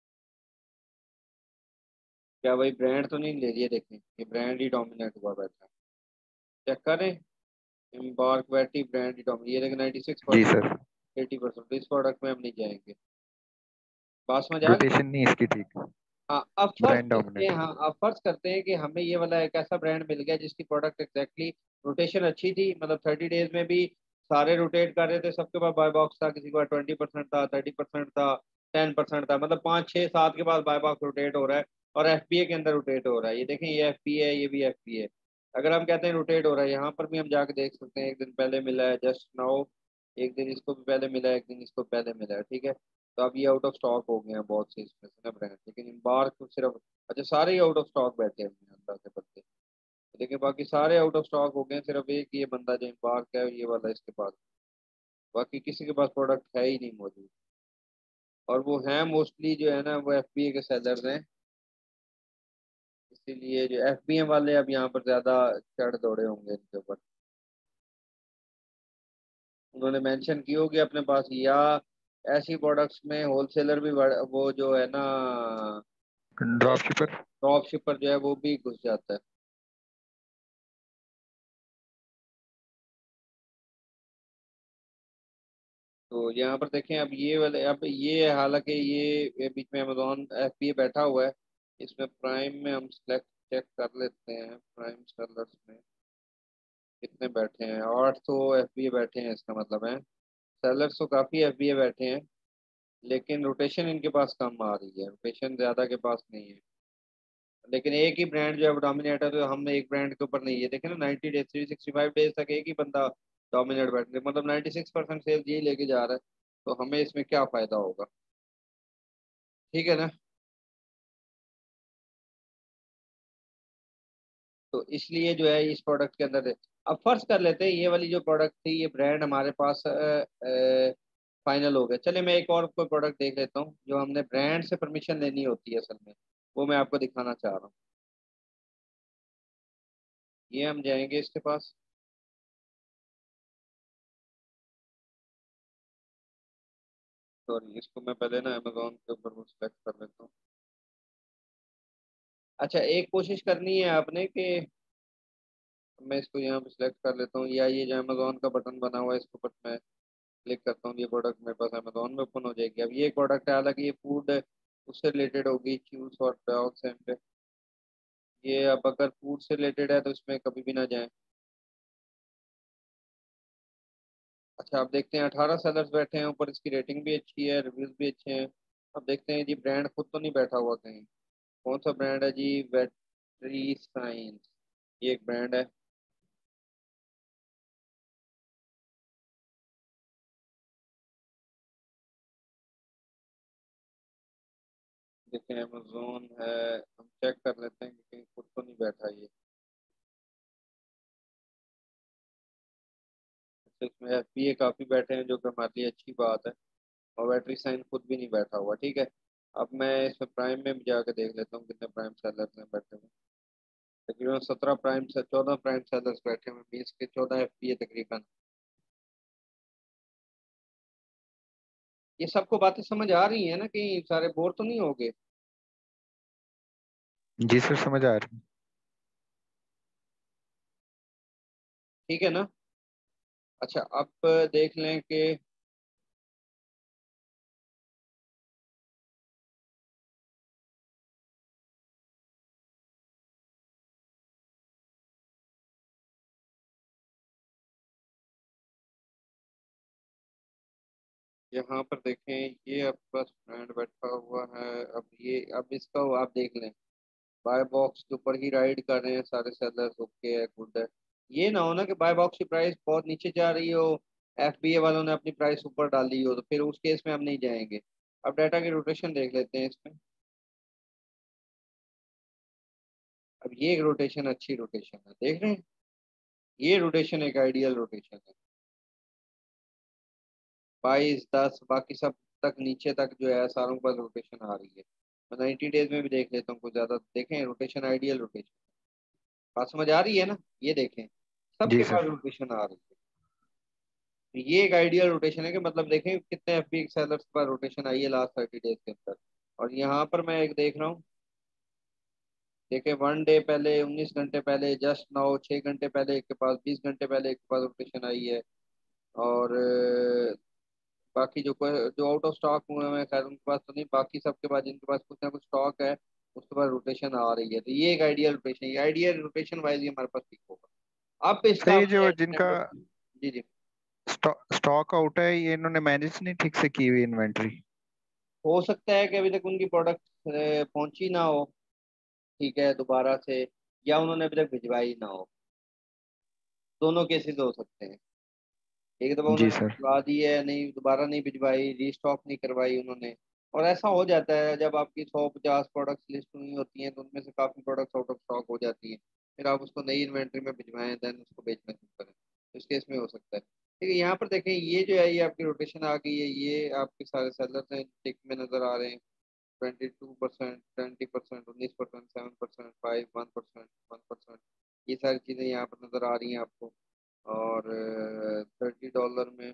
क्या भाई ब्रांड तो नहीं ले रही है, देखें ये ब्रांड ही डोमिनेट हुआ बैठा है। चेक करें एम्बार्क बैटरी ब्रांड ही डोमिनेट, ये देखें जी 96%, सर। 80%। इस प्रोडक्ट में हम नहीं जाएंगे। बात समझ आ गई। रोटेशन नहीं इसकी ठीक, हाँ अब फर्ज ब्रांड करते हैं, डोमिनेट। हाँ अब फर्ज करते हैं कि हमें ये वाला एक ऐसा ब्रांड मिल गया जिसकी प्रोडक्ट एग्जैक्टली रोटेशन अच्छी थी, मतलब 30 डेज में भी सारे रोटेट कर रहे थे, सबके पास बाय बॉक्स था, किसी के पास 20% था, 30% था, 10% था, मतलब 5 6 7 के पास बाय बॉक्स रोटेट हो रहा है और FBA के अंदर रोटेट हो रहा है। ये देखें ये FBA है, ये भी FBA है। अगर हम कहते हैं रोटेट हो रहा है, यहाँ पर भी हम जाके देख सकते हैं, एक दिन पहले मिला है जस्ट नाउ, एक दिन इसको भी पहले मिला है, एक दिन इसको पहले मिला है, ठीक है। तो अब ये आउट ऑफ स्टॉक हो गए हैं बहुत से इसमें से ना ब्रांड, लेकिन एम्बार्क तो सिर्फ, अच्छा सारे ही आउट ऑफ स्टॉक बैठे हुए हैं अल्लाह के बंदे। देखिए बाकी सारे आउट ऑफ स्टॉक हो गए हैं, सिर्फ एक ये बंदा जो एम्बार्क है ये वाला इसके पास, बाकी किसी के पास प्रोडक्ट है ही नहीं मौजूद। और वो है मोस्टली जो है ना वो FBA के सेलर्स हैं, इसीलिए जो FBM वाले अब यहाँ पर ज्यादा चढ़ दौड़े होंगे इनके ऊपर। उन्होंने मेंशन की होगी अपने पास, या ऐसी प्रोडक्ट्स में होलसेलर भी वो जो है ना ड्रॉप शिपर। ड्रॉप शिपर जो है वो भी घुस जाता है। तो यहाँ पर देखें अब ये वाले, अब ये हालांकि ये बीच में अमेजोन FBA बैठा हुआ है, इसमें प्राइम में हम सेलेक्ट चेक कर लेते हैं, प्राइम सेलर्स में कितने बैठे हैं। 8 तो FBA बैठे हैं, इसका मतलब है सेलर्स तो काफ़ी FBA बैठे हैं, लेकिन रोटेशन इनके पास कम आ रही है, रोटेशन ज़्यादा के पास नहीं है। लेकिन एक ही ब्रांड जो है वो डोमिनेट है, तो हम एक ब्रांड के ऊपर नहीं है। देखें ना 90 डेज 365 डेज तक एक ही बंदा डोमिनेट बैठ, मतलब 96% सेल्स यही लेके जा रहा है, तो हमें इसमें क्या फ़ायदा होगा, ठीक है ना। तो इसलिए जो है इस प्रोडक्ट के अंदर अब फर्ज कर लेते हैं ये वाली जो प्रोडक्ट थी ये ब्रांड हमारे पास फाइनल हो गया। चलिए मैं एक और कोई प्रोडक्ट देख लेता हूँ जो हमने ब्रांड से परमिशन लेनी होती है असल में, वो मैं आपको दिखाना चाह रहा हूँ। ये हम जाएंगे इसके पास, सॉरी इसको मैं पहले ना अमेजोन के ऊपर वो सिलेक्ट कर लेता हूँ। अच्छा एक कोशिश करनी है आपने कि मैं इसको यहाँ पे सिलेक्ट कर लेता हूँ, या ये जो अमेजोन का बटन बना हुआ है इसके ऊपर मैं क्लिक करता हूँ, ये प्रोडक्ट मेरे पास अमेजोन में ओपन हो जाएगी। अब ये प्रोडक्ट है, हालांकि ये फूड उससे रिलेटेड होगी, चूज और डॉग्स एंड, ये अब अगर फूड से रिलेटेड है तो इसमें कभी भी ना जाएं। अच्छा अब देखते हैं 18 सेलर्स बैठे हैं ऊपर, इसकी रेटिंग भी अच्छी है, रिव्यूज भी अच्छे हैं। अब देखते हैं जी ब्रांड खुद तो नहीं बैठा हुआ कहीं, कौन सा ब्रांड है जी, वेटरी साइंस, ये एक ब्रांड है। देखें अमेजोन है, हम चेक कर लेते हैं कि कहीं खुद तो नहीं बैठा ये। अच्छा इसमें FBA काफ़ी बैठे हैं जो कि हमारे लिए अच्छी बात है, और बैटरी साइन खुद भी नहीं बैठा हुआ, ठीक है। अब मैं इसमें प्राइम में भी जाकर देख लेता हूँ कितने प्राइम सेलर्स हैं बैठे हुए। तकरीबन 17 प्राइम से 14 प्राइम सेलर्स बैठे हुए, 20 के 14 FBA तकरीबन। ये सबको बातें समझ आ रही हैं ना, कहीं सारे बोर तो नहीं हो गए। जी सर समझ आ रही ठीक है ना। अच्छा अब देख लें कि यहाँ पर देखें, ये आपके पास ब्रांड बैठा हुआ है। अब इसका आप देख लें, बाय बॉक्स के ऊपर ही राइड कर रहे हैं सारे सेलर्स, ओके है, गुड है। ये ना हो ना कि बाय बॉक्स की प्राइस बहुत नीचे जा रही हो, एफबीए वालों ने अपनी प्राइस ऊपर डाली हो, तो फिर उस केस में हम नहीं जाएंगे। अब डाटा की रोटेशन देख लेते हैं इसमें। अब ये एक रोटेशन, अच्छी रोटेशन है, देख रहे हैं, ये रोटेशन एक आइडियल रोटेशन है। 22, 10 बाकी सब तक नीचे तक जो है सारों के पास रोटेशन आ रही है। मैं 90 डेज में भी देख लेता हूँ, कुछ ज्यादा देखें रोटेशन, आइडियल रोटेशन। बात समझ आ रही है ना, ये देखें जी सबके पास सर। रोटेशन आ रही है। तो ये एक आइडियल रोटेशन है कि मतलब देखें कितने एफबी सेलर्स पर रोटेशन आई है लास्ट 30 डेज के अंदर। और यहाँ पर मैं एक देख रहा हूँ, देखें 1 डे पहले, 19 घंटे पहले, जस्ट नाउ 6 घंटे पहले एक के पास, 20 घंटे पहले एक के पास रोटेशन आई है। और बाकी जो आउट ऑफ स्टॉक हुए हैं खैर उनके पास तो नहीं, बाकी सबके पास जिनके पास कुछ ना कुछ स्टॉक है उसके पास रोटेशन आ रही है। तो ये एक आइडियल रोटेशन, ये आइडियल रोटेशन वाइज हमारे पास ठीक होगा। अब सर इसका ये अपने जो estimate जिनका जी जी। स्टॉक आउट है, ये इन्होंने मैनेज नहीं ठीक से की हुई इन्वेंट्री। हो सकता है कि अभी तक उनकी प्रोडक्ट पहुंची ना हो, ठीक है, दोबारा से, या उन्होंने अभी तक भिजवाई ना हो। दोनों केसेस हो सकते हैं। एक दफा जी उन्होंने सर। भिजवा दी है, नहीं दोबारा नहीं भिजवाई, रीस्टॉक नहीं करवाई उन्होंने। और ऐसा हो जाता है जब आपकी 150 प्रोडक्ट्स लिस्ट हुई होती हैं तो उनमें से काफ़ी प्रोडक्ट्स आउट ऑफ स्टॉक हो जाती हैं। फिर आप उसको नई इन्वेंट्री में भिजवाएं, देन उसको बेचना शुरू करें, तो इस केस में हो सकता है। ठीक है, यहाँ पर देखें, ये जो है ये आपकी रोटेशन आ गई है, ये आपके सारे सेलर्स हैं टिक में नजर आ रहे हैं। 22%, 20%, 19%, 7%, 5, 1%, 1%, ये सारी चीज़ें यहाँ पर नजर आ रही हैं आपको। और $30 में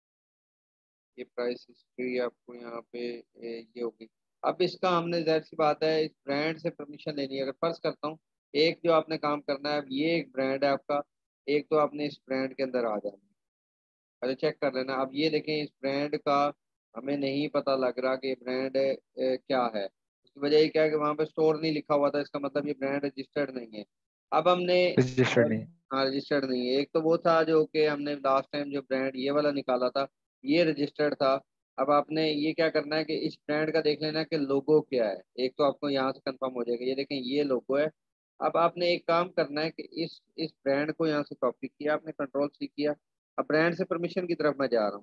ये प्राइस हिस्ट्री आपको यहाँ पे ये होगी। अब इसका हमने जाहिर सी बात है इस ब्रांड से परमिशन लेनी है। अगर फर्ज करता हूँ, एक जो आपने काम करना है, अब ये एक ब्रांड है आपका, एक तो आपने इस ब्रांड के अंदर आ जाना है। पहले चेक कर लेना। अब ये देखें, इस ब्रांड का हमें नहीं पता लग रहा कि ब्रांड क्या है। उसकी वजह ये क्या है कि वहाँ पे स्टोर नहीं लिखा हुआ था, इसका मतलब ये ब्रांड रजिस्टर्ड नहीं है। अब हमने रजिस्टर्ड नहीं। हाँ, रजिस्टर्ड नहीं है। एक तो वो था जो कि हमने लास्ट टाइम जो ब्रांड ये वाला निकाला था, ये रजिस्टर्ड था। अब आपने ये क्या करना है कि इस ब्रांड का देख लेना कि लोगो क्या है। एक तो आपको यहाँ से कंफर्म हो जाएगा, ये देखें ये लोगो है। अब आपने एक काम करना है कि इस ब्रांड को यहाँ से कॉपी किया आपने, कंट्रोल C किया। अब ब्रांड से परमिशन की तरफ मैं जा रहा हूँ,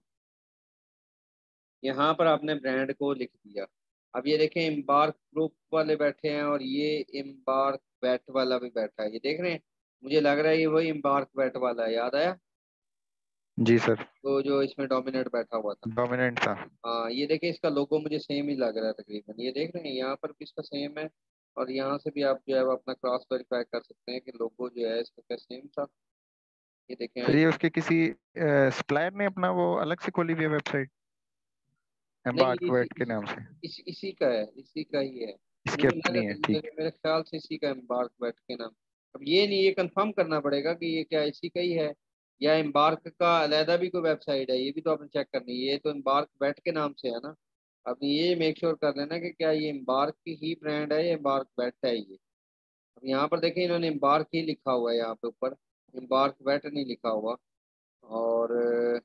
यहाँ पर आपने ब्रांड को लिख दिया। अब ये देखें एम्बार्क ग्रुप वाले बैठे हैं और ये एम्बार्क बैट वाला भी बैठा है, ये देख रहे हैं। मुझे लग रहा है ये वही एम्बार्क बैट वाला है, याद आया, जी सर। तो जो इसमें डोमिनेट बैठा हुआ था। डोमिनेंट था। हाँ, ये देखें इसका लोगो मुझे सेम ही लग रहा है तकरीबन, ये देख रहे हैं यहाँ पर भी इसका सेम है। और यहाँ से भी आप जो है वो अपना क्रॉस वेरीफाई कर सकते हैं कि लोगो जो है इसका क्या सेम था। ये देखें सर ये उसके किसी सप्लायर ने अपना वो अलग से खोली हुई है वेबसाइट नहीं, एम्बार्क वेट के नाम से। इसी का है, इसी का ही है। इसकी मुझे लगा, अपनी है, ठीक। मेरे ख्याल से इसी का एम्बार्क बैट के नाम। अब ये नहीं, ये कंफर्म करना पड़ेगा कि ये क्या इसी का ही है, या एम्बार्क का अलहदा भी कोई वेबसाइट है, ये भी तो आपने चेक करनी है। ये तो एम्बार्क बैट के नाम से है ना। अब ये मेक श्योर कर लेना कि क्या ये एम्बार्क की ही ब्रांड है या एम्बार्क बैट है ये। अब यहाँ पर देखें इन्होंने एम्बार्क ही लिखा हुआ है यहाँ पे ऊपर, एम्बार्क बैट नहीं लिखा हुआ। और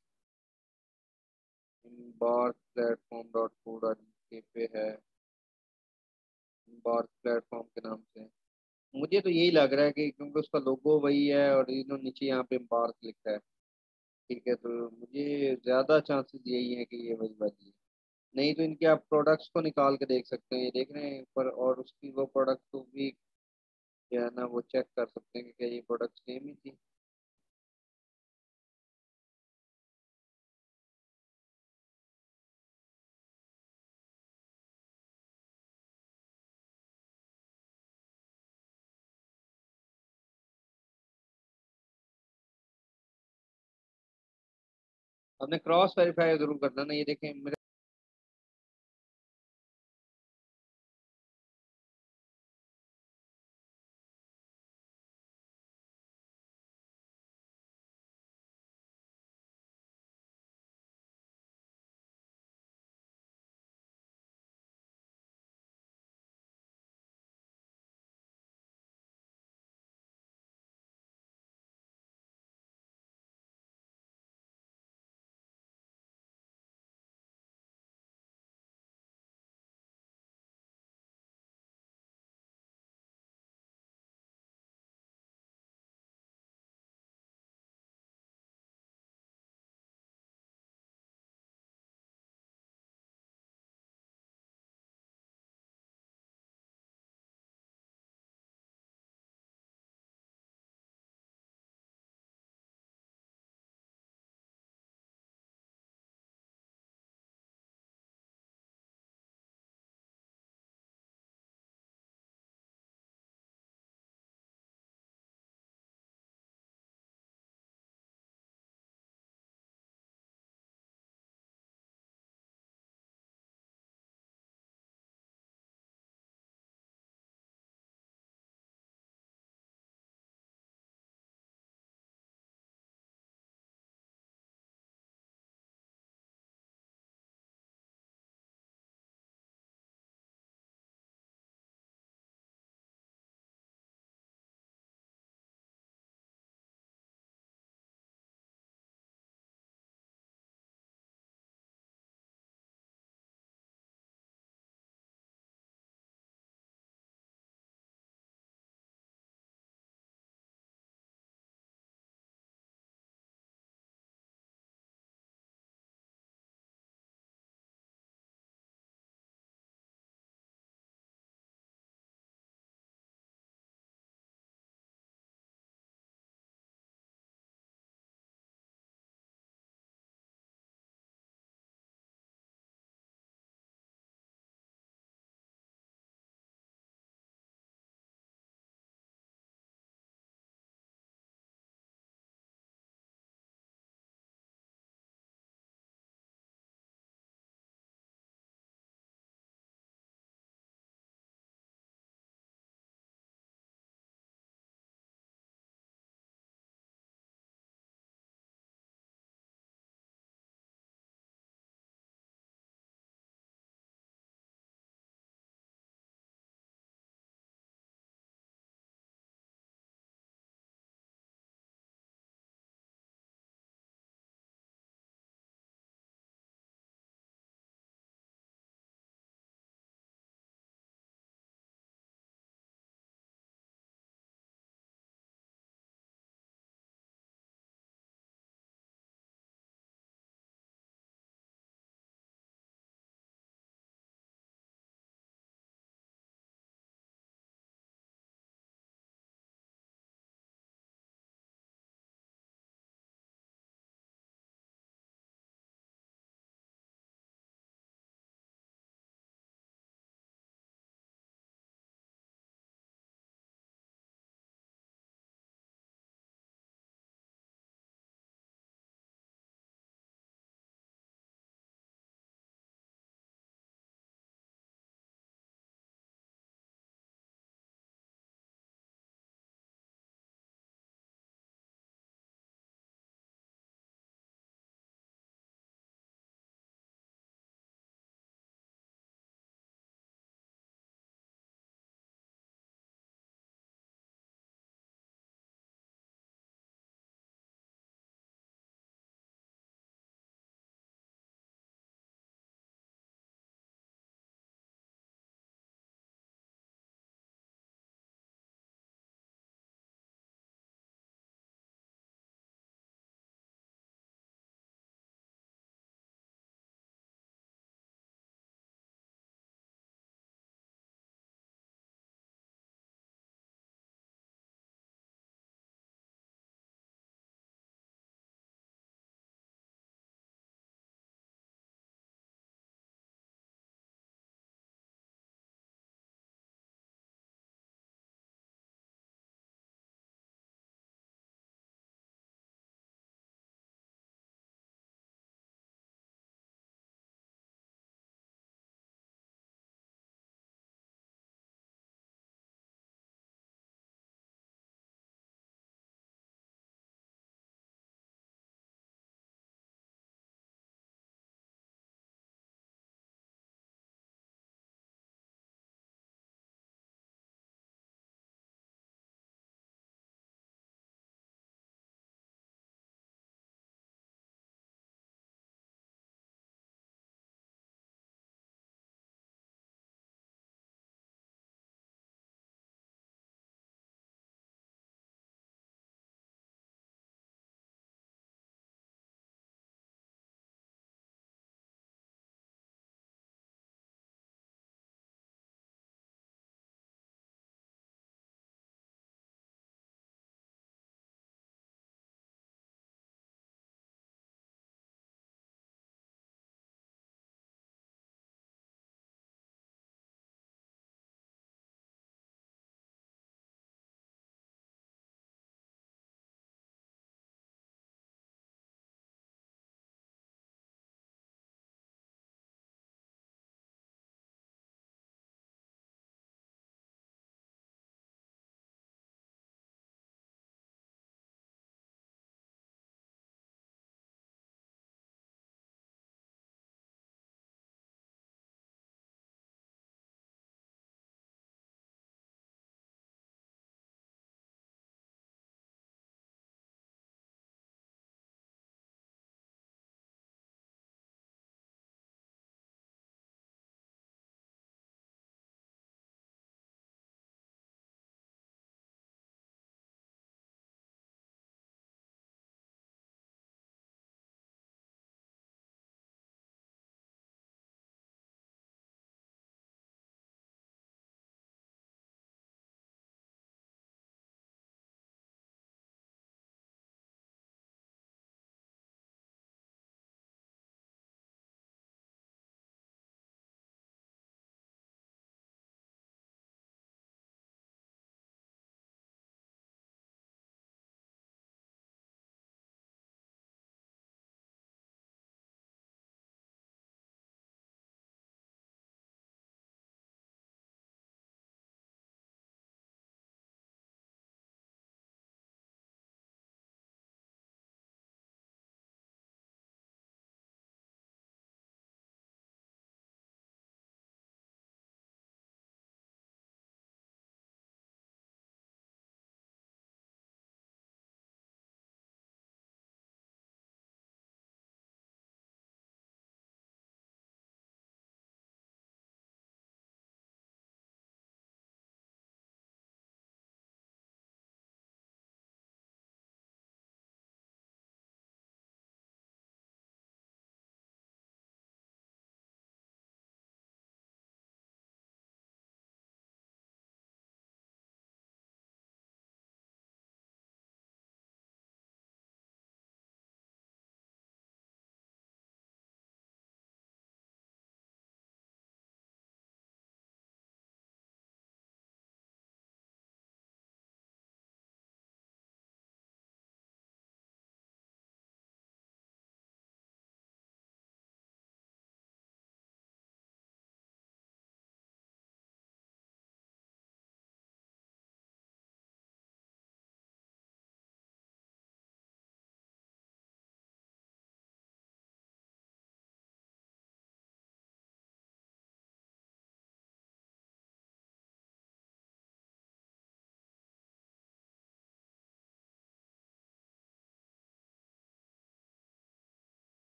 Embark platform dot co dot पे है, एम्बार्क प्लेटफॉर्म के नाम से। मुझे तो यही लग रहा है कि क्योंकि उसका लोगो वही है और इन्होंने नीचे यहाँ पे एम्बार्क लिखा है, ठीक है, तो मुझे ज़्यादा चांसेस यही है कि ये वही वाली है। नहीं तो इनके आप प्रोडक्ट्स को निकाल के देख सकते हैं, ये देख रहे हैं ऊपर, और उसकी वो प्रोडक्ट को भी जो है ना वो चेक कर सकते हैं कि क्या ये प्रोडक्ट सेम ही थी। हमने क्रॉस वेरीफाई जरूर करना ना, ये देखें मेरे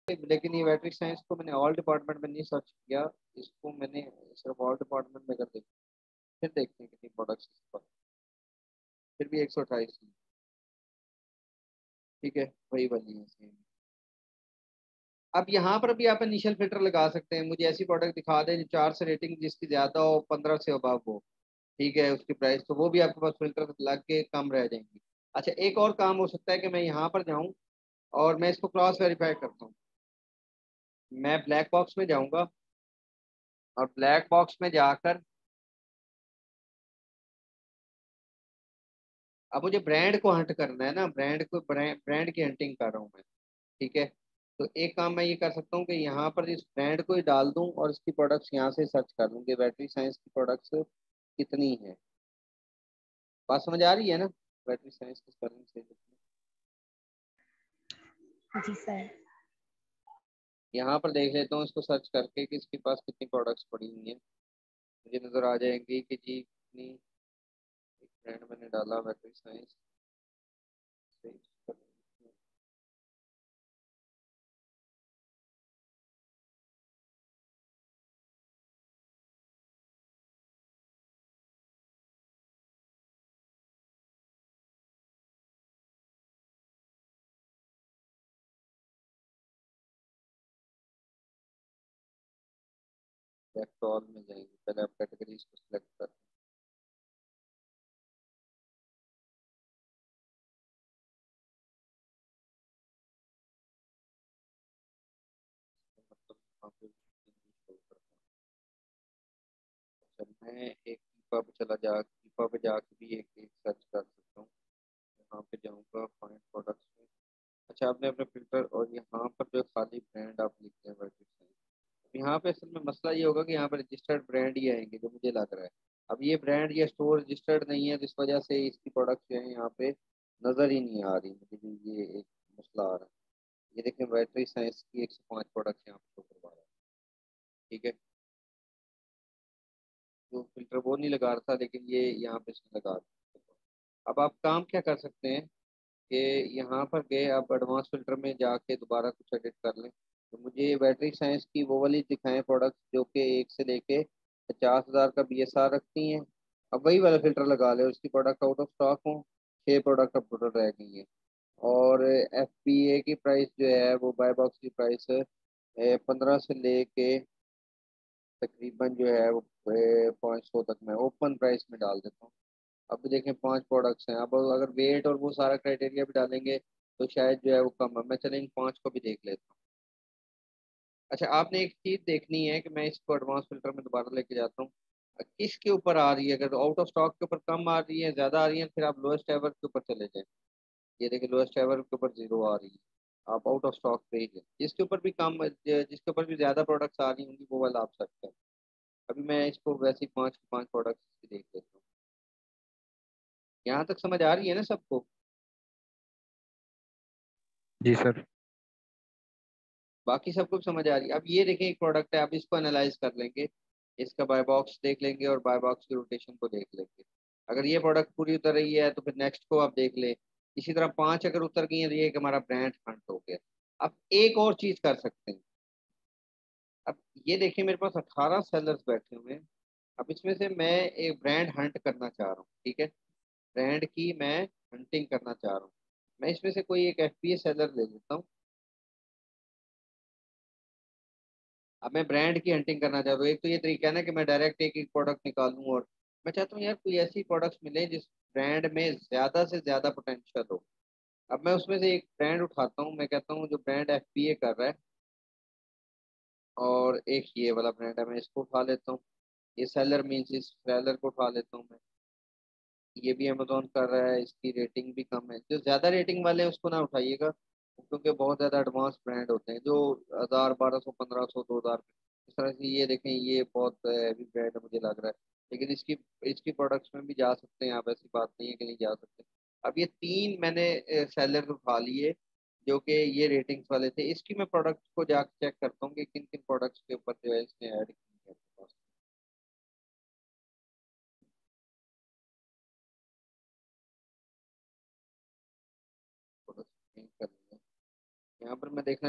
लेकिन ये बैटरी साइंस को मैंने ऑल डिपार्टमेंट में नहीं सर्च किया, इसको मैंने सिर्फ ऑल डिपार्टमेंट में कर देखा। फिर देखते हैं कितनी प्रोडक्ट्स इसके पास, फिर भी 128। ठीक है, वही वाली है सेम। अब यहाँ पर भी आप इनिशियल फिल्टर लगा सकते हैं, मुझे ऐसी प्रोडक्ट दिखा दें जो 4 से रेटिंग जिसकी ज़्यादा हो, 15 से अबव हो, ठीक है, उसकी प्राइस, तो वो भी आपके पास फिल्टर लग के कम रह जाएंगी। अच्छा, एक और काम हो सकता है कि मैं यहाँ पर जाऊँ और मैं इसको क्रॉस वेरीफाई करता हूँ। मैं ब्लैक बॉक्स में जाऊँगा और ब्लैक बॉक्स में जाकर अब मुझे ब्रांड को हंट करना है ना, ब्रांड की हंटिंग कर रहा हूँ मैं। ठीक है, तो एक काम मैं ये कर सकता हूँ कि यहाँ पर इस ब्रांड को ही डाल दूँ और इसकी प्रोडक्ट्स यहाँ से सर्च कर लूँ कि बैटरी साइंस की प्रोडक्ट्स कितनी है। बात समझ आ रही है ना, बैटरी साइंस की स्पेलिंग से। जी सर। यहाँ पर देख लेता हूँ इसको सर्च करके कि इसके पास कितनी प्रोडक्ट्स पड़ी हुई हैं, मुझे नज़र आ जाएंगी कि जी कितनी। एक ब्रांड मैंने डाला बैटरी साइंस, इलेक्ट्रॉल में जाएंगे, पहले आप कैटेगरीज को सिलेक्ट कर। मतलब यहाँ पे show करता हूँ। अच्छा, मैं एक कीपा पे जाके भी एक एक सर्च कर सकता हूँ। यहाँ पे जाऊँगा फाइंड प्रोडक्ट्स में। अच्छा, आपने अपने फिल्टर और यहाँ पर जो खाली ब्रांड आप लिखते हैं बैटरी साइंस, यहाँ पे असल में मसला ये होगा कि यहाँ पे रजिस्टर्ड ब्रांड ही आएंगे जो मुझे लग रहा है। अब ये ब्रांड या स्टोर रजिस्टर्ड नहीं है, जिस वजह से इसकी प्रोडक्ट जो है यहाँ पे नज़र ही नहीं आ रही मुझे, भी ये एक मसला आ रहा है। ये देखें, बैटरी साइंस की 105 प्रोडक्ट यहाँ पे शो करवा रहा है। ठीक है, जो फिल्टर वो नहीं लगा रहा था, लेकिन ये यहाँ पे इसने लगा रहा। अब आप काम क्या कर सकते हैं कि यहाँ पर गए आप एडवांस फिल्टर में जाके दोबारा कुछ एडिट कर लें, तो मुझे बैटरी साइंस की वो वाली दिखाएं प्रोडक्ट जो कि 1 से लेके 50,000 का BSR रखती हैं। अब वही वाला फिल्टर लगा ले, उसकी प्रोडक्ट आउट ऑफ स्टॉक हो, 6 प्रोडक्ट अब टोटल रह गई हैं। और FBA की प्राइस जो है वो बाय बॉक्स की प्राइस 15 से लेके तकरीबन जो है वो 500 तक मैं ओपन प्राइस में डाल देता हूँ। अब देखें 5 प्रोडक्ट्स हैं, अब अगर वेट और वो सारा क्राइटेरिया भी डालेंगे तो शायद जो है वो कम है। मैं चलें इन 5 को भी देख लेता हूँ। अच्छा, आपने एक चीज़ देखनी है कि मैं इसको एडवांस फिल्टर में दोबारा लेके जाता हूँ, किसके ऊपर आ रही है। अगर आउट ऑफ स्टॉक के ऊपर कम आ रही है, ज़्यादा आ रही है, फिर आप लोएस्ट एवर के ऊपर चले जाएं। ये देखिए, लोएस्ट एवर के ऊपर 0 आ रही है, आप आउट ऑफ स्टॉक पे ही हैं। जिसके ऊपर भी कम, जिसके ऊपर भी ज़्यादा प्रोडक्ट्स आ रही होंगी वो वाला आप सर्च करें। अभी मैं इसको वैसे ही 5 प्रोडक्ट्स देख लेता हूँ। यहाँ तक समझ आ रही है ना सबको? जी सर। बाकी सबको समझ आ रही है? अब ये देखें, एक प्रोडक्ट है, आप इसको एनालाइज कर लेंगे, इसका बाय बॉक्स देख लेंगे और बाय बॉक्स की रोटेशन को देख लेंगे। अगर ये प्रोडक्ट पूरी उतर रही है तो फिर नेक्स्ट को आप देख ले। इसी तरह 5 अगर उतर गई है तो ये एक हमारा ब्रांड हंट हो गया। अब एक और चीज कर सकते हैं। अब ये देखिए, मेरे पास 18 सेलर्स बैठे हुए हैं। अब इसमें से मैं एक ब्रांड हंट करना चाह रहा हूँ। ठीक है, ब्रांड की मैं हंटिंग करना चाह रहा हूँ। मैं इसमें से कोई एक FBA सेलर ले लेता हूँ। अब मैं ब्रांड की हंटिंग करना चाहता हूँ। एक तो ये तरीका है ना कि मैं डायरेक्ट एक एक प्रोडक्ट निकालूं, और मैं चाहता हूँ यार कोई ऐसी प्रोडक्ट्स मिले जिस ब्रांड में ज्यादा से ज्यादा पोटेंशियल हो। अब मैं उसमें से एक ब्रांड उठाता हूँ, मैं कहता हूँ जो ब्रांड FBA कर रहा है, और एक ये वाला ब्रांड है, मैं इसको उठा लेता हूँ। ये सेलर मीन्स इस सेलर को उठा लेता हूँ मैं। ये भी अमेजोन कर रहा है, इसकी रेटिंग भी कम है। जो ज्यादा रेटिंग वाले हैं उसको ना उठाइएगा, क्योंकि बहुत ज्यादा एडवांस ब्रांड होते हैं जो 1000, 1200, 1500, 2000 इस तरह से। ये देखें, ये बहुत हैवी ब्रांड मुझे लग रहा है, लेकिन इसकी इसकी प्रोडक्ट्स में भी जा सकते हैं आप, ऐसी बात नहीं है कि नहीं जा सकते। अब ये 3 मैंने सेलर उठा लिए जो कि ये रेटिंग्स वाले थे। इसकी मैं प्रोडक्ट को जाकर चेक करता हूँ कि किन किन प्रोडक्ट्स के ऊपर जो है इसने ऐड की है। प्रोडक्ट्स कर लिया, यहाँ पर मैं देखना